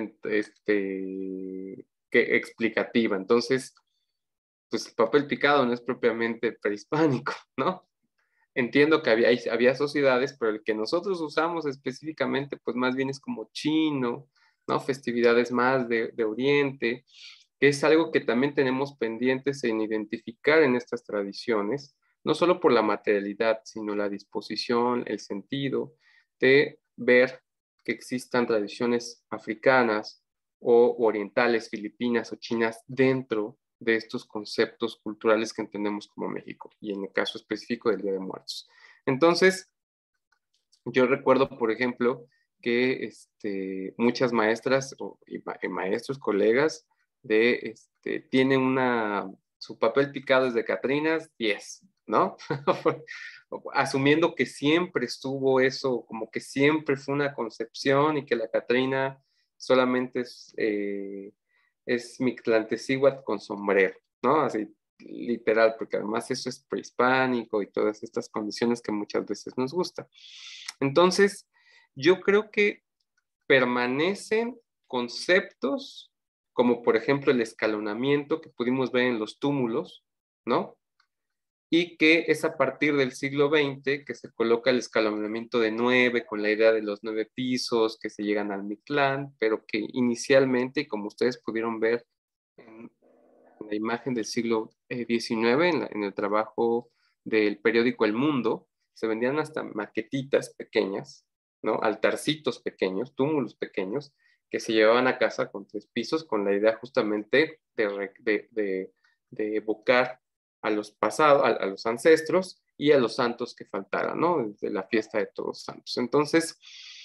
este, que, explicativa. Entonces, pues el papel picado no es propiamente prehispánico, ¿no? Entiendo que había, había sociedades, pero el que nosotros usamos específicamente, pues más bien es como chino, ¿no? Festividades más de, de Oriente, que es algo que también tenemos pendientes en identificar en estas tradiciones, no solo por la materialidad, sino la disposición, el sentido de ver que existan tradiciones africanas o orientales, filipinas o chinas dentro de estos conceptos culturales que entendemos como México, y en el caso específico del Día de Muertos. Entonces, yo recuerdo, por ejemplo, que este, muchas maestras o, y, ma y maestros, colegas, de, este, tienen una, su papel picado es de Catrinas, diez, ¿no? Asumiendo que siempre estuvo eso, como que siempre fue una concepción y que la Catrina solamente es, eh, es Mictlantecíhuatl con sombrero, ¿no? Así, literal, porque además eso es prehispánico y todas estas condiciones que muchas veces nos gustan. Entonces, yo creo que permanecen conceptos como por ejemplo el escalonamiento que pudimos ver en los túmulos, ¿no? Y que es a partir del siglo veinte que se coloca el escalonamiento de nueve con la idea de los nueve pisos que se llegan al Mictlán, pero que inicialmente, como ustedes pudieron ver en la imagen del siglo diecinueve, en, la, en el trabajo del periódico El Mundo, se vendían hasta maquetitas pequeñas, ¿no? Altarcitos pequeños, túmulos pequeños, que se llevaban a casa con tres pisos con la idea justamente de, de, de, de evocar a los pasados, a, a, los ancestros y a los santos que faltaran, ¿no? Desde la fiesta de Todos Santos. Entonces,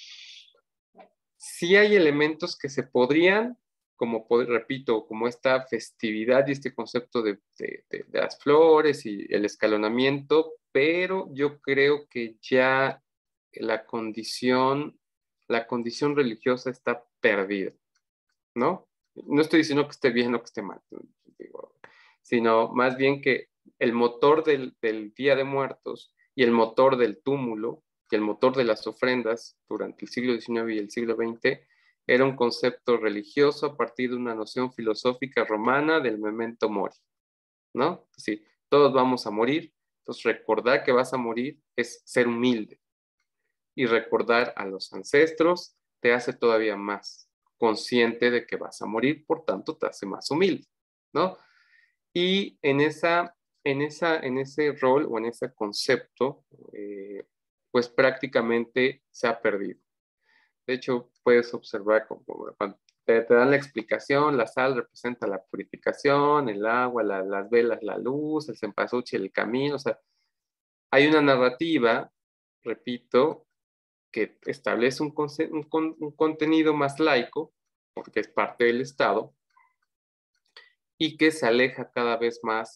sí hay elementos que se podrían, como repito, como esta festividad y este concepto de, de, de, de las flores y el escalonamiento, pero yo creo que ya la condición, la condición religiosa está perdida, ¿no? No estoy diciendo que esté bien o que esté mal, digo, sino más bien que el motor del, del Día de Muertos y el motor del túmulo y el motor de las ofrendas durante el siglo diecinueve y el siglo veinte era un concepto religioso a partir de una noción filosófica romana del memento mori, ¿no? Sí, todos vamos a morir, entonces recordar que vas a morir es ser humilde, y recordar a los ancestros te hace todavía más consciente de que vas a morir, por tanto te hace más humilde, ¿no? Y en, esa, en, esa, en ese rol o en ese concepto, eh, pues prácticamente se ha perdido. De hecho, puedes observar como cuando te, te dan la explicación, la sal representa la purificación, el agua, la, las velas, la luz, el cempasúchil, el camino, o sea, hay una narrativa, repito, que establece un, un, un contenido más laico, porque es parte del Estado, y que se aleja cada vez más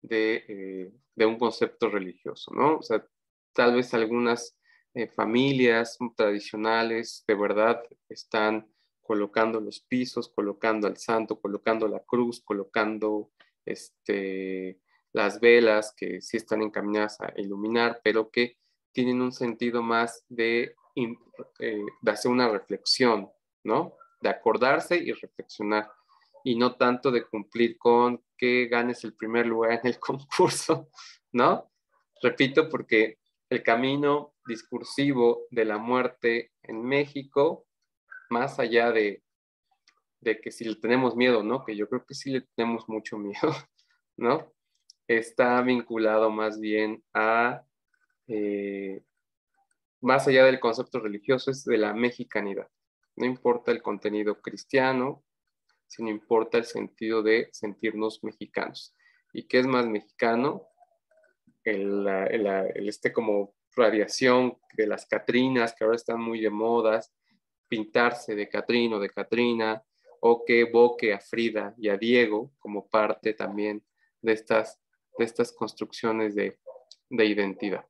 de, eh, de un concepto religioso, ¿no? O sea, tal vez algunas eh, familias tradicionales de verdad están colocando los pisos, colocando al santo, colocando la cruz, colocando este, las velas que sí están encaminadas a iluminar, pero que tienen un sentido más de, eh, de hacer una reflexión, ¿no? De acordarse y reflexionar, y no tanto de cumplir con que ganes el primer lugar en el concurso, ¿no? Repito, porque el camino discursivo de la muerte en México, más allá de, de que si le tenemos miedo, ¿no? Que yo creo que sí le tenemos mucho miedo, ¿no? Está vinculado más bien a, eh, más allá del concepto religioso, es de la mexicanidad. No importa el contenido cristiano, sino importa el sentido de sentirnos mexicanos. ¿Y qué es más mexicano? El, el, el este como radiación de las Catrinas, que ahora están muy de modas, pintarse de Catrino, de Catrina, o que evoque a Frida y a Diego como parte también de estas, de estas construcciones de, de identidad.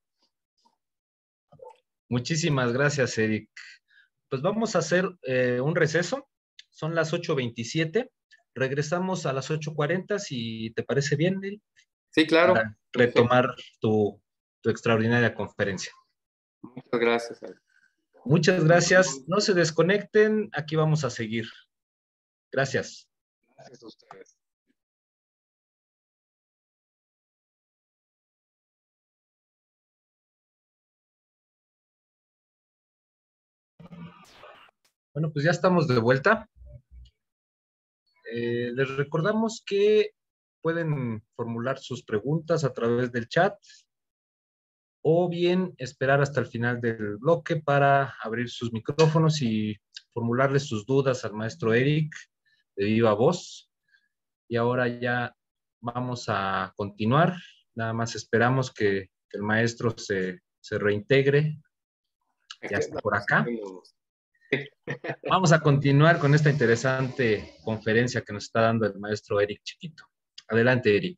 Muchísimas gracias, Eric. Pues vamos a hacer eh, un receso. Son las ocho veintisiete. Regresamos a las ocho cuarenta, si te parece bien, Eric, Sí, claro. para retomar tu, tu extraordinaria conferencia. Muchas gracias, Eric. Muchas gracias. No se desconecten. Aquí vamos a seguir. Gracias. Gracias a ustedes. Bueno, pues ya estamos de vuelta. Eh, les recordamos que pueden formular sus preguntas a través del chat o bien esperar hasta el final del bloque para abrir sus micrófonos y formularles sus dudas al maestro Eric de viva voz. Y ahora ya vamos a continuar. Nada más esperamos que, que el maestro se, se reintegre. Ya está por acá. Vamos a continuar con esta interesante conferencia que nos está dando el maestro Eric Chiquito. Adelante, Eric.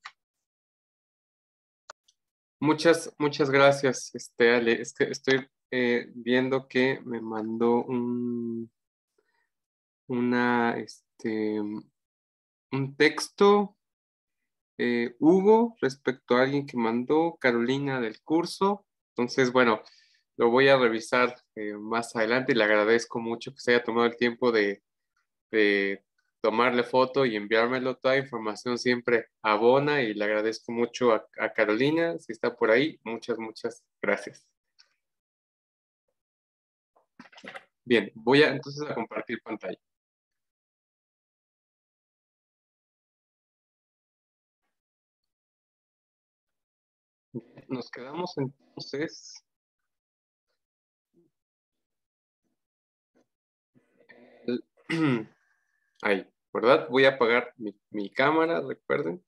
Muchas, muchas gracias, este, Ale. Es que estoy eh, viendo que me mandó un, una, este, un texto, eh, Hugo, respecto a alguien que mandó, Carolina del curso. Entonces, bueno, lo voy a revisar eh, más adelante y le agradezco mucho que se haya tomado el tiempo de, de tomarle foto y enviármelo. Toda información siempre abona y le agradezco mucho a, a Carolina, si está por ahí. Muchas, muchas gracias. Bien, voy a entonces a compartir pantalla. Nos quedamos entonces el, ahí, ¿verdad? Voy a apagar mi, mi cámara, recuerden.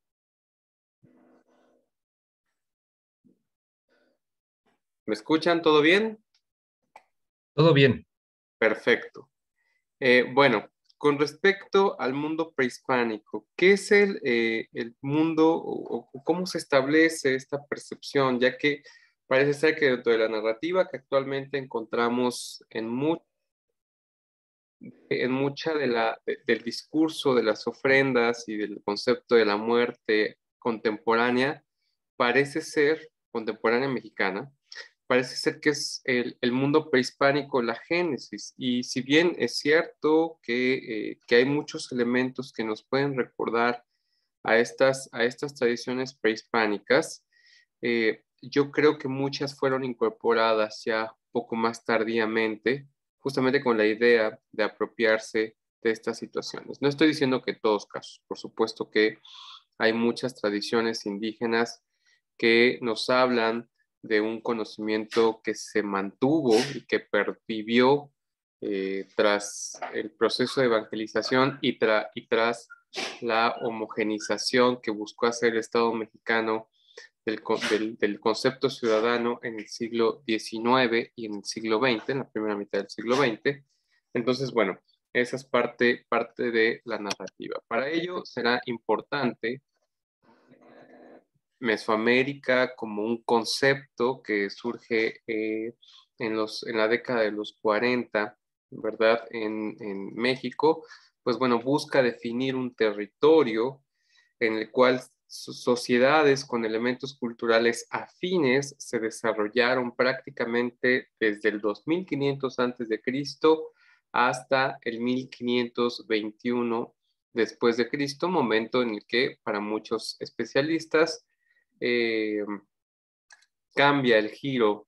¿Me escuchan? ¿Todo bien? Todo bien. Perfecto. Eh, bueno, con respecto al mundo prehispánico, ¿qué es el, eh, el mundo o, o cómo se establece esta percepción? Ya que parece ser que dentro de la narrativa que actualmente encontramos en, mu en mucha de la, de, del discurso de las ofrendas y del concepto de la muerte contemporánea, parece ser, contemporánea mexicana, parece ser que es el, el mundo prehispánico la génesis. Y si bien es cierto que, eh, que hay muchos elementos que nos pueden recordar a estas, a estas tradiciones prehispánicas, eh, yo creo que muchas fueron incorporadas ya poco más tardíamente, justamente con la idea de apropiarse de estas situaciones. No estoy diciendo que todos casos, por supuesto que hay muchas tradiciones indígenas que nos hablan de un conocimiento que se mantuvo y que pervivió eh, tras el proceso de evangelización y, tra y tras la homogenización que buscó hacer el Estado mexicano del, del, del concepto ciudadano en el siglo diecinueve y en el siglo veinte, en la primera mitad del siglo veinte. Entonces, bueno, esa es parte, parte de la narrativa. Para ello será importante Mesoamérica como un concepto que surge eh, en, los, en la década de los cuarenta, ¿verdad? En, en México, pues bueno, busca definir un territorio en el cual sociedades con elementos culturales afines se desarrollaron prácticamente desde el dos mil quinientos antes de Cristo hasta el mil quinientos veintiuno después de Cristo, momento en el que para muchos especialistas eh, cambia el giro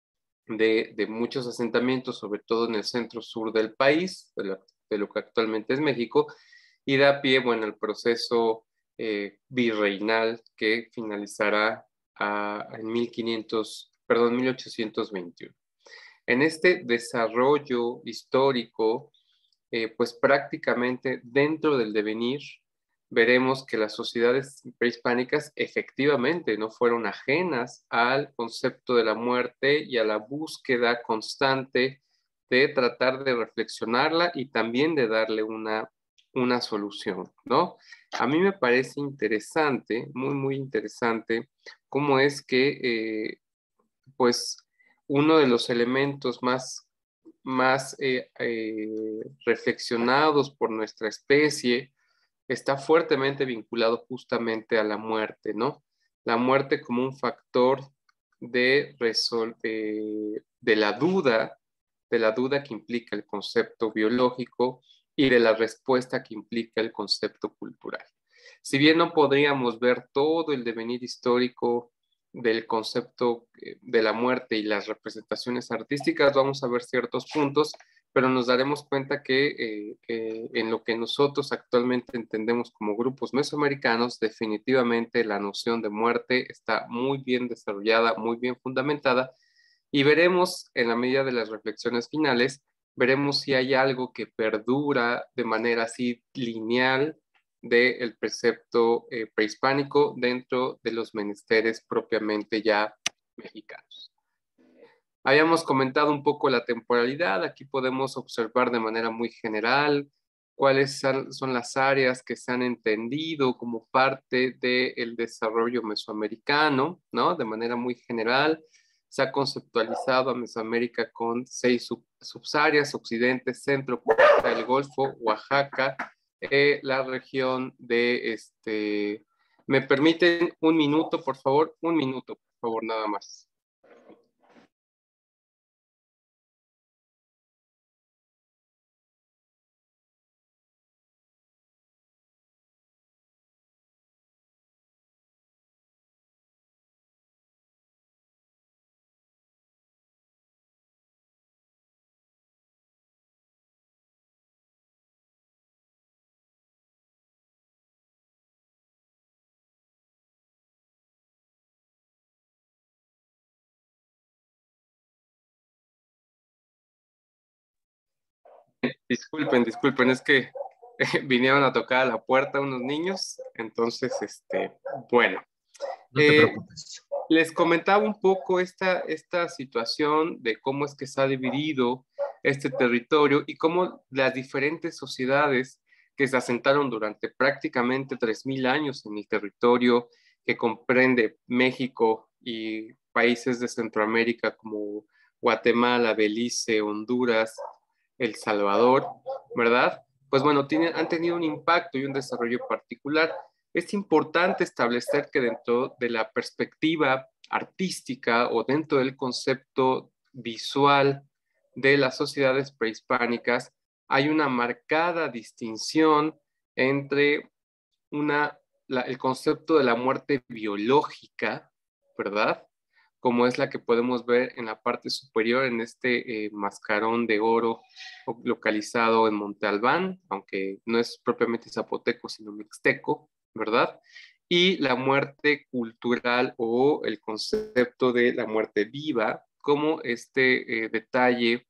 de, de, muchos asentamientos, sobre todo en el centro sur del país, de lo, de lo que actualmente es México, y da pie, bueno, al proceso eh, virreinal que finalizará a, en mil quinientos, perdón, mil ochocientos veintiuno. En este desarrollo histórico, eh, pues prácticamente dentro del devenir, veremos que las sociedades prehispánicas efectivamente no fueron ajenas al concepto de la muerte y a la búsqueda constante de tratar de reflexionarla y también de darle una, una solución, ¿no? A mí me parece interesante, muy, muy interesante, cómo es que, eh, pues, uno de los elementos más, más eh, eh, reflexionados por nuestra especie está fuertemente vinculado justamente a la muerte, ¿no? La muerte como un factor de, resol de, de la duda, de la duda que implica el concepto biológico y de la respuesta que implica el concepto cultural. Si bien no podríamos ver todo el devenir histórico del concepto de la muerte y las representaciones artísticas, vamos a ver ciertos puntos, pero nos daremos cuenta que eh, eh, en lo que nosotros actualmente entendemos como grupos mesoamericanos, definitivamente la noción de muerte está muy bien desarrollada, muy bien fundamentada, y veremos en la medida de las reflexiones finales, veremos si hay algo que perdura de manera así lineal del precepto eh, prehispánico dentro de los menesteres propiamente ya mexicanos. Habíamos comentado un poco la temporalidad, aquí podemos observar de manera muy general cuáles son las áreas que se han entendido como parte del desarrollo mesoamericano, ¿no? De manera muy general, se ha conceptualizado a Mesoamérica con seis sub subáreas: Occidente, Centro, el Golfo, Oaxaca, eh, la región de este... ¿Me permiten un minuto, por favor? Un minuto, por favor, nada más. Disculpen, disculpen, es que vinieron a tocar a la puerta unos niños, entonces, este, bueno. No te Eh, preocupes. les comentaba un poco esta, esta situación de cómo es que se ha dividido este territorio y cómo las diferentes sociedades que se asentaron durante prácticamente tres mil años en el territorio que comprende México y países de Centroamérica como Guatemala, Belice, Honduras, El Salvador, ¿verdad? Pues bueno, tienen, han tenido un impacto y un desarrollo particular. Es importante establecer que dentro de la perspectiva artística o dentro del concepto visual de las sociedades prehispánicas hay una marcada distinción entre una, la, el concepto de la muerte biológica, ¿verdad? Como es la que podemos ver en la parte superior en este eh, mascarón de oro localizado en Monte Albán, aunque no es propiamente zapoteco, sino mixteco, ¿verdad? Y la muerte cultural o el concepto de la muerte viva como este eh, detalle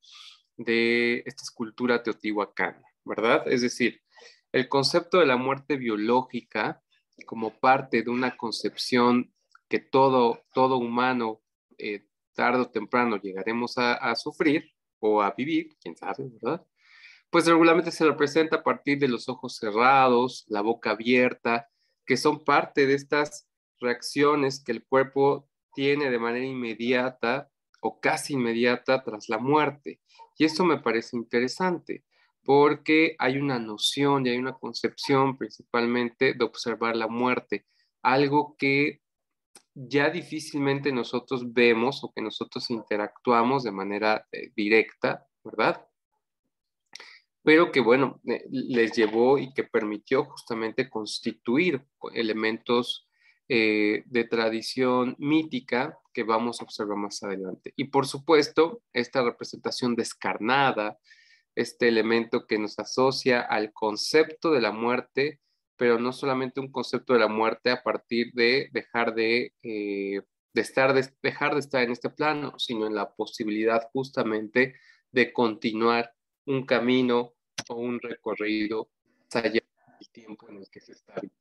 de esta escultura teotihuacana, ¿verdad? Es decir, el concepto de la muerte biológica como parte de una concepción que todo, todo humano eh, tarde o temprano llegaremos a, a sufrir o a vivir, quién sabe, ¿verdad? Pues regularmente se representa a partir de los ojos cerrados, la boca abierta, que son parte de estas reacciones que el cuerpo tiene de manera inmediata o casi inmediata tras la muerte. Y esto me parece interesante porque hay una noción y hay una concepción principalmente de observar la muerte, algo que ya difícilmente nosotros vemos o que nosotros interactuamos de manera eh, directa, ¿verdad? Pero que, bueno, eh, les llevó y que permitió justamente constituir elementos eh, de tradición mítica que vamos a observar más adelante. Y por supuesto, esta representación descarnada, este elemento que nos asocia al concepto de la muerte, pero no solamente un concepto de la muerte a partir de dejar de, eh, de estar, de, dejar de estar en este plano, sino en la posibilidad justamente de continuar un camino o un recorrido más allá del tiempo en el que se está habitando.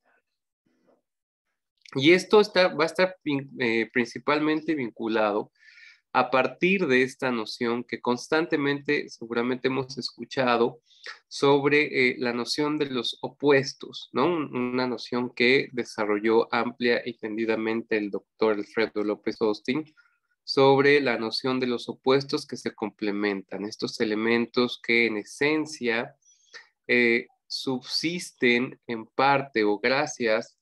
Y esto está, va a estar eh, principalmente vinculado a partir de esta noción que constantemente seguramente hemos escuchado sobre eh, la noción de los opuestos, ¿no? Una noción que desarrolló amplia y tendidamente el doctor Alfredo López Austin sobre la noción de los opuestos que se complementan, estos elementos que en esencia eh, subsisten en parte o gracias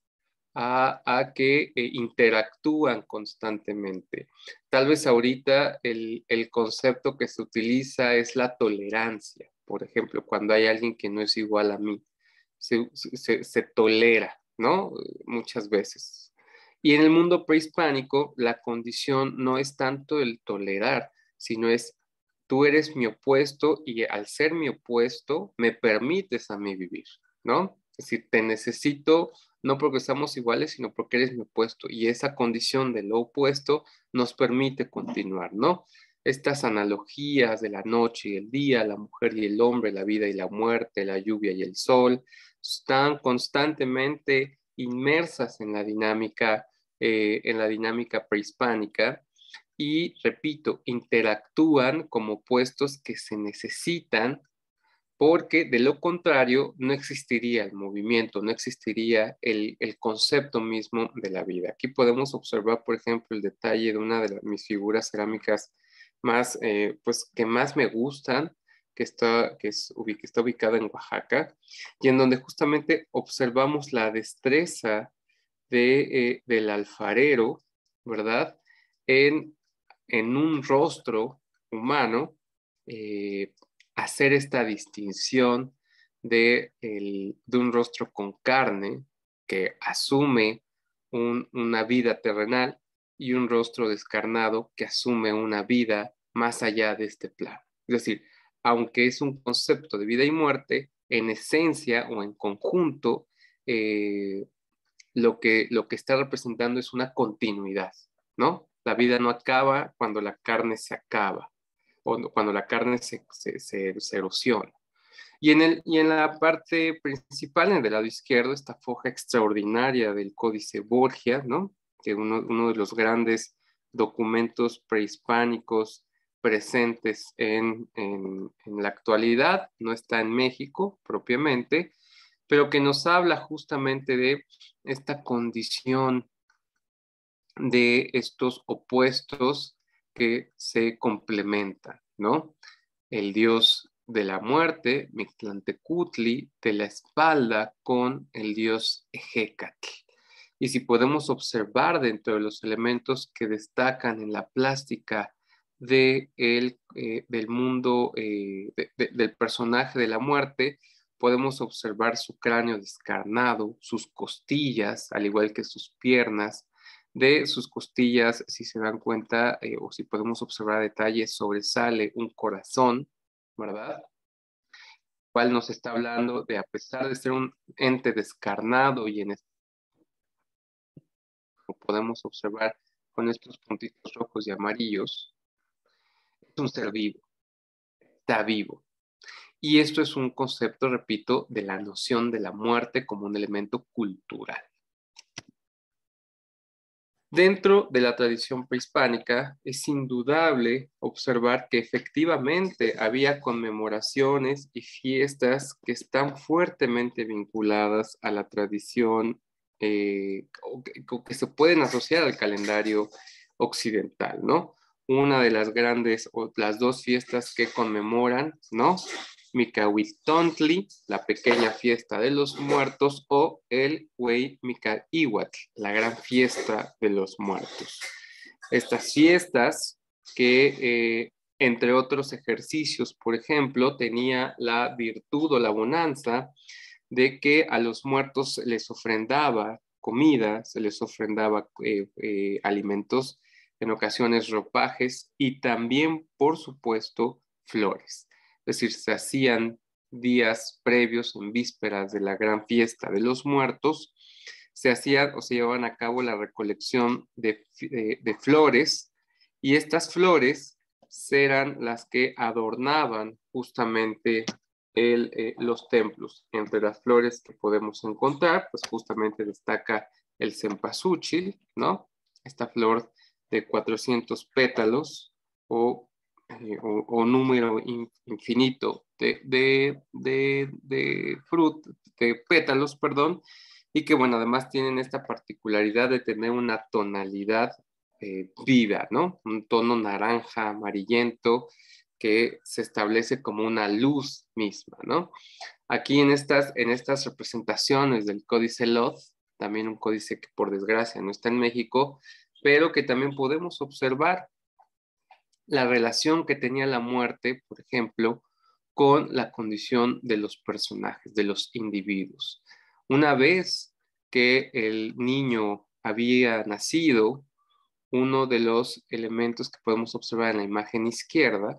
A, a, que eh, interactúan constantemente. Tal vez ahorita el, el concepto que se utiliza es la tolerancia. Por ejemplo, cuando hay alguien que no es igual a mí, se, se, se tolera, ¿no? Muchas veces. Y en el mundo prehispánico, la condición no es tanto el tolerar, sino es tú eres mi opuesto y al ser mi opuesto, me permites a mí vivir, ¿no? Es decir, te necesito no porque estamos iguales, sino porque eres mi opuesto. Y esa condición de lo opuesto nos permite continuar, ¿no? Estas analogías de la noche y el día, la mujer y el hombre, la vida y la muerte, la lluvia y el sol, están constantemente inmersas en la dinámica, eh, en la dinámica prehispánica. Y, repito, interactúan como opuestos que se necesitan porque de lo contrario no existiría el movimiento, no existiría el, el, concepto mismo de la vida. Aquí podemos observar, por ejemplo, el detalle de una de las, mis figuras cerámicas más, eh, pues, que más me gustan, que está, que, es, que está ubicada en Oaxaca, y en donde justamente observamos la destreza de, eh, del alfarero, ¿verdad? En, en un rostro humano, eh, hacer esta distinción de, el, de un rostro con carne que asume un, una vida terrenal y un rostro descarnado que asume una vida más allá de este plano. Es decir, aunque es un concepto de vida y muerte, en esencia o en conjunto, eh, lo, que, lo que está representando es una continuidad, ¿no? La vida no acaba cuando la carne se acaba o cuando la carne se, se, se, se erosiona. Y en, el, y en la parte principal, en el lado izquierdo, esta foja extraordinaria del Códice Borgia, ¿no? Que uno, uno de los grandes documentos prehispánicos presentes en, en, en la actualidad, no está en México propiamente, pero que nos habla justamente de esta condición de estos opuestos que se complementan, ¿no? El dios de la muerte, Mictlantecutli, de la espalda con el dios Ejecatl. Y si podemos observar dentro de los elementos que destacan en la plástica de el, eh, del mundo, eh, de, de, del personaje de la muerte, podemos observar su cráneo descarnado, sus costillas, al igual que sus piernas. De sus costillas, si se dan cuenta eh, o si podemos observar detalles, sobresale un corazón, ¿verdad? Cual nos está hablando de, a pesar de ser un ente descarnado y en este, como podemos observar con estos puntitos rojos y amarillos, es un ser vivo, está vivo. Y esto es un concepto, repito, de la noción de la muerte como un elemento cultural. Dentro de la tradición prehispánica es indudable observar que efectivamente había conmemoraciones y fiestas que están fuertemente vinculadas a la tradición eh, o que, o que se pueden asociar al calendario occidental, ¿no? Una de las grandes, o las dos fiestas que conmemoran, ¿no? Micahuitontli, la pequeña fiesta de los muertos, o el Huey Micaíhuatl, la gran fiesta de los muertos. Estas fiestas que, eh, entre otros ejercicios, por ejemplo, tenía la virtud o la bonanza de que a los muertos se les ofrendaba comida, se les ofrendaba eh, eh, alimentos, en ocasiones ropajes y también, por supuesto, flores. Es decir, se hacían días previos, en vísperas de la gran fiesta de los muertos, se hacían o se llevaban a cabo la recolección de, de, de flores, y estas flores eran las que adornaban justamente el, eh, los templos. Entre las flores que podemos encontrar, pues justamente destaca el cempasúchil, ¿no? Esta flor de cuatrocientos pétalos o, eh, o, o número in, infinito de, de, de, de, frut, de pétalos, perdón, y que, bueno, además tienen esta particularidad de tener una tonalidad eh, viva, ¿no? Un tono naranja, amarillento, que se establece como una luz misma, ¿no? Aquí en estas, en estas representaciones del Códice Loth, también un códice que por desgracia no está en México, pero que también podemos observar la relación que tenía la muerte, por ejemplo, con la condición de los personajes, de los individuos. Una vez que el niño había nacido, uno de los elementos que podemos observar en la imagen izquierda,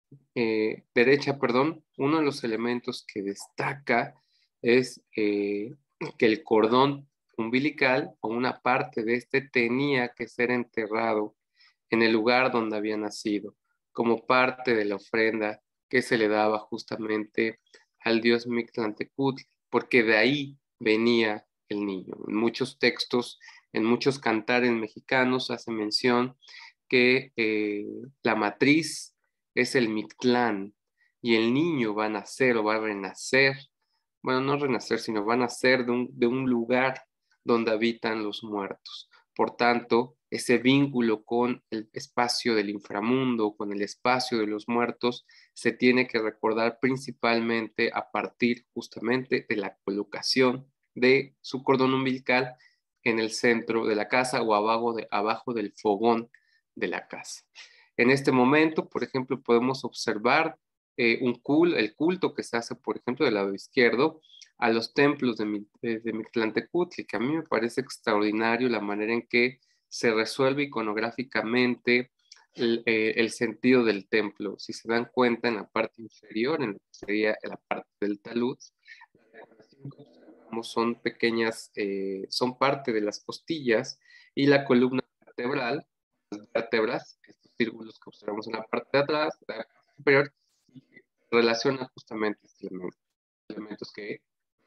eh, derecha, perdón, uno de los elementos que destaca es eh, que el cordón umbilical o una parte de este tenía que ser enterrado en el lugar donde había nacido, como parte de la ofrenda que se le daba justamente al dios Mictlantecutli, porque de ahí venía el niño. En muchos textos, en muchos cantares mexicanos hace mención que eh, la matriz es el Mictlán y el niño va a nacer o va a renacer, bueno, no renacer, sino va a nacer de un, de un lugar donde habitan los muertos. Por tanto, ese vínculo con el espacio del inframundo, con el espacio de los muertos, se tiene que recordar principalmente a partir justamente de la colocación de su cordón umbilical en el centro de la casa o abajo, de, abajo del fogón de la casa. En este momento, por ejemplo, podemos observar eh, un cul, el culto que se hace, por ejemplo, del lado izquierdo, a los templos de, de, de Mictlantecutli, que a mí me parece extraordinario la manera en que se resuelve iconográficamente el, eh, el sentido del templo. Si se dan cuenta, en la parte inferior, en lo que sería la parte del talud, la decoración que observamos son pequeñas, eh, son parte de las costillas y la columna vertebral, las vértebras, estos círculos que observamos en la parte de atrás, de la parte superior, y relaciona justamente estos elementos, elementos que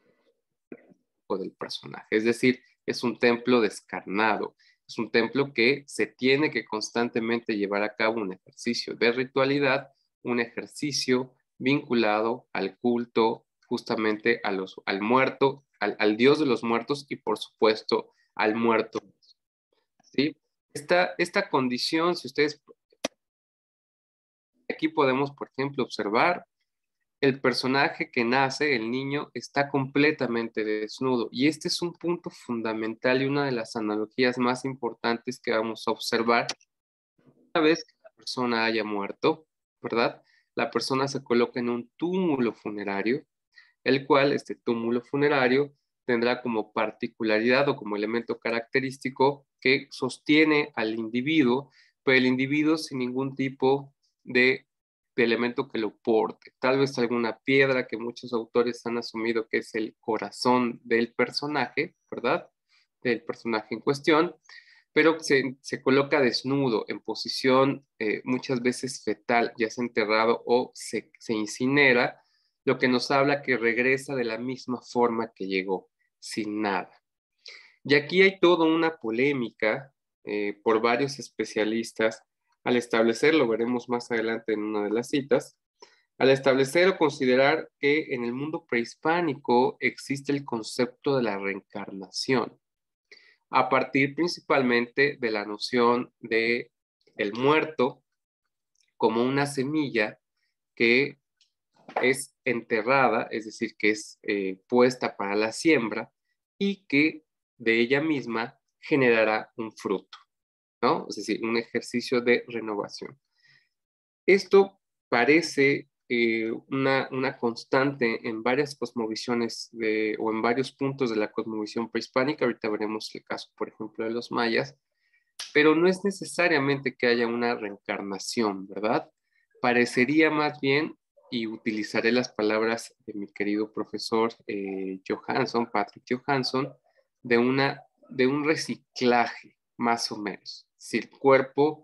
del personaje. Es decir, es un templo descarnado, es un templo que se tiene que constantemente llevar a cabo un ejercicio de ritualidad, un ejercicio vinculado al culto, justamente a los, al muerto, al, al dios de los muertos y por supuesto al muerto. ¿Sí? Esta, esta condición, si ustedes, aquí podemos, por ejemplo, observar el personaje que nace, el niño, está completamente desnudo. Y este es un punto fundamental y una de las analogías más importantes que vamos a observar. Una vez que la persona haya muerto, ¿verdad? La persona se coloca en un túmulo funerario, el cual, este túmulo funerario, tendrá como particularidad o como elemento característico que sostiene al individuo, pero el individuo sin ningún tipo de de elemento que lo porte, tal vez alguna piedra que muchos autores han asumido que es el corazón del personaje, ¿verdad? Del personaje en cuestión, pero se, se coloca desnudo, en posición eh, muchas veces fetal, ya sea enterrado o se, se incinera, lo que nos habla que regresa de la misma forma que llegó, sin nada. Y aquí hay toda una polémica eh, por varios especialistas al establecer, lo veremos más adelante en una de las citas, al establecer o considerar que en el mundo prehispánico existe el concepto de la reencarnación. a partir principalmente de la noción de el muerto como una semilla que es enterrada, es decir, que es eh, puesta para la siembra y que de ella misma generará un fruto, ¿no? Es decir, un ejercicio de renovación. Esto parece eh, una, una constante en varias cosmovisiones de, o en varios puntos de la cosmovisión prehispánica. Ahorita veremos el caso, por ejemplo, de los mayas, pero no es necesariamente que haya una reencarnación, ¿verdad? Parecería más bien, y utilizaré las palabras de mi querido profesor eh, Johansson, Patrick Johansson, de, una, de un reciclaje, más o menos. Si el cuerpo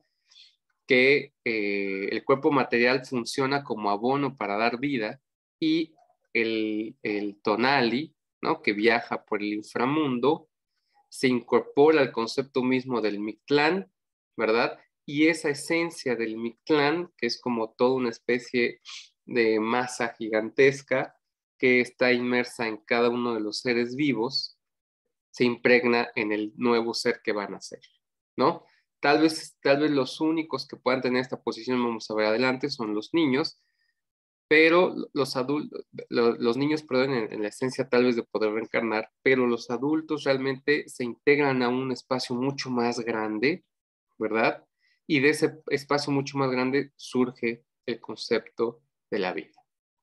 que eh, el cuerpo material funciona como abono para dar vida y el, el tonali, ¿no? Que viaja por el inframundo, se incorpora al concepto mismo del Mictlán, ¿verdad? Y esa esencia del Mictlán, que es como toda una especie de masa gigantesca que está inmersa en cada uno de los seres vivos, se impregna en el nuevo ser que van a ser, ¿no? Tal vez, tal vez los únicos que puedan tener esta posición, vamos a ver adelante, son los niños, pero los adultos, los niños, perdón, en, en la esencia tal vez de poder reencarnar, pero los adultos realmente se integran a un espacio mucho más grande, ¿verdad? Y de ese espacio mucho más grande surge el concepto de la vida.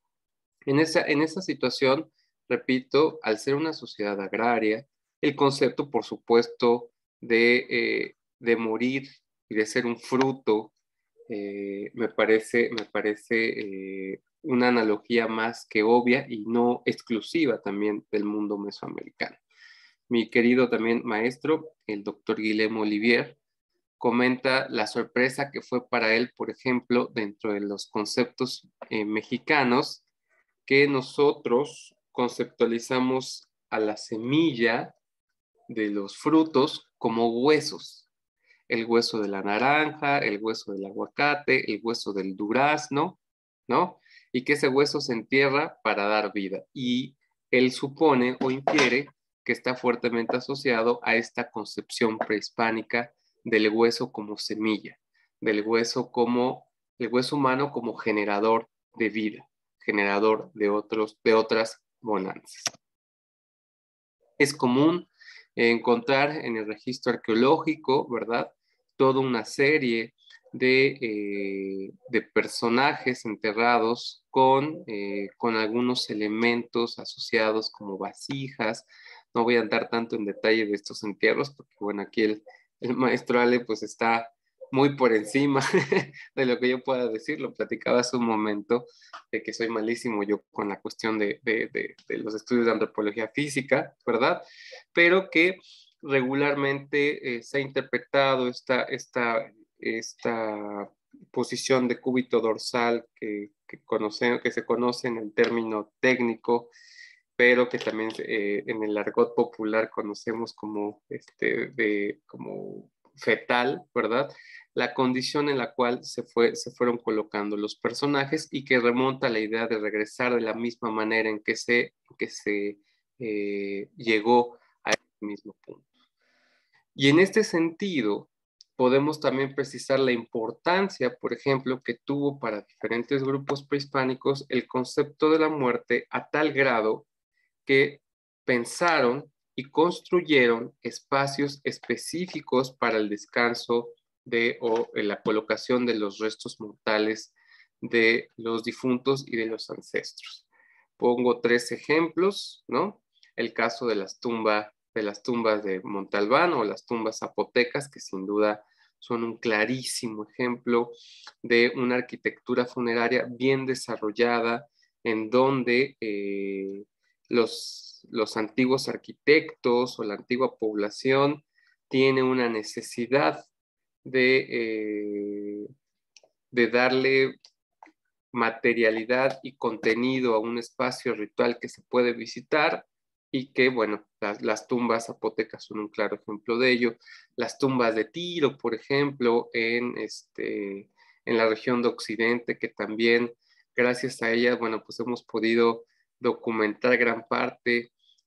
En esa, en esa situación, repito, al ser una sociedad agraria, el concepto, por supuesto, de, eh, de morir y de ser un fruto, eh, me parece, me parece eh, una analogía más que obvia y no exclusiva también del mundo mesoamericano. Mi querido también maestro, el doctor Guillermo Olivier, comenta la sorpresa que fue para él, por ejemplo, dentro de los conceptos eh, mexicanos, que nosotros conceptualizamos a la semilla de los frutos como huesos. El hueso de la naranja, el hueso del aguacate, el hueso del durazno, ¿no? Y que ese hueso se entierra para dar vida. Y él supone o infiere que está fuertemente asociado a esta concepción prehispánica del hueso como semilla, del hueso como, el hueso humano como generador de vida, generador de, otros, de otras bonanzas. Es común encontrar en el registro arqueológico, ¿verdad?, toda una serie de, eh, de personajes enterrados con, eh, con algunos elementos asociados como vasijas. No voy a andar tanto en detalle de estos entierros porque, bueno, aquí el, el maestro Ale pues está muy por encima de lo que yo pueda decir. Lo platicaba hace un momento de que soy malísimo yo con la cuestión de, de, de, de los estudios de antropología física, ¿verdad? Pero que regularmente eh, se ha interpretado esta, esta, esta posición de cúbito dorsal que, que, conoce, que se conoce en el término técnico, pero que también eh, en el argot popular conocemos como, este, de, como fetal, ¿verdad? La condición en la cual se, fue, se fueron colocando los personajes y que remonta a la idea de regresar de la misma manera en que se, que se eh, llegó a ese mismo punto. Y en este sentido, podemos también precisar la importancia, por ejemplo, que tuvo para diferentes grupos prehispánicos el concepto de la muerte a tal grado que pensaron y construyeron espacios específicos para el descanso de o la colocación de los restos mortales de los difuntos y de los ancestros. Pongo tres ejemplos, ¿no? El caso de las tumbas de las tumbas de Montalbán o las tumbas zapotecas, que sin duda son un clarísimo ejemplo de una arquitectura funeraria bien desarrollada, en donde eh, los, los antiguos arquitectos o la antigua población tiene una necesidad de, eh, de darle materialidad y contenido a un espacio ritual que se puede visitar y que, bueno, las, las tumbas zapotecas son un claro ejemplo de ello. Las tumbas de Tiro, por ejemplo, en, este, en la región de Occidente, que también, gracias a ellas, bueno, pues hemos podido documentar gran parte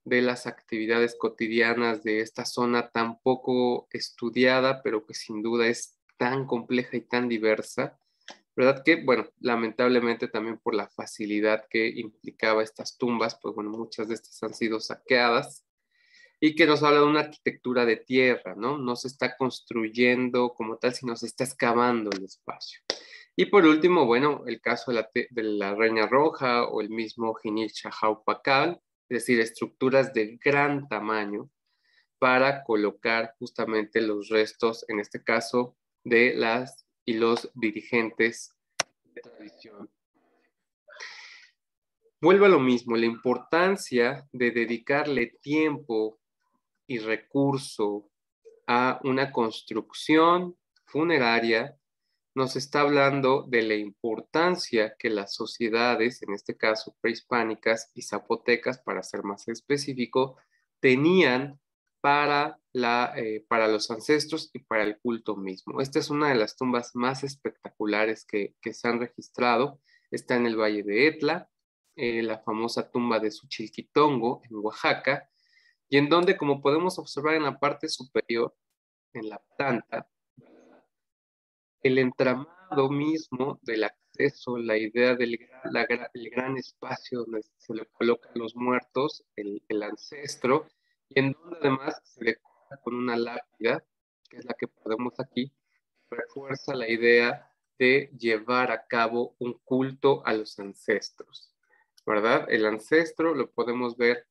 de las actividades cotidianas de esta zona tan poco estudiada, pero que sin duda es tan compleja y tan diversa, ¿verdad? Que, bueno, lamentablemente también por la facilidad que implicaba estas tumbas, pues bueno, muchas de estas han sido saqueadas y que nos habla de una arquitectura de tierra, ¿no? No se está construyendo como tal, sino se está excavando el espacio. Y por último, bueno, el caso de la, de la Reina Roja o el mismo Jinil Chahau Pakal, es decir, estructuras de gran tamaño para colocar justamente los restos, en este caso, de las y los dirigentes de tradición. Vuelvo a lo mismo, la importancia de dedicarle tiempo y recurso a una construcción funeraria nos está hablando de la importancia que las sociedades, en este caso prehispánicas y zapotecas, para ser más específico, tenían para, la, eh, para los ancestros y para el culto mismo. Esta es una de las tumbas más espectaculares que, que se han registrado. Está en el Valle de Etla, eh, la famosa tumba de Suchilquitongo, en Oaxaca, y en donde, como podemos observar en la parte superior, en la planta, el entramado mismo del acceso, la idea del la, el gran espacio donde se le colocan los muertos, el, el ancestro, y en donde además se decora con una lápida, que es la que podemos aquí, refuerza la idea de llevar a cabo un culto a los ancestros, ¿verdad? El ancestro lo podemos ver,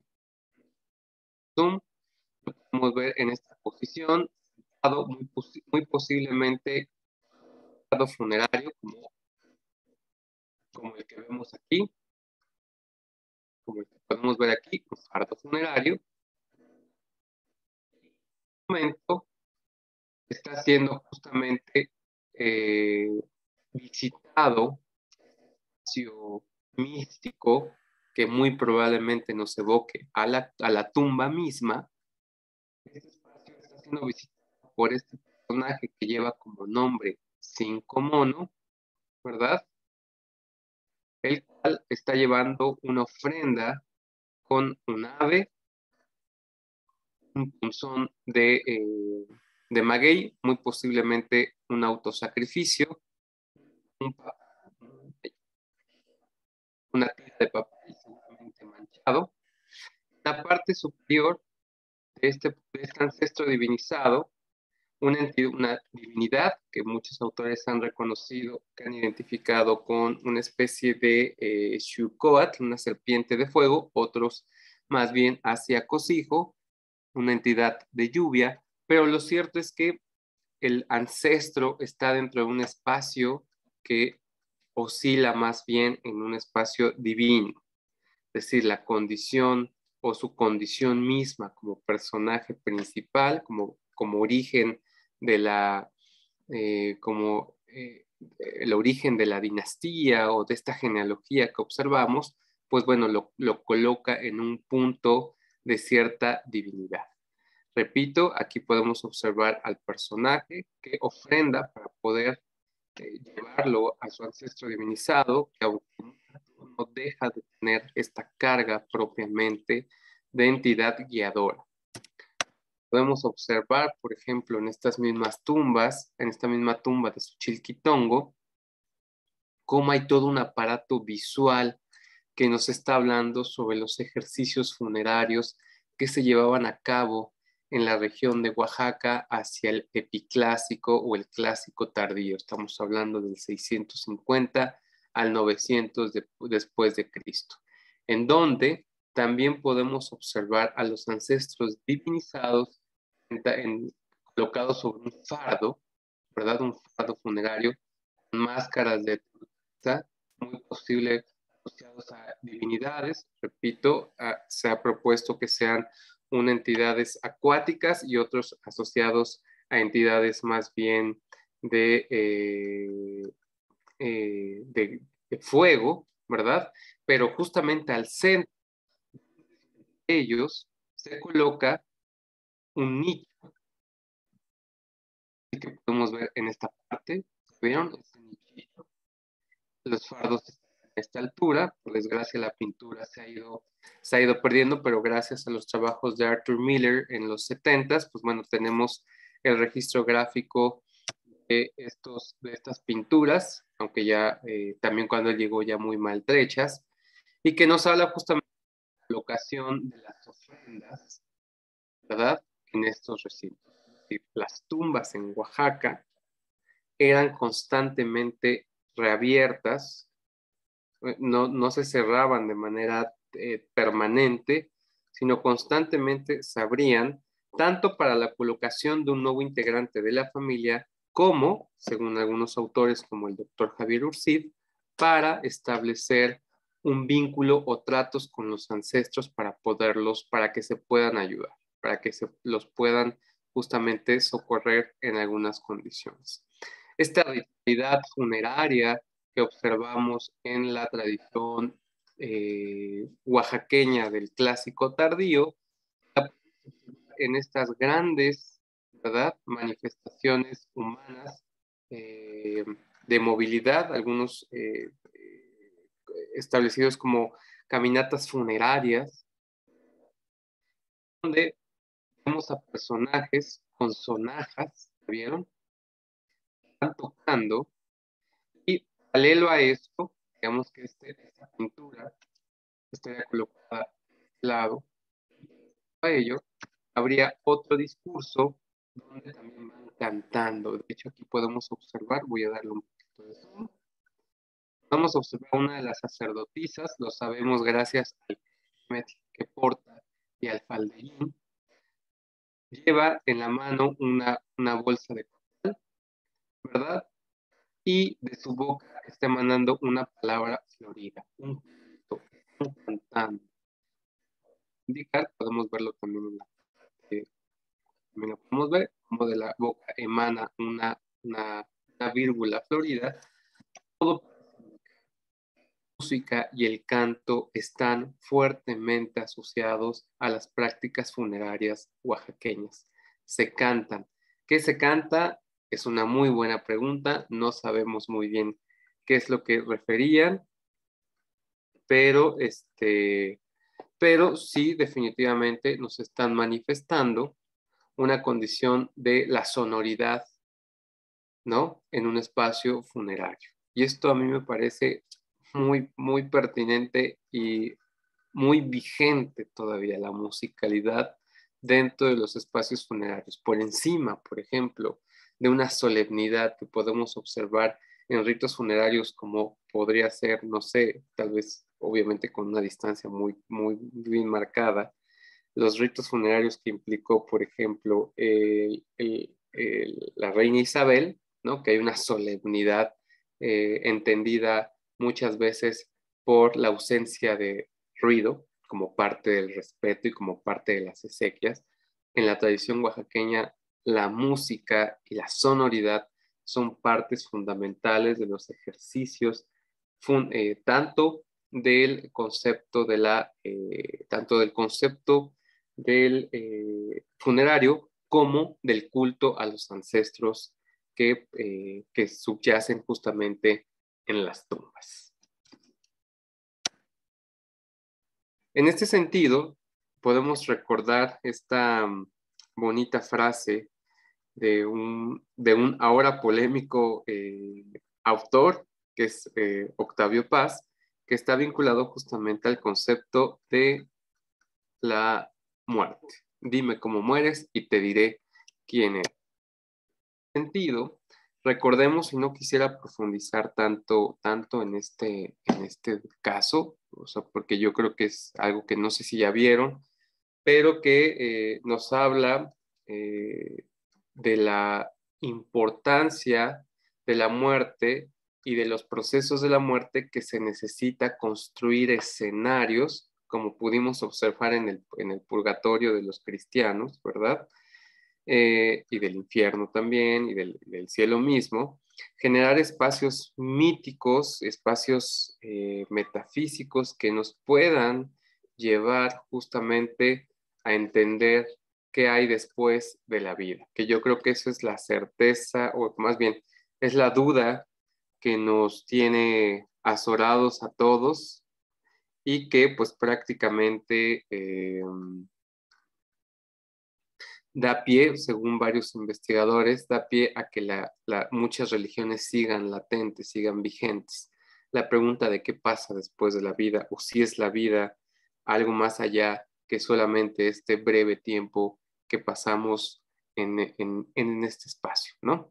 zoom, lo podemos ver en esta posición, muy, posi muy posiblemente funerario, como, como el que vemos aquí, como el que podemos ver aquí, un fardo funerario. En este momento está siendo justamente eh, visitado, espacio místico que muy probablemente nos evoque a la, a la tumba misma. Este espacio está siendo visitado por este personaje que lleva como nombre Cinco Mono, ¿verdad? El cual está llevando una ofrenda con un ave, un punzón de, eh, de maguey, muy posiblemente un autosacrificio, un, una tira de papel seguramente manchado. La parte superior de este, de este ancestro divinizado, una, entidad, una divinidad que muchos autores han reconocido, que han identificado con una especie de eh, Xucoatl, una serpiente de fuego, otros más bien hacia Cosijo, una entidad de lluvia, pero lo cierto es que el ancestro está dentro de un espacio que oscila más bien en un espacio divino, es decir, la condición o su condición misma como personaje principal, como, como origen de la, eh, como eh, el origen de la dinastía o de esta genealogía que observamos, pues bueno, lo, lo coloca en un punto de cierta divinidad. Repito, aquí podemos observar al personaje que ofrenda para poder eh, llevarlo a su ancestro divinizado, que aunque no deja de tener esta carga propiamente de entidad guiadora. Podemos observar, por ejemplo, en estas mismas tumbas, en esta misma tumba de Suchilquitongo, cómo hay todo un aparato visual que nos está hablando sobre los ejercicios funerarios que se llevaban a cabo en la región de Oaxaca hacia el epiclásico o el clásico tardío. Estamos hablando del seiscientos cincuenta al novecientos de, después de Cristo, en donde también podemos observar a los ancestros divinizados en, en, colocados sobre un fardo, ¿verdad? Un fardo funerario con máscaras de turquesa, muy posible asociados a divinidades. Repito, a, se ha propuesto que sean una entidades acuáticas y otros asociados a entidades más bien de, eh, eh, de, de fuego, ¿verdad? Pero justamente al centro de ellos se coloca un nicho que podemos ver en esta parte. ¿Vieron? Este nichito. Los fardos esta altura. Por desgracia, la pintura se ha ido, se ha ido perdiendo, pero gracias a los trabajos de Arthur Miller en los setentas, pues bueno, tenemos el registro gráfico de, estos, de estas pinturas, aunque ya eh, también cuando él llegó ya muy maltrechas, y que nos habla justamente de la colocación de las ofrendas, ¿verdad?, en estos recintos. Es decir, las tumbas en Oaxaca eran constantemente reabiertas, no, no se cerraban de manera eh, permanente, sino constantemente se abrían, tanto para la colocación de un nuevo integrante de la familia, como, según algunos autores como el doctor Javier Urcid, para establecer un vínculo o tratos con los ancestros para poderlos, para que se puedan ayudar, para que se los puedan justamente socorrer en algunas condiciones. Esta ritualidad funeraria que observamos en la tradición eh, oaxaqueña del clásico tardío, en estas grandes, ¿verdad?, manifestaciones humanas eh, de movilidad, algunos eh, establecidos como caminatas funerarias, donde vemos a personajes con sonajas, ¿vieron?, están tocando, y paralelo a esto, digamos que este, esta pintura estaría colocada a este lado, a ello habría otro discurso donde también van cantando. De hecho, aquí podemos observar, voy a darle un poquito de zoom. Vamos a observar una de las sacerdotisas, lo sabemos gracias al que porta y al falderín. Lleva en la mano una, una bolsa de costal, ¿verdad? Y de su boca está emanando una palabra florida, un canto, un cantando. Indicar, podemos verlo también en la eh, también lo podemos ver, como de la boca emana una, una, una vírgula florida. Todo la música y el canto están fuertemente asociados a las prácticas funerarias oaxaqueñas. Se cantan. ¿Qué se canta? Es una muy buena pregunta. No sabemos muy bien qué es lo que referían, pero, este, pero sí definitivamente nos están manifestando una condición de la sonoridad, ¿no?, en un espacio funerario. Y esto a mí me parece muy, muy pertinente y muy vigente todavía, la musicalidad dentro de los espacios funerarios, por encima, por ejemplo, de una solemnidad que podemos observar en ritos funerarios como podría ser, no sé, tal vez obviamente con una distancia muy, muy bien marcada, los ritos funerarios que implicó, por ejemplo, el, el, el, la reina Isabel, ¿no?, que hay una solemnidad eh, entendida muchas veces por la ausencia de ruido como parte del respeto y como parte de las exequias. En la tradición oaxaqueña, la música y la sonoridad son partes fundamentales de los ejercicios, fun, eh, tanto del concepto de la, eh, tanto del concepto del eh, funerario como del culto a los ancestros que, eh, que subyacen justamente en las tumbas. En este sentido, podemos recordar esta um, bonita frase de un, de un ahora polémico eh, autor, que es eh, Octavio Paz, que está vinculado justamente al concepto de la muerte. Dime cómo mueres y te diré quién eres. En este sentido, recordemos, y no quisiera profundizar tanto, tanto en, este, en este caso, o sea, porque yo creo que es algo que no sé si ya vieron, pero que eh, nos habla eh, de la importancia de la muerte y de los procesos de la muerte, que se necesita construir escenarios, como pudimos observar en el, en el purgatorio de los cristianos, ¿verdad? Eh, y del infierno también, y del, del cielo mismo, generar espacios míticos, espacios eh, metafísicos que nos puedan llevar justamente a entender qué hay después de la vida, que yo creo que eso es la certeza, o más bien, es la duda que nos tiene azorados a todos y que pues prácticamente eh, da pie, según varios investigadores, da pie a que la, la, muchas religiones sigan latentes, sigan vigentes. La pregunta de qué pasa después de la vida, o si es la vida algo más allá que solamente este breve tiempo que pasamos en, en, en este espacio, ¿no?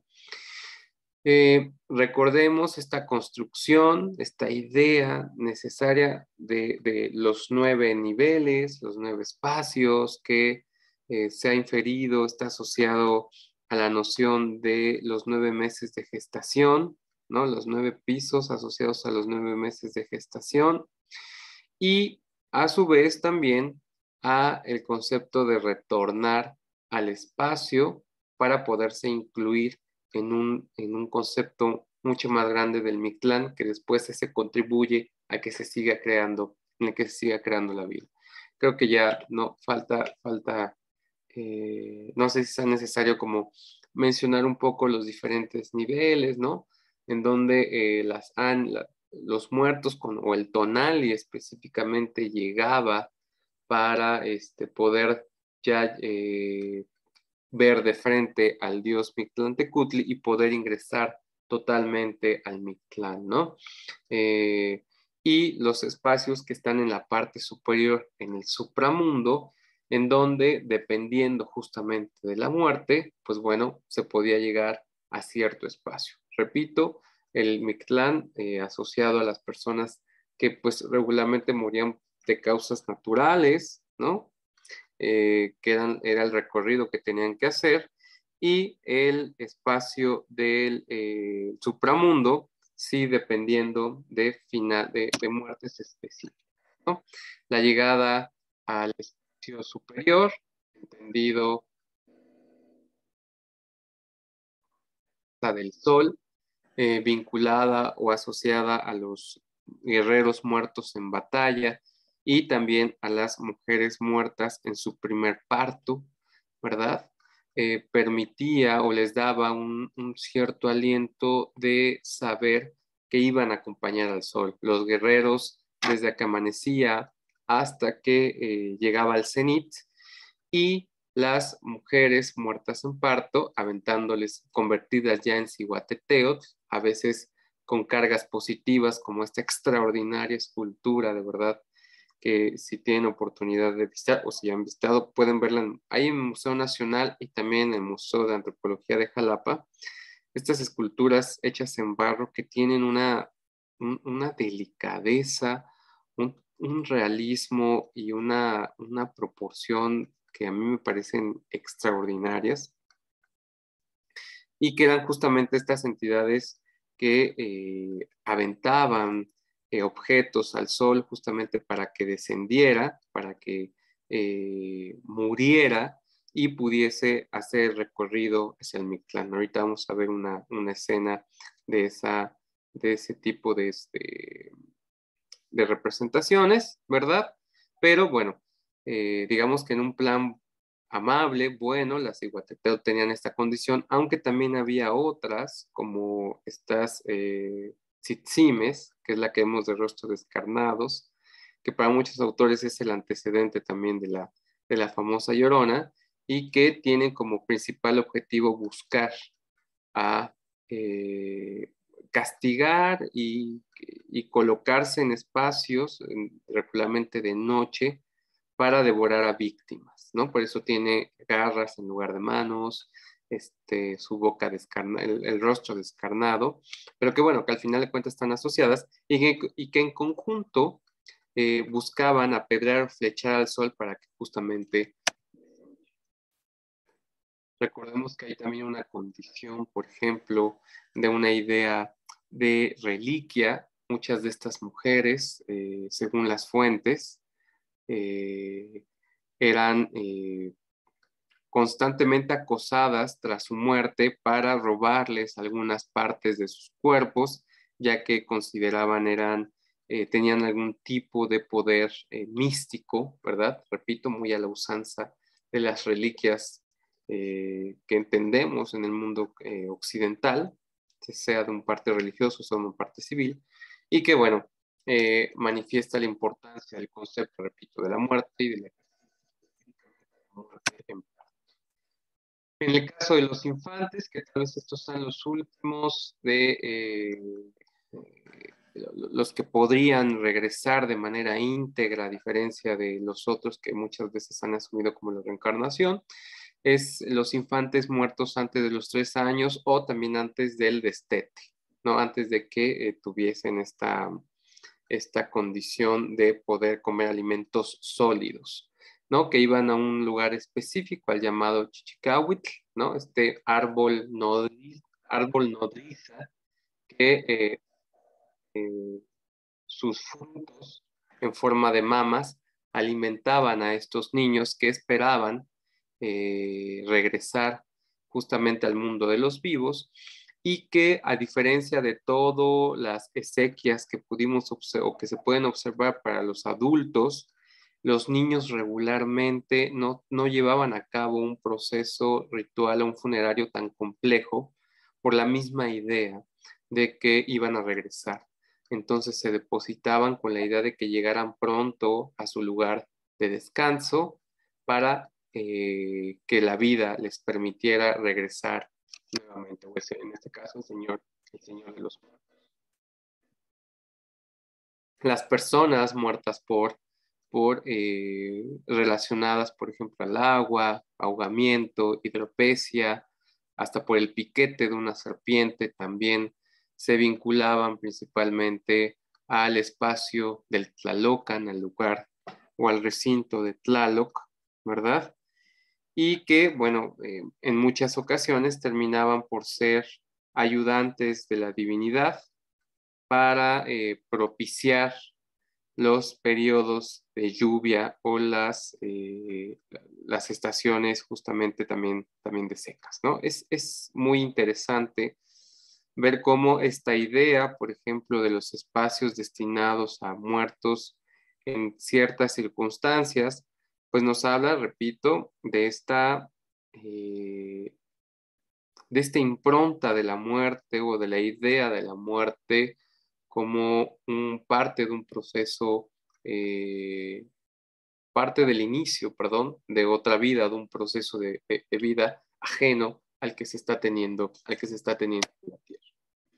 Eh, recordemos esta construcción, esta idea necesaria de, de los nueve niveles, los nueve espacios que eh, se ha inferido, está asociado a la noción de los nueve meses de gestación, ¿no? Los nueve pisos asociados a los nueve meses de gestación y a su vez también a el concepto de retornar al espacio para poderse incluir en un, en un concepto mucho más grande del Mictlán que después se contribuye a que se siga creando, en el que se siga creando la vida. Creo que ya no falta, falta eh, no sé si sea necesario como mencionar un poco los diferentes niveles, ¿no? En donde eh, las, an, la, los muertos con, o el tonali específicamente llegaba para este, poder ya eh, ver de frente al dios Mictlantecutli y poder ingresar totalmente al Mictlán, ¿no? Eh, y los espacios que están en la parte superior, en el supramundo, en donde, dependiendo justamente de la muerte, pues bueno, se podía llegar a cierto espacio. Repito, el Mictlán eh, asociado a las personas que pues regularmente morían de causas naturales, ¿no? Eh, que eran, era el recorrido que tenían que hacer, y el espacio del eh, supramundo, sí, dependiendo de, final, de, de muertes específicas, ¿no? La llegada al espacio superior, entendido del sol, eh, vinculada o asociada a los guerreros muertos en batalla y también a las mujeres muertas en su primer parto, ¿verdad? Eh, permitía o les daba un, un cierto aliento de saber que iban a acompañar al sol. Los guerreros, desde que amanecía hasta que eh, llegaba al cenit, y las mujeres muertas en parto, aventándoles convertidas ya en ciguateteot, a veces con cargas positivas, como esta extraordinaria escultura, de verdad, que si tienen oportunidad de visitar o si han visitado, pueden verla ahí en el Museo Nacional y también en el Museo de Antropología de Jalapa. Estas esculturas hechas en barro que tienen una, un, una delicadeza, un, un realismo y una, una proporción que a mí me parecen extraordinarias y que eran justamente estas entidades que eh, aventaban eh, objetos al sol justamente para que descendiera, para que eh, muriera y pudiese hacer recorrido hacia el Mictlán. Ahorita vamos a ver una, una escena de, esa, de ese tipo de, este, de representaciones, ¿verdad? Pero bueno, eh, digamos que en un plan amable, bueno, las Iguateteo tenían esta condición, aunque también había otras, como estas eh, tzitzimes, que es la que vemos de rostros descarnados, que para muchos autores es el antecedente también de la, de la famosa Llorona, y que tienen como principal objetivo buscar a eh, castigar y, y, colocarse en espacios, en, regularmente de noche, para devorar a víctimas, ¿no? Por eso tiene garras en lugar de manos, este, su boca descarnada, el, el, rostro descarnado, pero que bueno, que al final de cuentas están asociadas y que, y que en conjunto eh, buscaban apedrear o flechar al sol para que justamente recordemos que hay también una condición, por ejemplo, de una idea de reliquia. Muchas de estas mujeres, eh, según las fuentes, eh, eran eh, constantemente acosadas tras su muerte para robarles algunas partes de sus cuerpos, ya que consideraban eran, eh, tenían algún tipo de poder eh, místico, ¿verdad? Repito, muy a la usanza de las reliquias eh, que entendemos en el mundo eh, occidental, sea de un parte religioso, sea de un parte civil, y que, bueno, eh, manifiesta la importancia del concepto, repito, de la muerte y de la muerte en En el caso de los infantes, que tal vez estos sean los últimos de eh, eh, los que podrían regresar de manera íntegra, a diferencia de los otros que muchas veces han asumido como la reencarnación, es los infantes muertos antes de los tres años o también antes del destete, ¿no? Antes de que eh, tuviesen esta, esta condición de poder comer alimentos sólidos, ¿no? Que iban a un lugar específico, al llamado Chichicahuitl, ¿no? Este árbol, nodriz, árbol nodriza que eh, eh, sus frutos en forma de mamas alimentaban a estos niños que esperaban eh, regresar justamente al mundo de los vivos y que a diferencia de todas las exequias que pudimos o que se pueden observar para los adultos, los niños regularmente no, no llevaban a cabo un proceso ritual o un funerario tan complejo por la misma idea de que iban a regresar. Entonces se depositaban con la idea de que llegaran pronto a su lugar de descanso para eh, que la vida les permitiera regresar nuevamente, o en este caso el Señor, el Señor de los muertos. Las personas muertas por, por eh, relacionadas, por ejemplo, al agua, ahogamiento, hidropesia, hasta por el piquete de una serpiente, también se vinculaban principalmente al espacio del Tlalocan, al lugar o al recinto de Tlaloc, ¿verdad? Y que, bueno, eh, en muchas ocasiones terminaban por ser ayudantes de la divinidad para eh, propiciar los periodos de lluvia o las, eh, las estaciones justamente también, también de secas, ¿no? Es, es muy interesante ver cómo esta idea, por ejemplo, de los espacios destinados a muertos en ciertas circunstancias, pues nos habla, repito, de esta, eh, de esta impronta de la muerte o de la idea de la muerte como un parte de un proceso, eh, parte del inicio, perdón, de otra vida, de un proceso de, de, de vida ajeno al que se está teniendo, al que se está teniendo en la Tierra.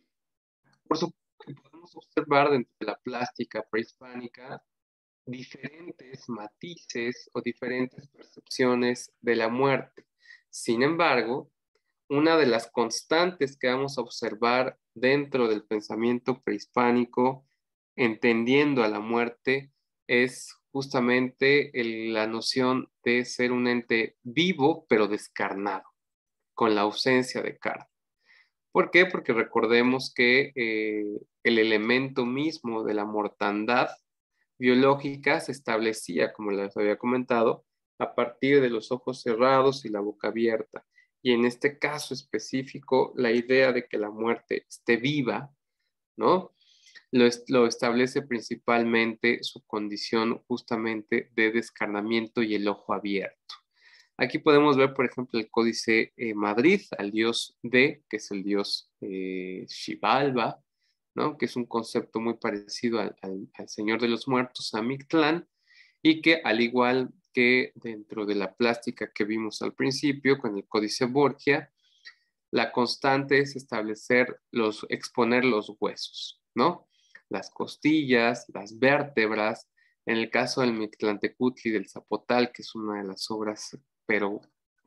Por supuesto que podemos observar dentro de la plástica prehispánica diferentes matices o diferentes percepciones de la muerte. Sin embargo, una de las constantes que vamos a observar dentro del pensamiento prehispánico, entendiendo a la muerte, es justamente el, la noción de ser un ente vivo pero descarnado, con la ausencia de carne. ¿Por qué? Porque recordemos que eh, el elemento mismo de la mortandad biológica se establecía, como les había comentado, a partir de los ojos cerrados y la boca abierta. Y en este caso específico, la idea de que la muerte esté viva, ¿no? Lo, est lo establece principalmente su condición justamente de descarnamiento y el ojo abierto. Aquí podemos ver, por ejemplo, el códice eh, Madrid, al dios de, que es el dios eh, Xibalba, ¿no? Que es un concepto muy parecido al, al, al Señor de los Muertos, a Mictlán, y que al igual que dentro de la plástica que vimos al principio con el códice Borgia, la constante es establecer los, exponer los huesos, ¿no? Las costillas, las vértebras. En el caso del Mictlantecutli del Zapotal, que es una de las obras, pero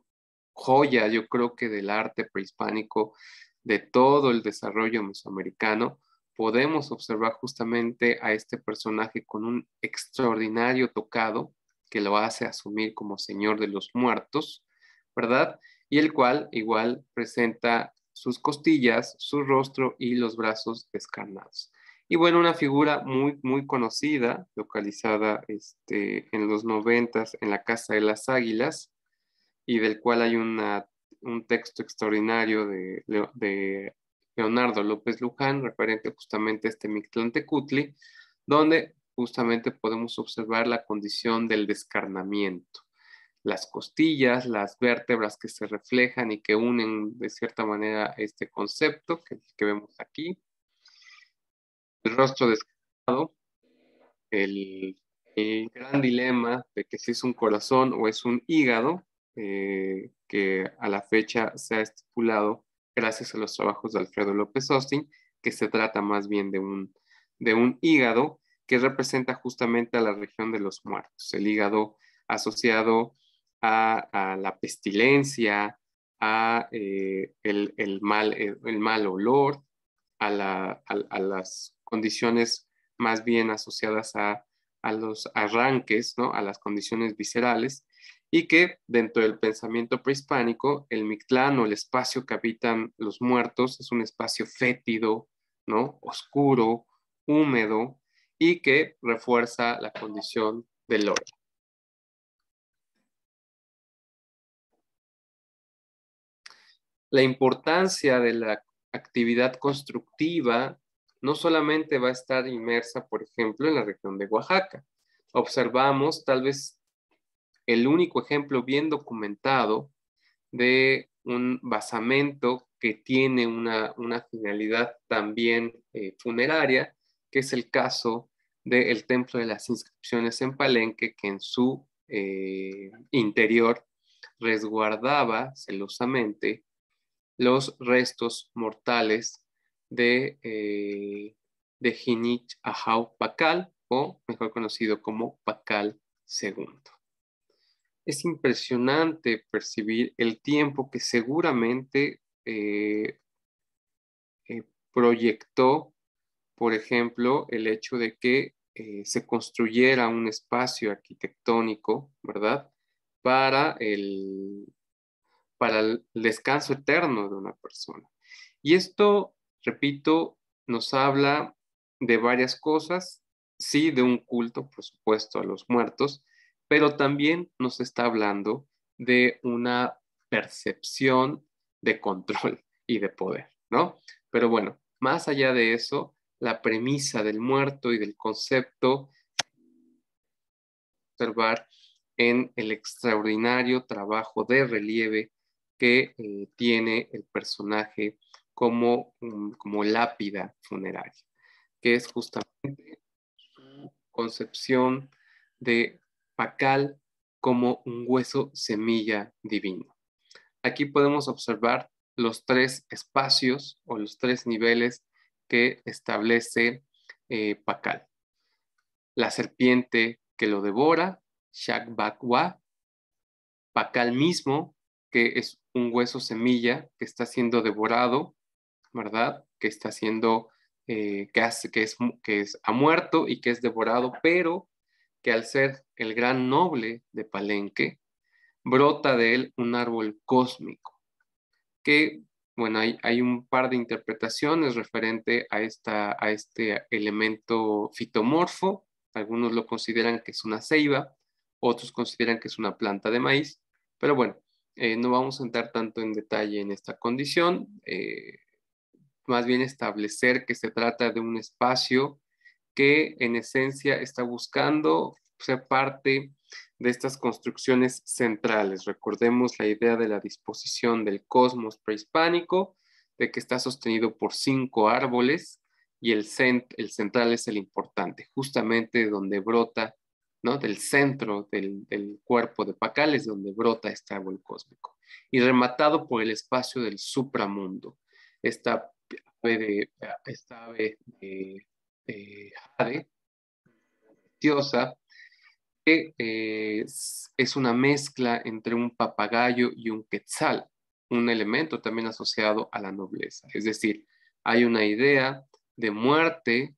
joya, yo creo que del arte prehispánico, de todo el desarrollo mesoamericano, podemos observar justamente a este personaje con un extraordinario tocado que lo hace asumir como señor de los muertos, ¿verdad? Y el cual igual presenta sus costillas, su rostro y los brazos descarnados. Y bueno, una figura muy, muy conocida, localizada este, en los noventas en la Casa de las Águilas, y del cual hay una, un texto extraordinario de, de Leonardo López Luján, referente justamente a este Mictlantecutli, donde justamente podemos observar la condición del descarnamiento. las costillas, las vértebras que se reflejan y que unen de cierta manera este concepto que, que vemos aquí. El rostro descarnado, el, el gran dilema de que si es un corazón o es un hígado, eh, que a la fecha se ha estipulado gracias a los trabajos de Alfredo López Austin, que se trata más bien de un, de un hígado que representa justamente a la región de los muertos, el hígado asociado a, a la pestilencia, a eh, el, el, mal, el, el mal olor, a, la, a, a las condiciones más bien asociadas a, a los arranques, ¿no? A las condiciones viscerales, y que dentro del pensamiento prehispánico, el Mictlán o el espacio que habitan los muertos es un espacio fétido, ¿no? Oscuro, húmedo, y que refuerza la condición del orden. La importancia de la actividad constructiva no solamente va a estar inmersa, por ejemplo, en la región de Oaxaca. Observamos tal vez el único ejemplo bien documentado de un basamento que tiene una, una finalidad también eh, funeraria, que es el caso del Templo de las Inscripciones en Palenque, que en su eh, interior resguardaba celosamente los restos mortales de, eh, de Jinich Ahau Pacal, o mejor conocido como Pacal segundo. Es impresionante percibir el tiempo que seguramente eh, eh, proyectó, por ejemplo, el hecho de que eh, se construyera un espacio arquitectónico, ¿verdad? Para el, para el descanso eterno de una persona. Y esto, repito, nos habla de varias cosas, sí, de un culto, por supuesto, a los muertos, pero también nos está hablando de una percepción de control y de poder, ¿no? Pero bueno, más allá de eso, la premisa del muerto y del concepto observar en el extraordinario trabajo de relieve que eh, tiene el personaje como, um, como lápida funeraria, que es justamente su concepción de Pacal como un hueso semilla divino. Aquí podemos observar los tres espacios o los tres niveles que establece eh, Pacal. La serpiente que lo devora, Shakbakwa, Pacal mismo, que es un hueso semilla que está siendo devorado, ¿verdad? Que está siendo, eh, que, hace, que, es, que es, ha muerto y que es devorado, pero que al ser el gran noble de Palenque, brota de él un árbol cósmico, que, bueno, hay, hay un par de interpretaciones referente a, esta, a este elemento fitomorfo. Algunos lo consideran que es una ceiba, otros consideran que es una planta de maíz, pero bueno, eh, no vamos a entrar tanto en detalle en esta condición, eh, más bien establecer que se trata de un espacio que en esencia está buscando ser parte de estas construcciones centrales. Recordemos la idea de la disposición del cosmos prehispánico, de que está sostenido por cinco árboles y el, cent el central es el importante, justamente donde brota, ¿no? Del centro del, del cuerpo de Pacal es donde brota este árbol cósmico. Y rematado por el espacio del supramundo. Esta ave de, esta ave de, de jade, preciosa, que eh, es, es una mezcla entre un papagayo y un quetzal, un elemento también asociado a la nobleza. Es decir, hay una idea de muerte,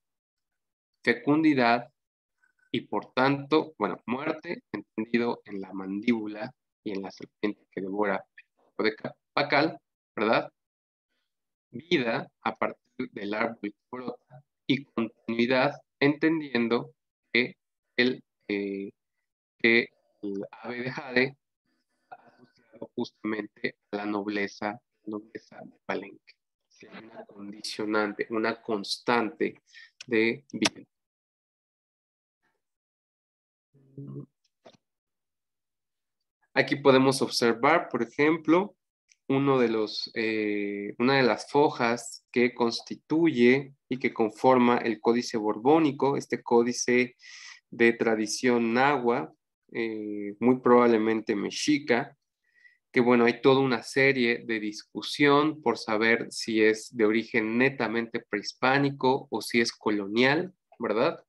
fecundidad y por tanto, bueno, muerte entendido en la mandíbula y en la serpiente que devora el de Pacal, ¿verdad? Vida a partir del árbol que brota y continuidad entendiendo que el, eh, que el ave de jade está asociado justamente a la nobleza, nobleza de Palenque. Sí, una condicionante, una constante de vida. Aquí podemos observar, por ejemplo, uno de los, eh, una de las fojas que constituye y que conforma el Códice Borbónico, este códice de tradición nahua, eh, muy probablemente mexica, que bueno, hay toda una serie de discusión por saber si es de origen netamente prehispánico o si es colonial, ¿verdad?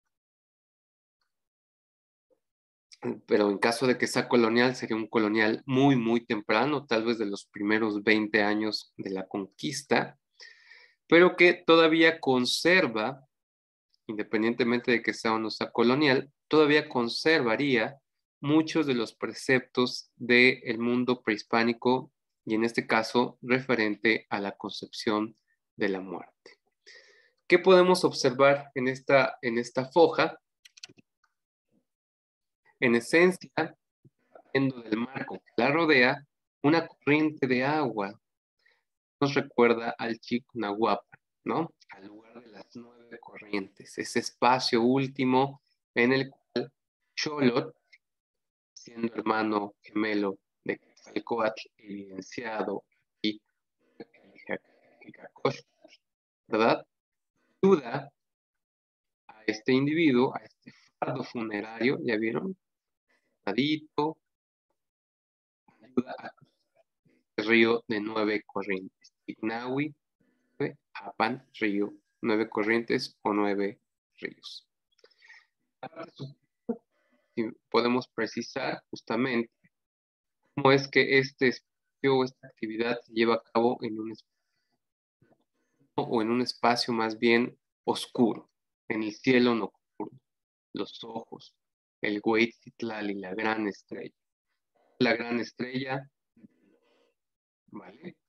Pero en caso de que sea colonial, sería un colonial muy, muy temprano, tal vez de los primeros veinte años de la conquista, pero que todavía conserva, independientemente de que sea o no sea colonial, todavía conservaría muchos de los preceptos del mundo prehispánico y en este caso referente a la concepción de la muerte. ¿Qué podemos observar en esta, en esta foja? En esencia, partiendo del marco que la rodea, una corriente de agua nos recuerda al Chiconahuapan, ¿no? Al lugar de las nueve corrientes, ese espacio último en el cual Xolotl, siendo hermano gemelo de Quetzalcóatl, evidenciado aquí, ¿verdad? Ayuda a este individuo, a este fardo funerario, ¿ya vieron? Adito, ayuda a el río de nueve corrientes. Ignahui, Apan, río, nueve corrientes o nueve ríos. Si podemos precisar justamente cómo es que este espacio o esta actividad se lleva a cabo en un espacio o en un espacio más bien oscuro, en el cielo nocturno, los ojos, el Hueytitlali, la gran estrella. La gran estrella, ¿vale?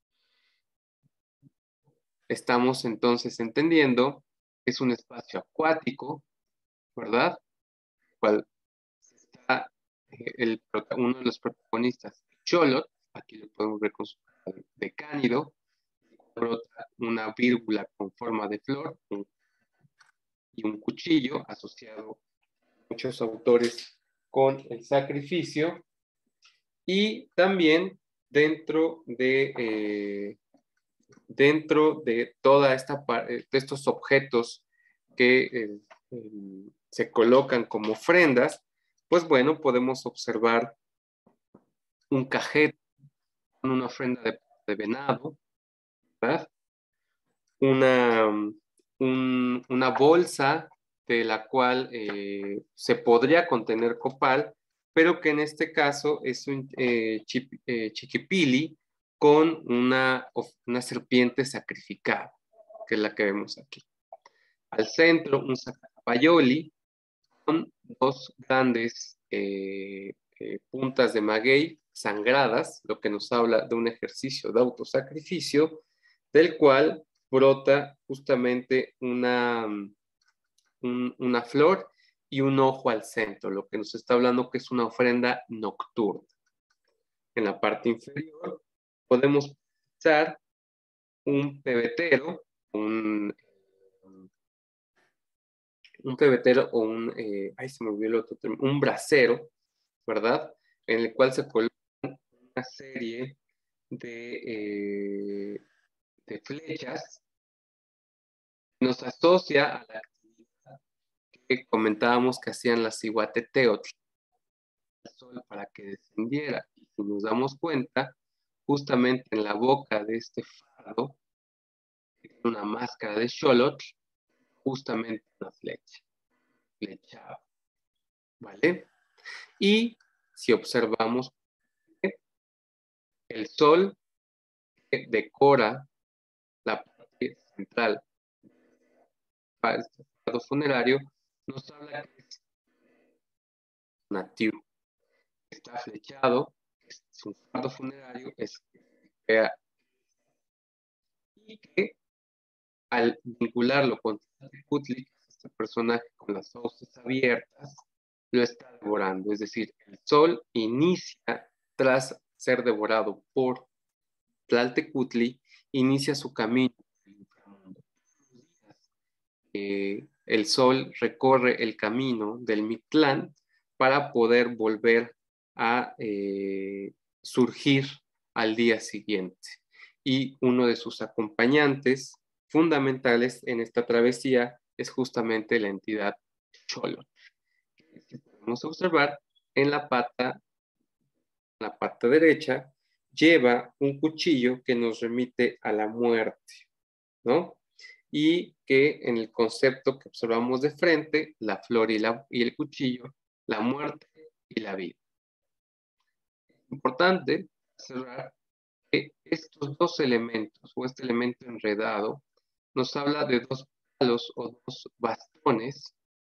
Estamos entonces entendiendo que es un espacio acuático, ¿verdad? Cual está eh, el, uno de los protagonistas, Xolotl, aquí lo podemos ver con su cara de cánido, brota una vírgula con forma de flor un, y un cuchillo asociado a muchos autores con el sacrificio y también dentro de eh, dentro de toda esta de estos objetos que eh, eh, se colocan como ofrendas, pues bueno, podemos observar un cajete con una ofrenda de, de venado, ¿verdad? Una, un, una bolsa de la cual eh, se podría contener copal, pero que en este caso es un eh, chip, eh, chiquipili con una, una serpiente sacrificada, que es la que vemos aquí. Al centro, un sacapayoli con dos grandes eh, eh, puntas de maguey sangradas, lo que nos habla de un ejercicio de autosacrificio, del cual brota justamente una, un, una flor y un ojo al centro, lo que nos está hablando que es una ofrenda nocturna. En la parte inferior podemos usar un pebetero, un, un pebetero o un, eh, ay, se me olvidó el otro término, un brasero, ¿verdad? En el cual se colocan una serie de, eh, de flechas, nos asocia a la actividad que comentábamos que hacían las Iguateteotl, el sol para que descendiera. Y si nos damos cuenta, justamente en la boca de este fardo, que tiene una máscara de Xolotl, justamente una flecha, flechada, ¿vale? Y si observamos, el sol que decora la parte central del fardo funerario, nos habla que es nativo, está flechado, es un fardo funerario, es y que al vincularlo con Tlachtecutli, este personaje con las fauces abiertas, lo está devorando. Es decir, el sol inicia, tras ser devorado por Tlaltecutli, inicia su camino al inframundo. Eh, el sol recorre el camino del Mictlán para poder volver a eh, surgir al día siguiente. Y uno de sus acompañantes fundamentales en esta travesía es justamente la entidad Xolotl. Podemos observar en la pata, la pata derecha, lleva un cuchillo que nos remite a la muerte, ¿no? Y que en el concepto que observamos de frente, la flor y, la, y el cuchillo, la muerte y la vida. Es importante observar que estos dos elementos o este elemento enredado nos habla de dos palos o dos bastones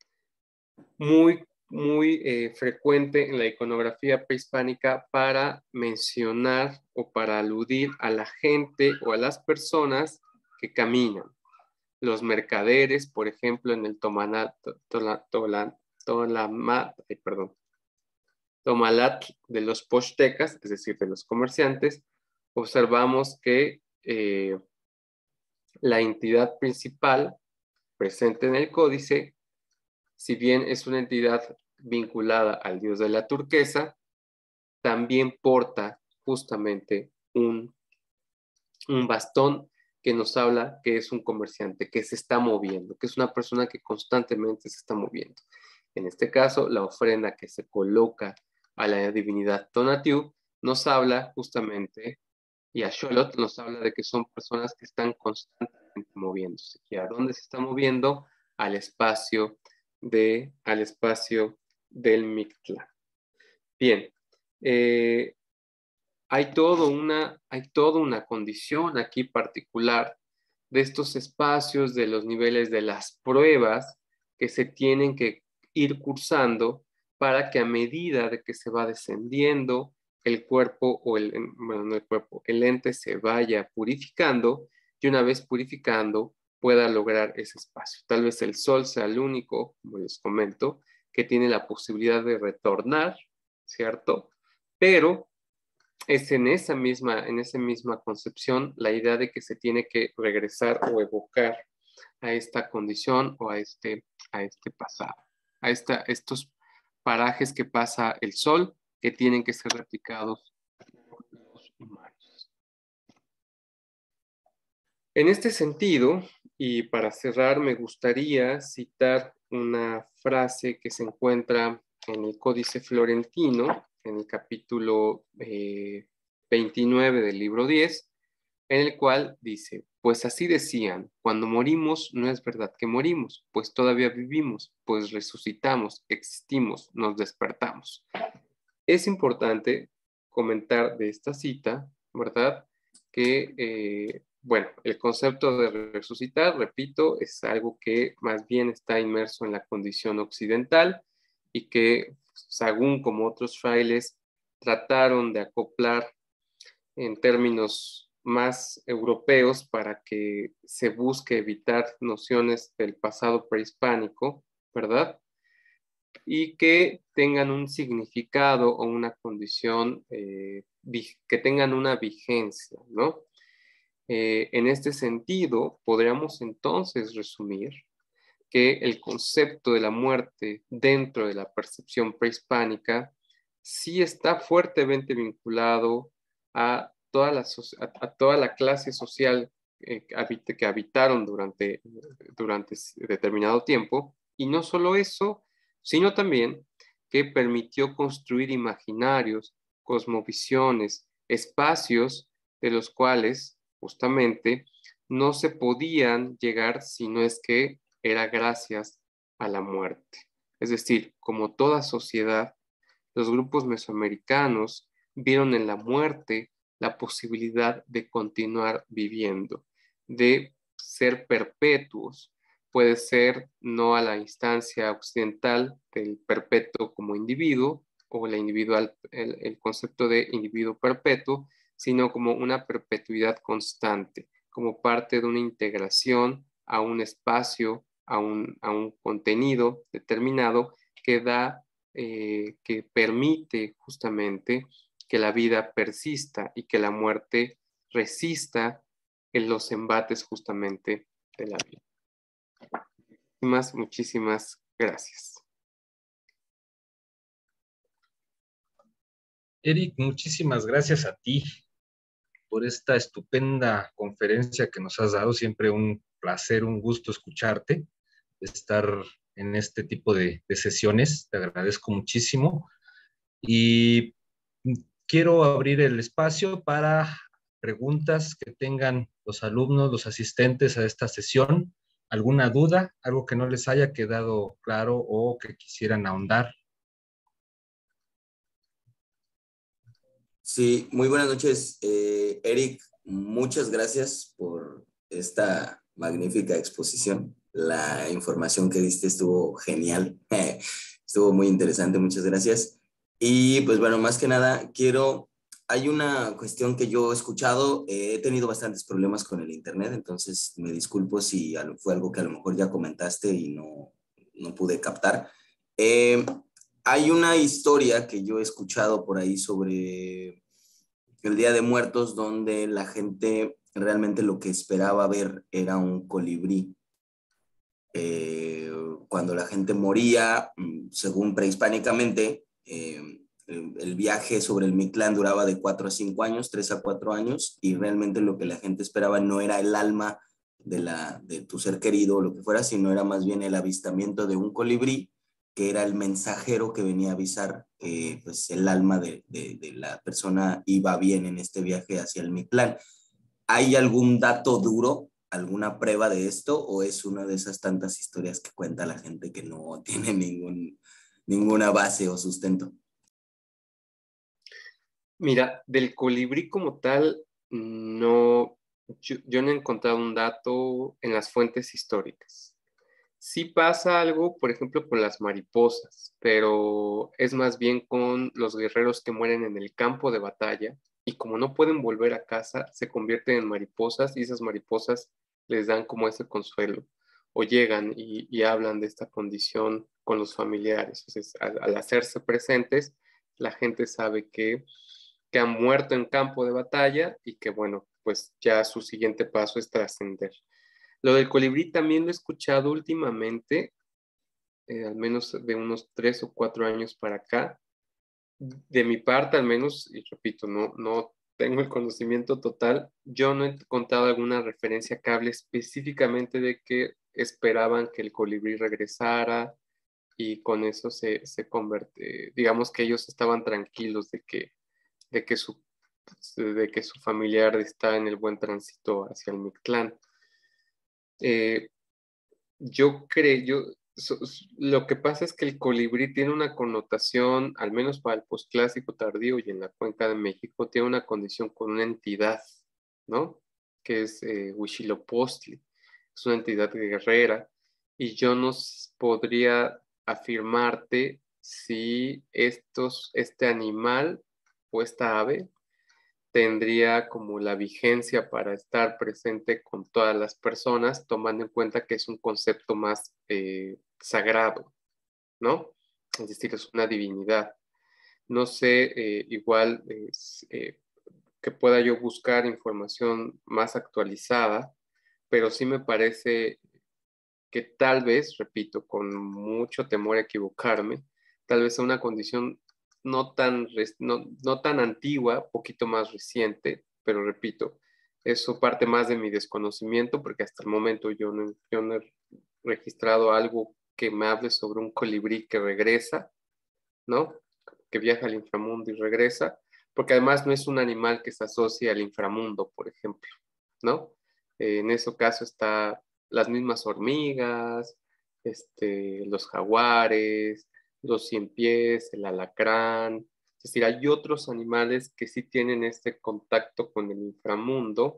muy, muy eh, frecuente en la iconografía prehispánica para mencionar o para aludir a la gente o a las personas que caminan. Los mercaderes, por ejemplo, en el Tomanat, tola, tola, tolama, ay, perdón, Tomalat de los pochtecas, es decir, de los comerciantes, observamos que eh, la entidad principal presente en el códice, si bien es una entidad vinculada al dios de la turquesa, también porta justamente un, un bastón que nos habla que es un comerciante, que se está moviendo, que es una persona que constantemente se está moviendo. En este caso, la ofrenda que se coloca a la divinidad Tonatiuh nos habla justamente, y a Xolotl nos habla de que son personas que están constantemente moviéndose. ¿Y a dónde se está moviendo? Al espacio, de, al espacio del Mictlán. Bien, eh, hay, todo una, hay toda una condición aquí particular de estos espacios, de los niveles de las pruebas que se tienen que ir cursando para que a medida de que se va descendiendo el cuerpo o el, bueno, no el cuerpo, el ente se vaya purificando y una vez purificando pueda lograr ese espacio. Tal vez el sol sea el único, como les comento, que tiene la posibilidad de retornar, ¿cierto? Pero es en esa misma, en esa misma concepción la idea de que se tiene que regresar o evocar a esta condición o a este, a este pasado, a esta, estos parajes que pasa el sol que tienen que ser replicados por los humanos. En este sentido, y para cerrar, me gustaría citar una frase que se encuentra en el Códice Florentino, en el capítulo eh, veintinueve del libro diez, en el cual dice, pues así decían, cuando morimos no es verdad que morimos, pues todavía vivimos, pues resucitamos, existimos, nos despertamos. Es importante comentar de esta cita, ¿verdad? Que, eh, bueno, el concepto de resucitar, repito, es algo que más bien está inmerso en la condición occidental y que Sagún, como otros frailes, trataron de acoplar en términos más europeos para que se busque evitar nociones del pasado prehispánico, ¿verdad? Y que tengan un significado o una condición, eh, que tengan una vigencia, ¿no? Eh, en este sentido, podríamos entonces resumir que el concepto de la muerte dentro de la percepción prehispánica sí está fuertemente vinculado a toda la, a, a toda la clase social eh, que habitaron durante, durante determinado tiempo, y no solo eso, sino también que permitió construir imaginarios, cosmovisiones, espacios de los cuales justamente no se podían llegar si no es que era gracias a la muerte. Es decir, como toda sociedad, los grupos mesoamericanos vieron en la muerte la posibilidad de continuar viviendo, de ser perpetuos. Puede ser no a la instancia occidental del perpetuo como individuo o la individual, el, el concepto de individuo perpetuo, sino como una perpetuidad constante, como parte de una integración a un espacio, a un, a un contenido determinado que da, eh, que permite justamente que la vida persista y que la muerte resista en los embates justamente de la vida. Muchísimas, muchísimas gracias. Eric, muchísimas gracias a ti por esta estupenda conferencia que nos has dado. Siempre un placer, un gusto escucharte, estar en este tipo de, de sesiones. Te agradezco muchísimo. Y quiero abrir el espacio para preguntas que tengan los alumnos, los asistentes a esta sesión. ¿Alguna duda? ¿Algo que no les haya quedado claro o que quisieran ahondar? Sí, muy buenas noches, eh, Eric. Muchas gracias por esta magnífica exposición. La información que diste estuvo genial, estuvo muy interesante, muchas gracias. Y pues bueno, más que nada, quiero, hay una cuestión que yo he escuchado, eh, he tenido bastantes problemas con el internet, entonces me disculpo si fue algo que a lo mejor ya comentaste y no, no pude captar. Eh, Hay una historia que yo he escuchado por ahí sobre el Día de Muertos, donde la gente realmente lo que esperaba ver era un colibrí. Eh, Cuando la gente moría, según prehispánicamente, eh, el, el viaje sobre el Mictlán duraba de cuatro a cinco años, tres a cuatro años, y realmente lo que la gente esperaba no era el alma de, la, de tu ser querido o lo que fuera, sino era más bien el avistamiento de un colibrí, que era el mensajero que venía a avisar que pues, el alma de, de, de la persona iba bien en este viaje hacia el Mictlán. ¿Hay algún dato duro, alguna prueba de esto, o es una de esas tantas historias que cuenta la gente que no tiene ningún, ninguna base o sustento? Mira, del colibrí como tal, no, yo, yo no he encontrado un dato en las fuentes históricas. Sí pasa algo, por ejemplo, con las mariposas, pero es más bien con los guerreros que mueren en el campo de batalla y como no pueden volver a casa, se convierten en mariposas y esas mariposas les dan como ese consuelo o llegan y, y hablan de esta condición con los familiares. Entonces, al, al hacerse presentes, la gente sabe que, que han muerto en campo de batalla y que, bueno, pues ya su siguiente paso es trascender. Lo del colibrí también lo he escuchado últimamente, eh, al menos de unos tres o cuatro años para acá. De mi parte, al menos, y repito, no, no tengo el conocimiento total, yo no he encontrado alguna referencia que hable específicamente de que esperaban que el colibrí regresara y con eso se, se convierte, digamos que ellos estaban tranquilos de que, de que su, de que su familiar está en el buen tránsito hacia el Mictlán. Eh, Yo creo, yo, so- s- lo que pasa es que el colibrí tiene una connotación, al menos para el posclásico tardío y en la Cuenca de México, tiene una condición con una entidad, ¿no? Que es eh, Huitzilopochtli, es una entidad guerrera, y yo no s- podría afirmarte si estos, este animal o esta ave tendría como la vigencia para estar presente con todas las personas, tomando en cuenta que es un concepto más eh, sagrado, ¿no? Es decir, es una divinidad. No sé, eh, igual es, eh, que pueda yo buscar información más actualizada, pero sí me parece que tal vez, repito, con mucho temor a equivocarme, tal vez sea una condición no tan, no, no tan antigua, poquito más reciente, pero repito, eso parte más de mi desconocimiento porque hasta el momento yo no, yo no he registrado algo que me hable sobre un colibrí que regresa, ¿no? Que viaja al inframundo y regresa, porque además no es un animal que se asocie al inframundo, por ejemplo, ¿no? Eh, en ese caso está las mismas hormigas, este, los jaguares, los cien pies, el alacrán. Es decir, hay otros animales que sí tienen este contacto con el inframundo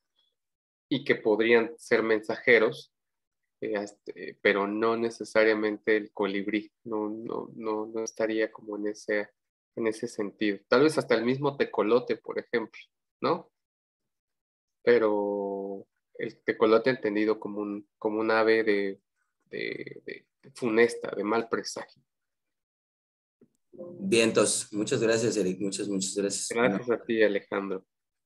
y que podrían ser mensajeros, eh, este, pero no necesariamente el colibrí, no, no, no, no estaría como en ese, en ese sentido. Tal vez hasta el mismo tecolote, por ejemplo, ¿no? Pero el tecolote entendido como un, como un ave de, de, de funesta, de mal presagio. Bien, entonces, muchas gracias, Eric, muchas, muchas gracias. Bueno, Gracias a ti, Alejandro.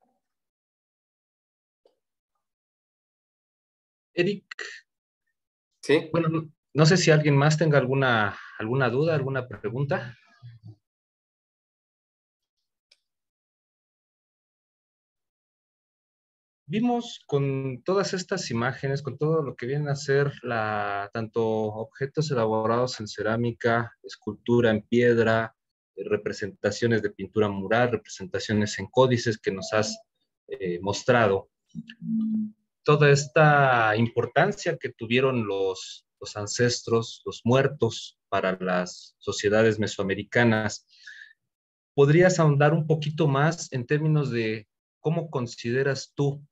Eric, ¿Sí? bueno, no, no sé si alguien más tenga alguna, alguna duda, alguna pregunta. vimos con todas estas imágenes, con todo lo que vienen a ser la, tanto objetos elaborados en cerámica, escultura en piedra, eh, representaciones de pintura mural, representaciones en códices que nos has eh, mostrado, toda esta importancia que tuvieron los, los ancestros, los muertos para las sociedades mesoamericanas. ¿Podrías ahondar un poquito más en términos de cómo consideras tú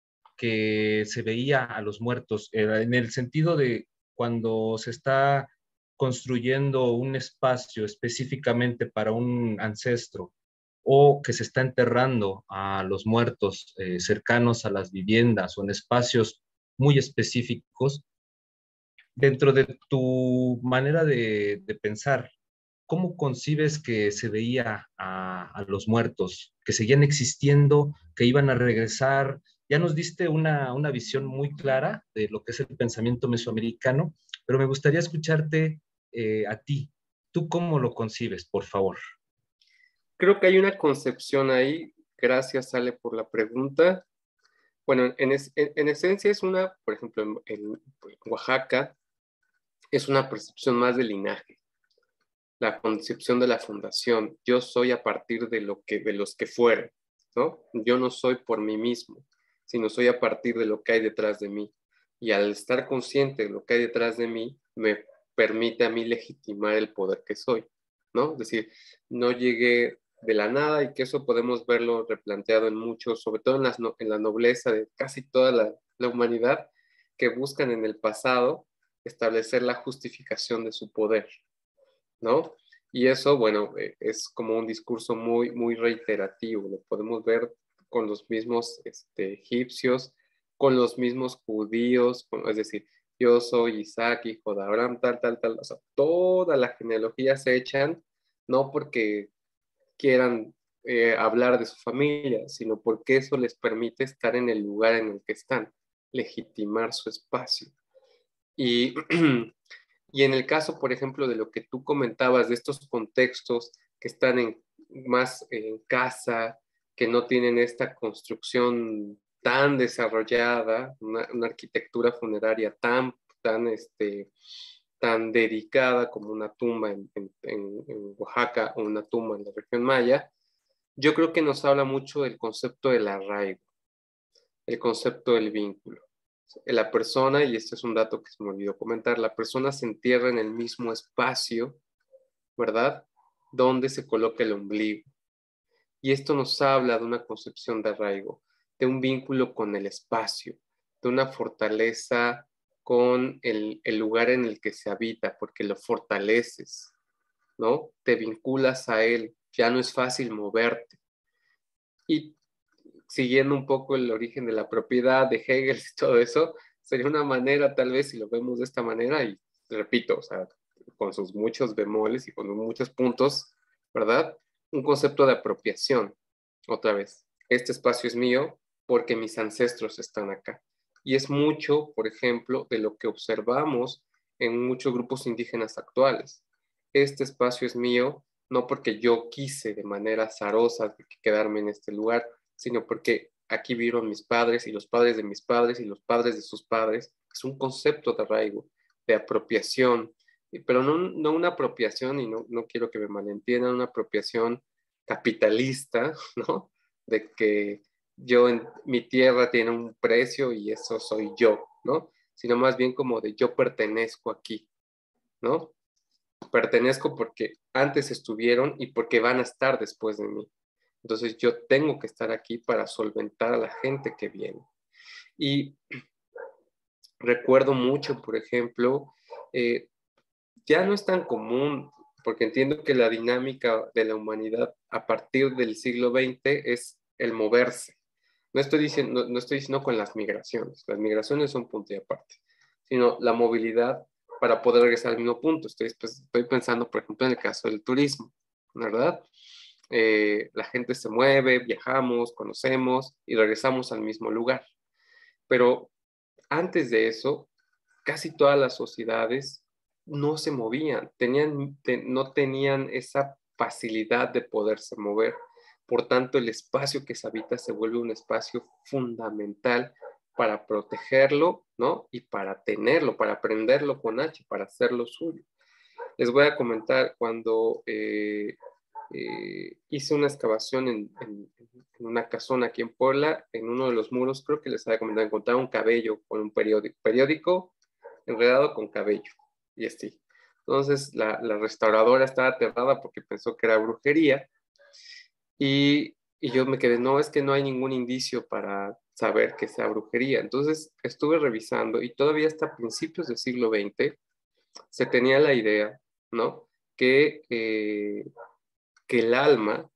que se veía a los muertos, en el sentido de cuando se está construyendo un espacio específicamente para un ancestro o que se está enterrando a los muertos eh, cercanos a las viviendas o en espacios muy específicos? Dentro de tu manera de, de pensar, ¿cómo concibes que se veía a, a los muertos, que seguían existiendo, que iban a regresar? Ya nos diste una, una visión muy clara de lo que es el pensamiento mesoamericano, pero me gustaría escucharte eh, a ti. ¿Tú cómo lo concibes, por favor? Creo que hay una concepción ahí. Gracias, Ale, por la pregunta. Bueno, en, es, en, en esencia es una, por ejemplo, en, en Oaxaca, es una percepción más de linaje, la concepción de la fundación. Yo soy a partir de, lo que, de los que fueron, ¿no? Yo no soy por mí mismo, sino soy a partir de lo que hay detrás de mí. Y al estar consciente de lo que hay detrás de mí, me permite a mí legitimar el poder que soy, ¿no? Es decir, no llegué de la nada, y que eso podemos verlo replanteado en muchos, sobre todo en, las no, en la nobleza de casi toda la, la humanidad, que buscan en el pasado establecer la justificación de su poder, ¿no? Y eso, bueno, es como un discurso muy, muy reiterativo. Lo podemos ver con los mismos este, egipcios, con los mismos judíos, con, es decir, yo soy Isaac, hijo de Abraham, tal, tal, tal. O sea, toda la genealogía se echan, no porque quieran eh, hablar de su familia, sino porque eso les permite estar en el lugar en el que están, legitimar su espacio. Y, y en el caso, por ejemplo, de lo que tú comentabas, de estos contextos que están en, más en casa, que no tienen esta construcción tan desarrollada, una, una arquitectura funeraria tan, tan, este, tan dedicada como una tumba en, en, en Oaxaca o una tumba en la región maya, yo creo que nos habla mucho del concepto del arraigo, el concepto del vínculo. La persona, y este es un dato que se me olvidó comentar, la persona se entierra en el mismo espacio, ¿verdad? Donde se coloca el ombligo. Y esto nos habla de una concepción de arraigo, de un vínculo con el espacio, de una fortaleza con el, el lugar en el que se habita, porque lo fortaleces, ¿no? Te vinculas a él, ya no es fácil moverte. Y siguiendo un poco el origen de la propiedad de Hegel y todo eso, sería una manera, tal vez, si lo vemos de esta manera, y repito, o sea, con sus muchos bemoles y con muchos puntos, ¿verdad? Un concepto de apropiación, otra vez. Este espacio es mío porque mis ancestros están acá. Y es mucho, por ejemplo, de lo que observamos en muchos grupos indígenas actuales. Este espacio es mío no porque yo quise de manera azarosa quedarme en este lugar, sino porque aquí vieron mis padres y los padres de mis padres y los padres de sus padres. Es un concepto de arraigo, de apropiación, pero no, no una apropiación, y no, no quiero que me malentiendan, una apropiación capitalista, ¿no? De que yo en mi tierra tiene un precio y eso soy yo, ¿no? Sino más bien como de yo pertenezco aquí, ¿no? Pertenezco porque antes estuvieron y porque van a estar después de mí. Entonces yo tengo que estar aquí para solventar a la gente que viene. Y recuerdo mucho, por ejemplo, eh, ya no es tan común, porque entiendo que la dinámica de la humanidad a partir del siglo veinte es el moverse. No estoy diciendo, no estoy diciendo con las migraciones, las migraciones son punto y aparte, sino la movilidad para poder regresar al mismo punto. Estoy, pues, estoy pensando, por ejemplo, en el caso del turismo, ¿verdad? Eh, la gente se mueve, viajamos, conocemos y regresamos al mismo lugar. Pero antes de eso, casi todas las sociedades no se movían, tenían, te, no tenían esa facilidad de poderse mover, Por tanto, el espacio que se habita se vuelve un espacio fundamental para protegerlo, ¿no? Y para tenerlo, para prenderlo con H, para hacerlo suyo. Les voy a comentar, cuando eh, eh, hice una excavación en, en, en una casona aquí en Puebla, en uno de los muros, creo que les había comentado, encontrar un cabello con un periódico, periódico enredado con cabello, y así. Entonces, la, la restauradora estaba aterrada porque pensó que era brujería, y, y yo me quedé, no, es que no hay ningún indicio para saber que sea brujería. Entonces, estuve revisando, y todavía hasta principios del siglo veinte se tenía la idea, ¿no? Que, eh, que el alma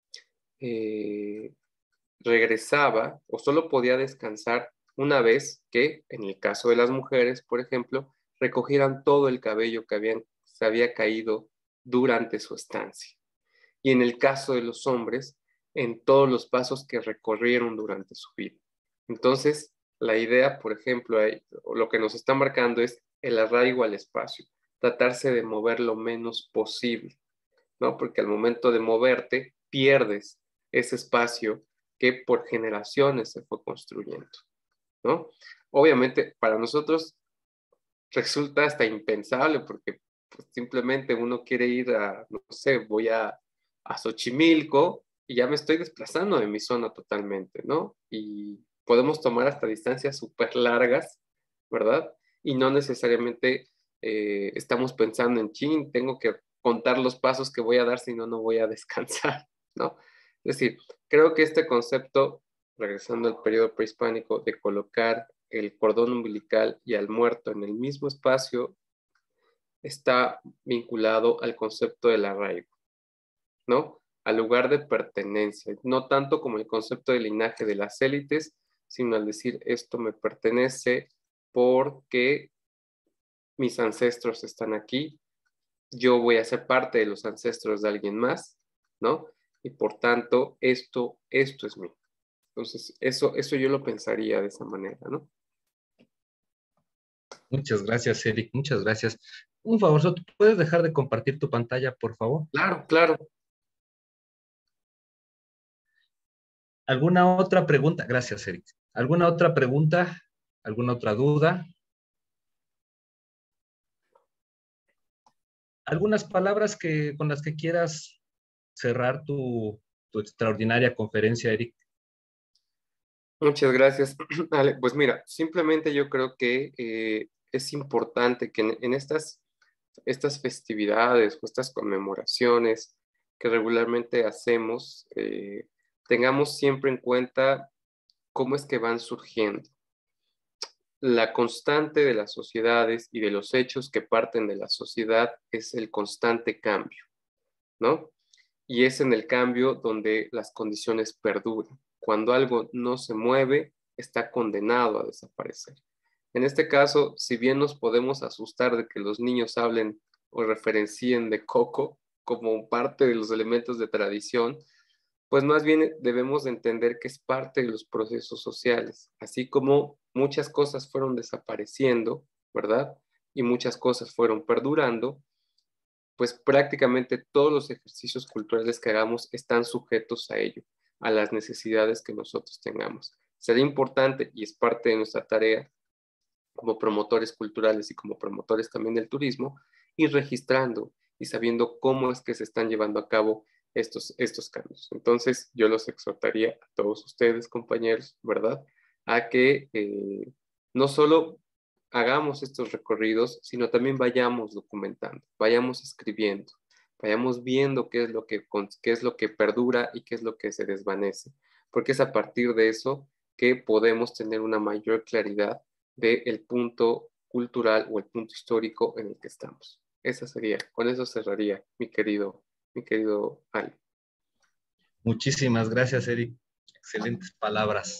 eh, regresaba o solo podía descansar una vez que, en el caso de las mujeres, por ejemplo, recogieran todo el cabello que habían, se había caído durante su estancia. Y en el caso de los hombres, en todos los pasos que recorrieron durante su vida. Entonces, la idea, por ejemplo, ahí, lo que nos está marcando es el arraigo al espacio, tratarse de mover lo menos posible, ¿no? Porque al momento de moverte, pierdes ese espacio que por generaciones se fue construyendo, ¿no? Obviamente, para nosotros resulta hasta impensable, porque pues, simplemente uno quiere ir a, no sé, voy a, a Xochimilco y ya me estoy desplazando de mi zona totalmente, ¿no? Y podemos tomar hasta distancias súper largas, ¿verdad? Y no necesariamente eh, estamos pensando en, chin, tengo que contar los pasos que voy a dar, si no, no voy a descansar, ¿no? Es decir, creo que este concepto, regresando al periodo prehispánico, de colocar el cordón umbilical y al muerto en el mismo espacio, está vinculado al concepto del arraigo, ¿no? Al lugar de pertenencia, no tanto como el concepto de linaje de las élites, sino al decir, esto me pertenece porque mis ancestros están aquí, yo voy a ser parte de los ancestros de alguien más, ¿no? Y por tanto, esto, esto es mío. Entonces, eso, eso yo lo pensaría de esa manera, ¿no? Muchas gracias, Eric, muchas gracias. Un favor, ¿tú puedes dejar de compartir tu pantalla, por favor? Claro, claro. ¿Alguna otra pregunta? Gracias, Eric. ¿Alguna otra pregunta? ¿Alguna otra duda? ¿Algunas palabras que, con las que quieras cerrar tu, tu extraordinaria conferencia, Eric? Muchas gracias, Ale. Pues mira, simplemente yo creo que eh, es importante que en, en estas, estas festividades o estas conmemoraciones que regularmente hacemos, eh, tengamos siempre en cuenta cómo es que van surgiendo. La constante de las sociedades y de los hechos que parten de la sociedad es el constante cambio, ¿no? Y es en el cambio donde las condiciones perduran. Cuando algo no se mueve, está condenado a desaparecer. En este caso, si bien nos podemos asustar de que los niños hablen o referencien de Coco como parte de los elementos de tradición, pues más bien debemos de entender que es parte de los procesos sociales, así como muchas cosas fueron desapareciendo, ¿verdad? Y muchas cosas fueron perdurando, pues prácticamente todos los ejercicios culturales que hagamos están sujetos a ello, a las necesidades que nosotros tengamos. Sería importante, y es parte de nuestra tarea como promotores culturales y como promotores también del turismo, ir registrando y sabiendo cómo es que se están llevando a cabo estos, estos cambios. Entonces, yo los exhortaría a todos ustedes, compañeros, ¿verdad?, a que eh, no solo hagamos estos recorridos, sino también vayamos documentando, vayamos escribiendo, vayamos viendo qué es lo que, qué es lo que perdura y qué es lo que se desvanece, porque es a partir de eso que podemos tener una mayor claridad del punto cultural o el punto histórico en el que estamos. Esa sería, con eso cerraría, mi querido, mi querido Ali. Muchísimas gracias, Eric. Excelentes palabras.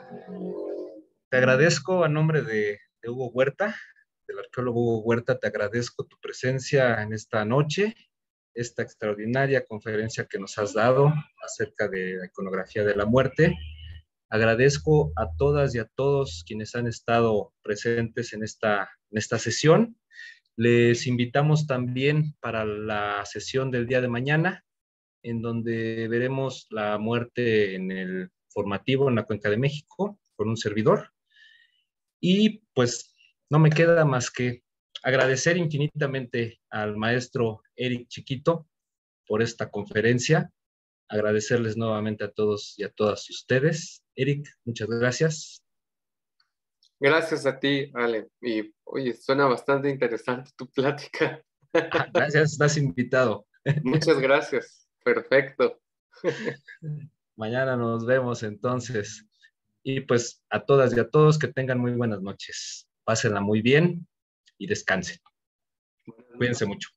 Te agradezco a nombre de, de Hugo Huerta, del arqueólogo Hugo Huerta, te agradezco tu presencia en esta noche, esta extraordinaria conferencia que nos has dado acerca de la iconografía de la muerte. Agradezco a todas y a todos quienes han estado presentes en esta, en esta sesión. Les invitamos también para la sesión del día de mañana. en donde veremos la muerte en el formativo en la Cuenca de México con un servidor. Y pues no me queda más que agradecer infinitamente al maestro Eric Chiquito por esta conferencia. Agradecerles nuevamente a todos y a todas ustedes. Eric, muchas gracias. Gracias a ti, Ale. Y oye, suena bastante interesante tu plática. Ah, gracias, estás invitado. Muchas gracias. Perfecto. Mañana nos vemos entonces. Y pues a todas y a todos que tengan muy buenas noches. Pásenla muy bien y descansen. Cuídense mucho.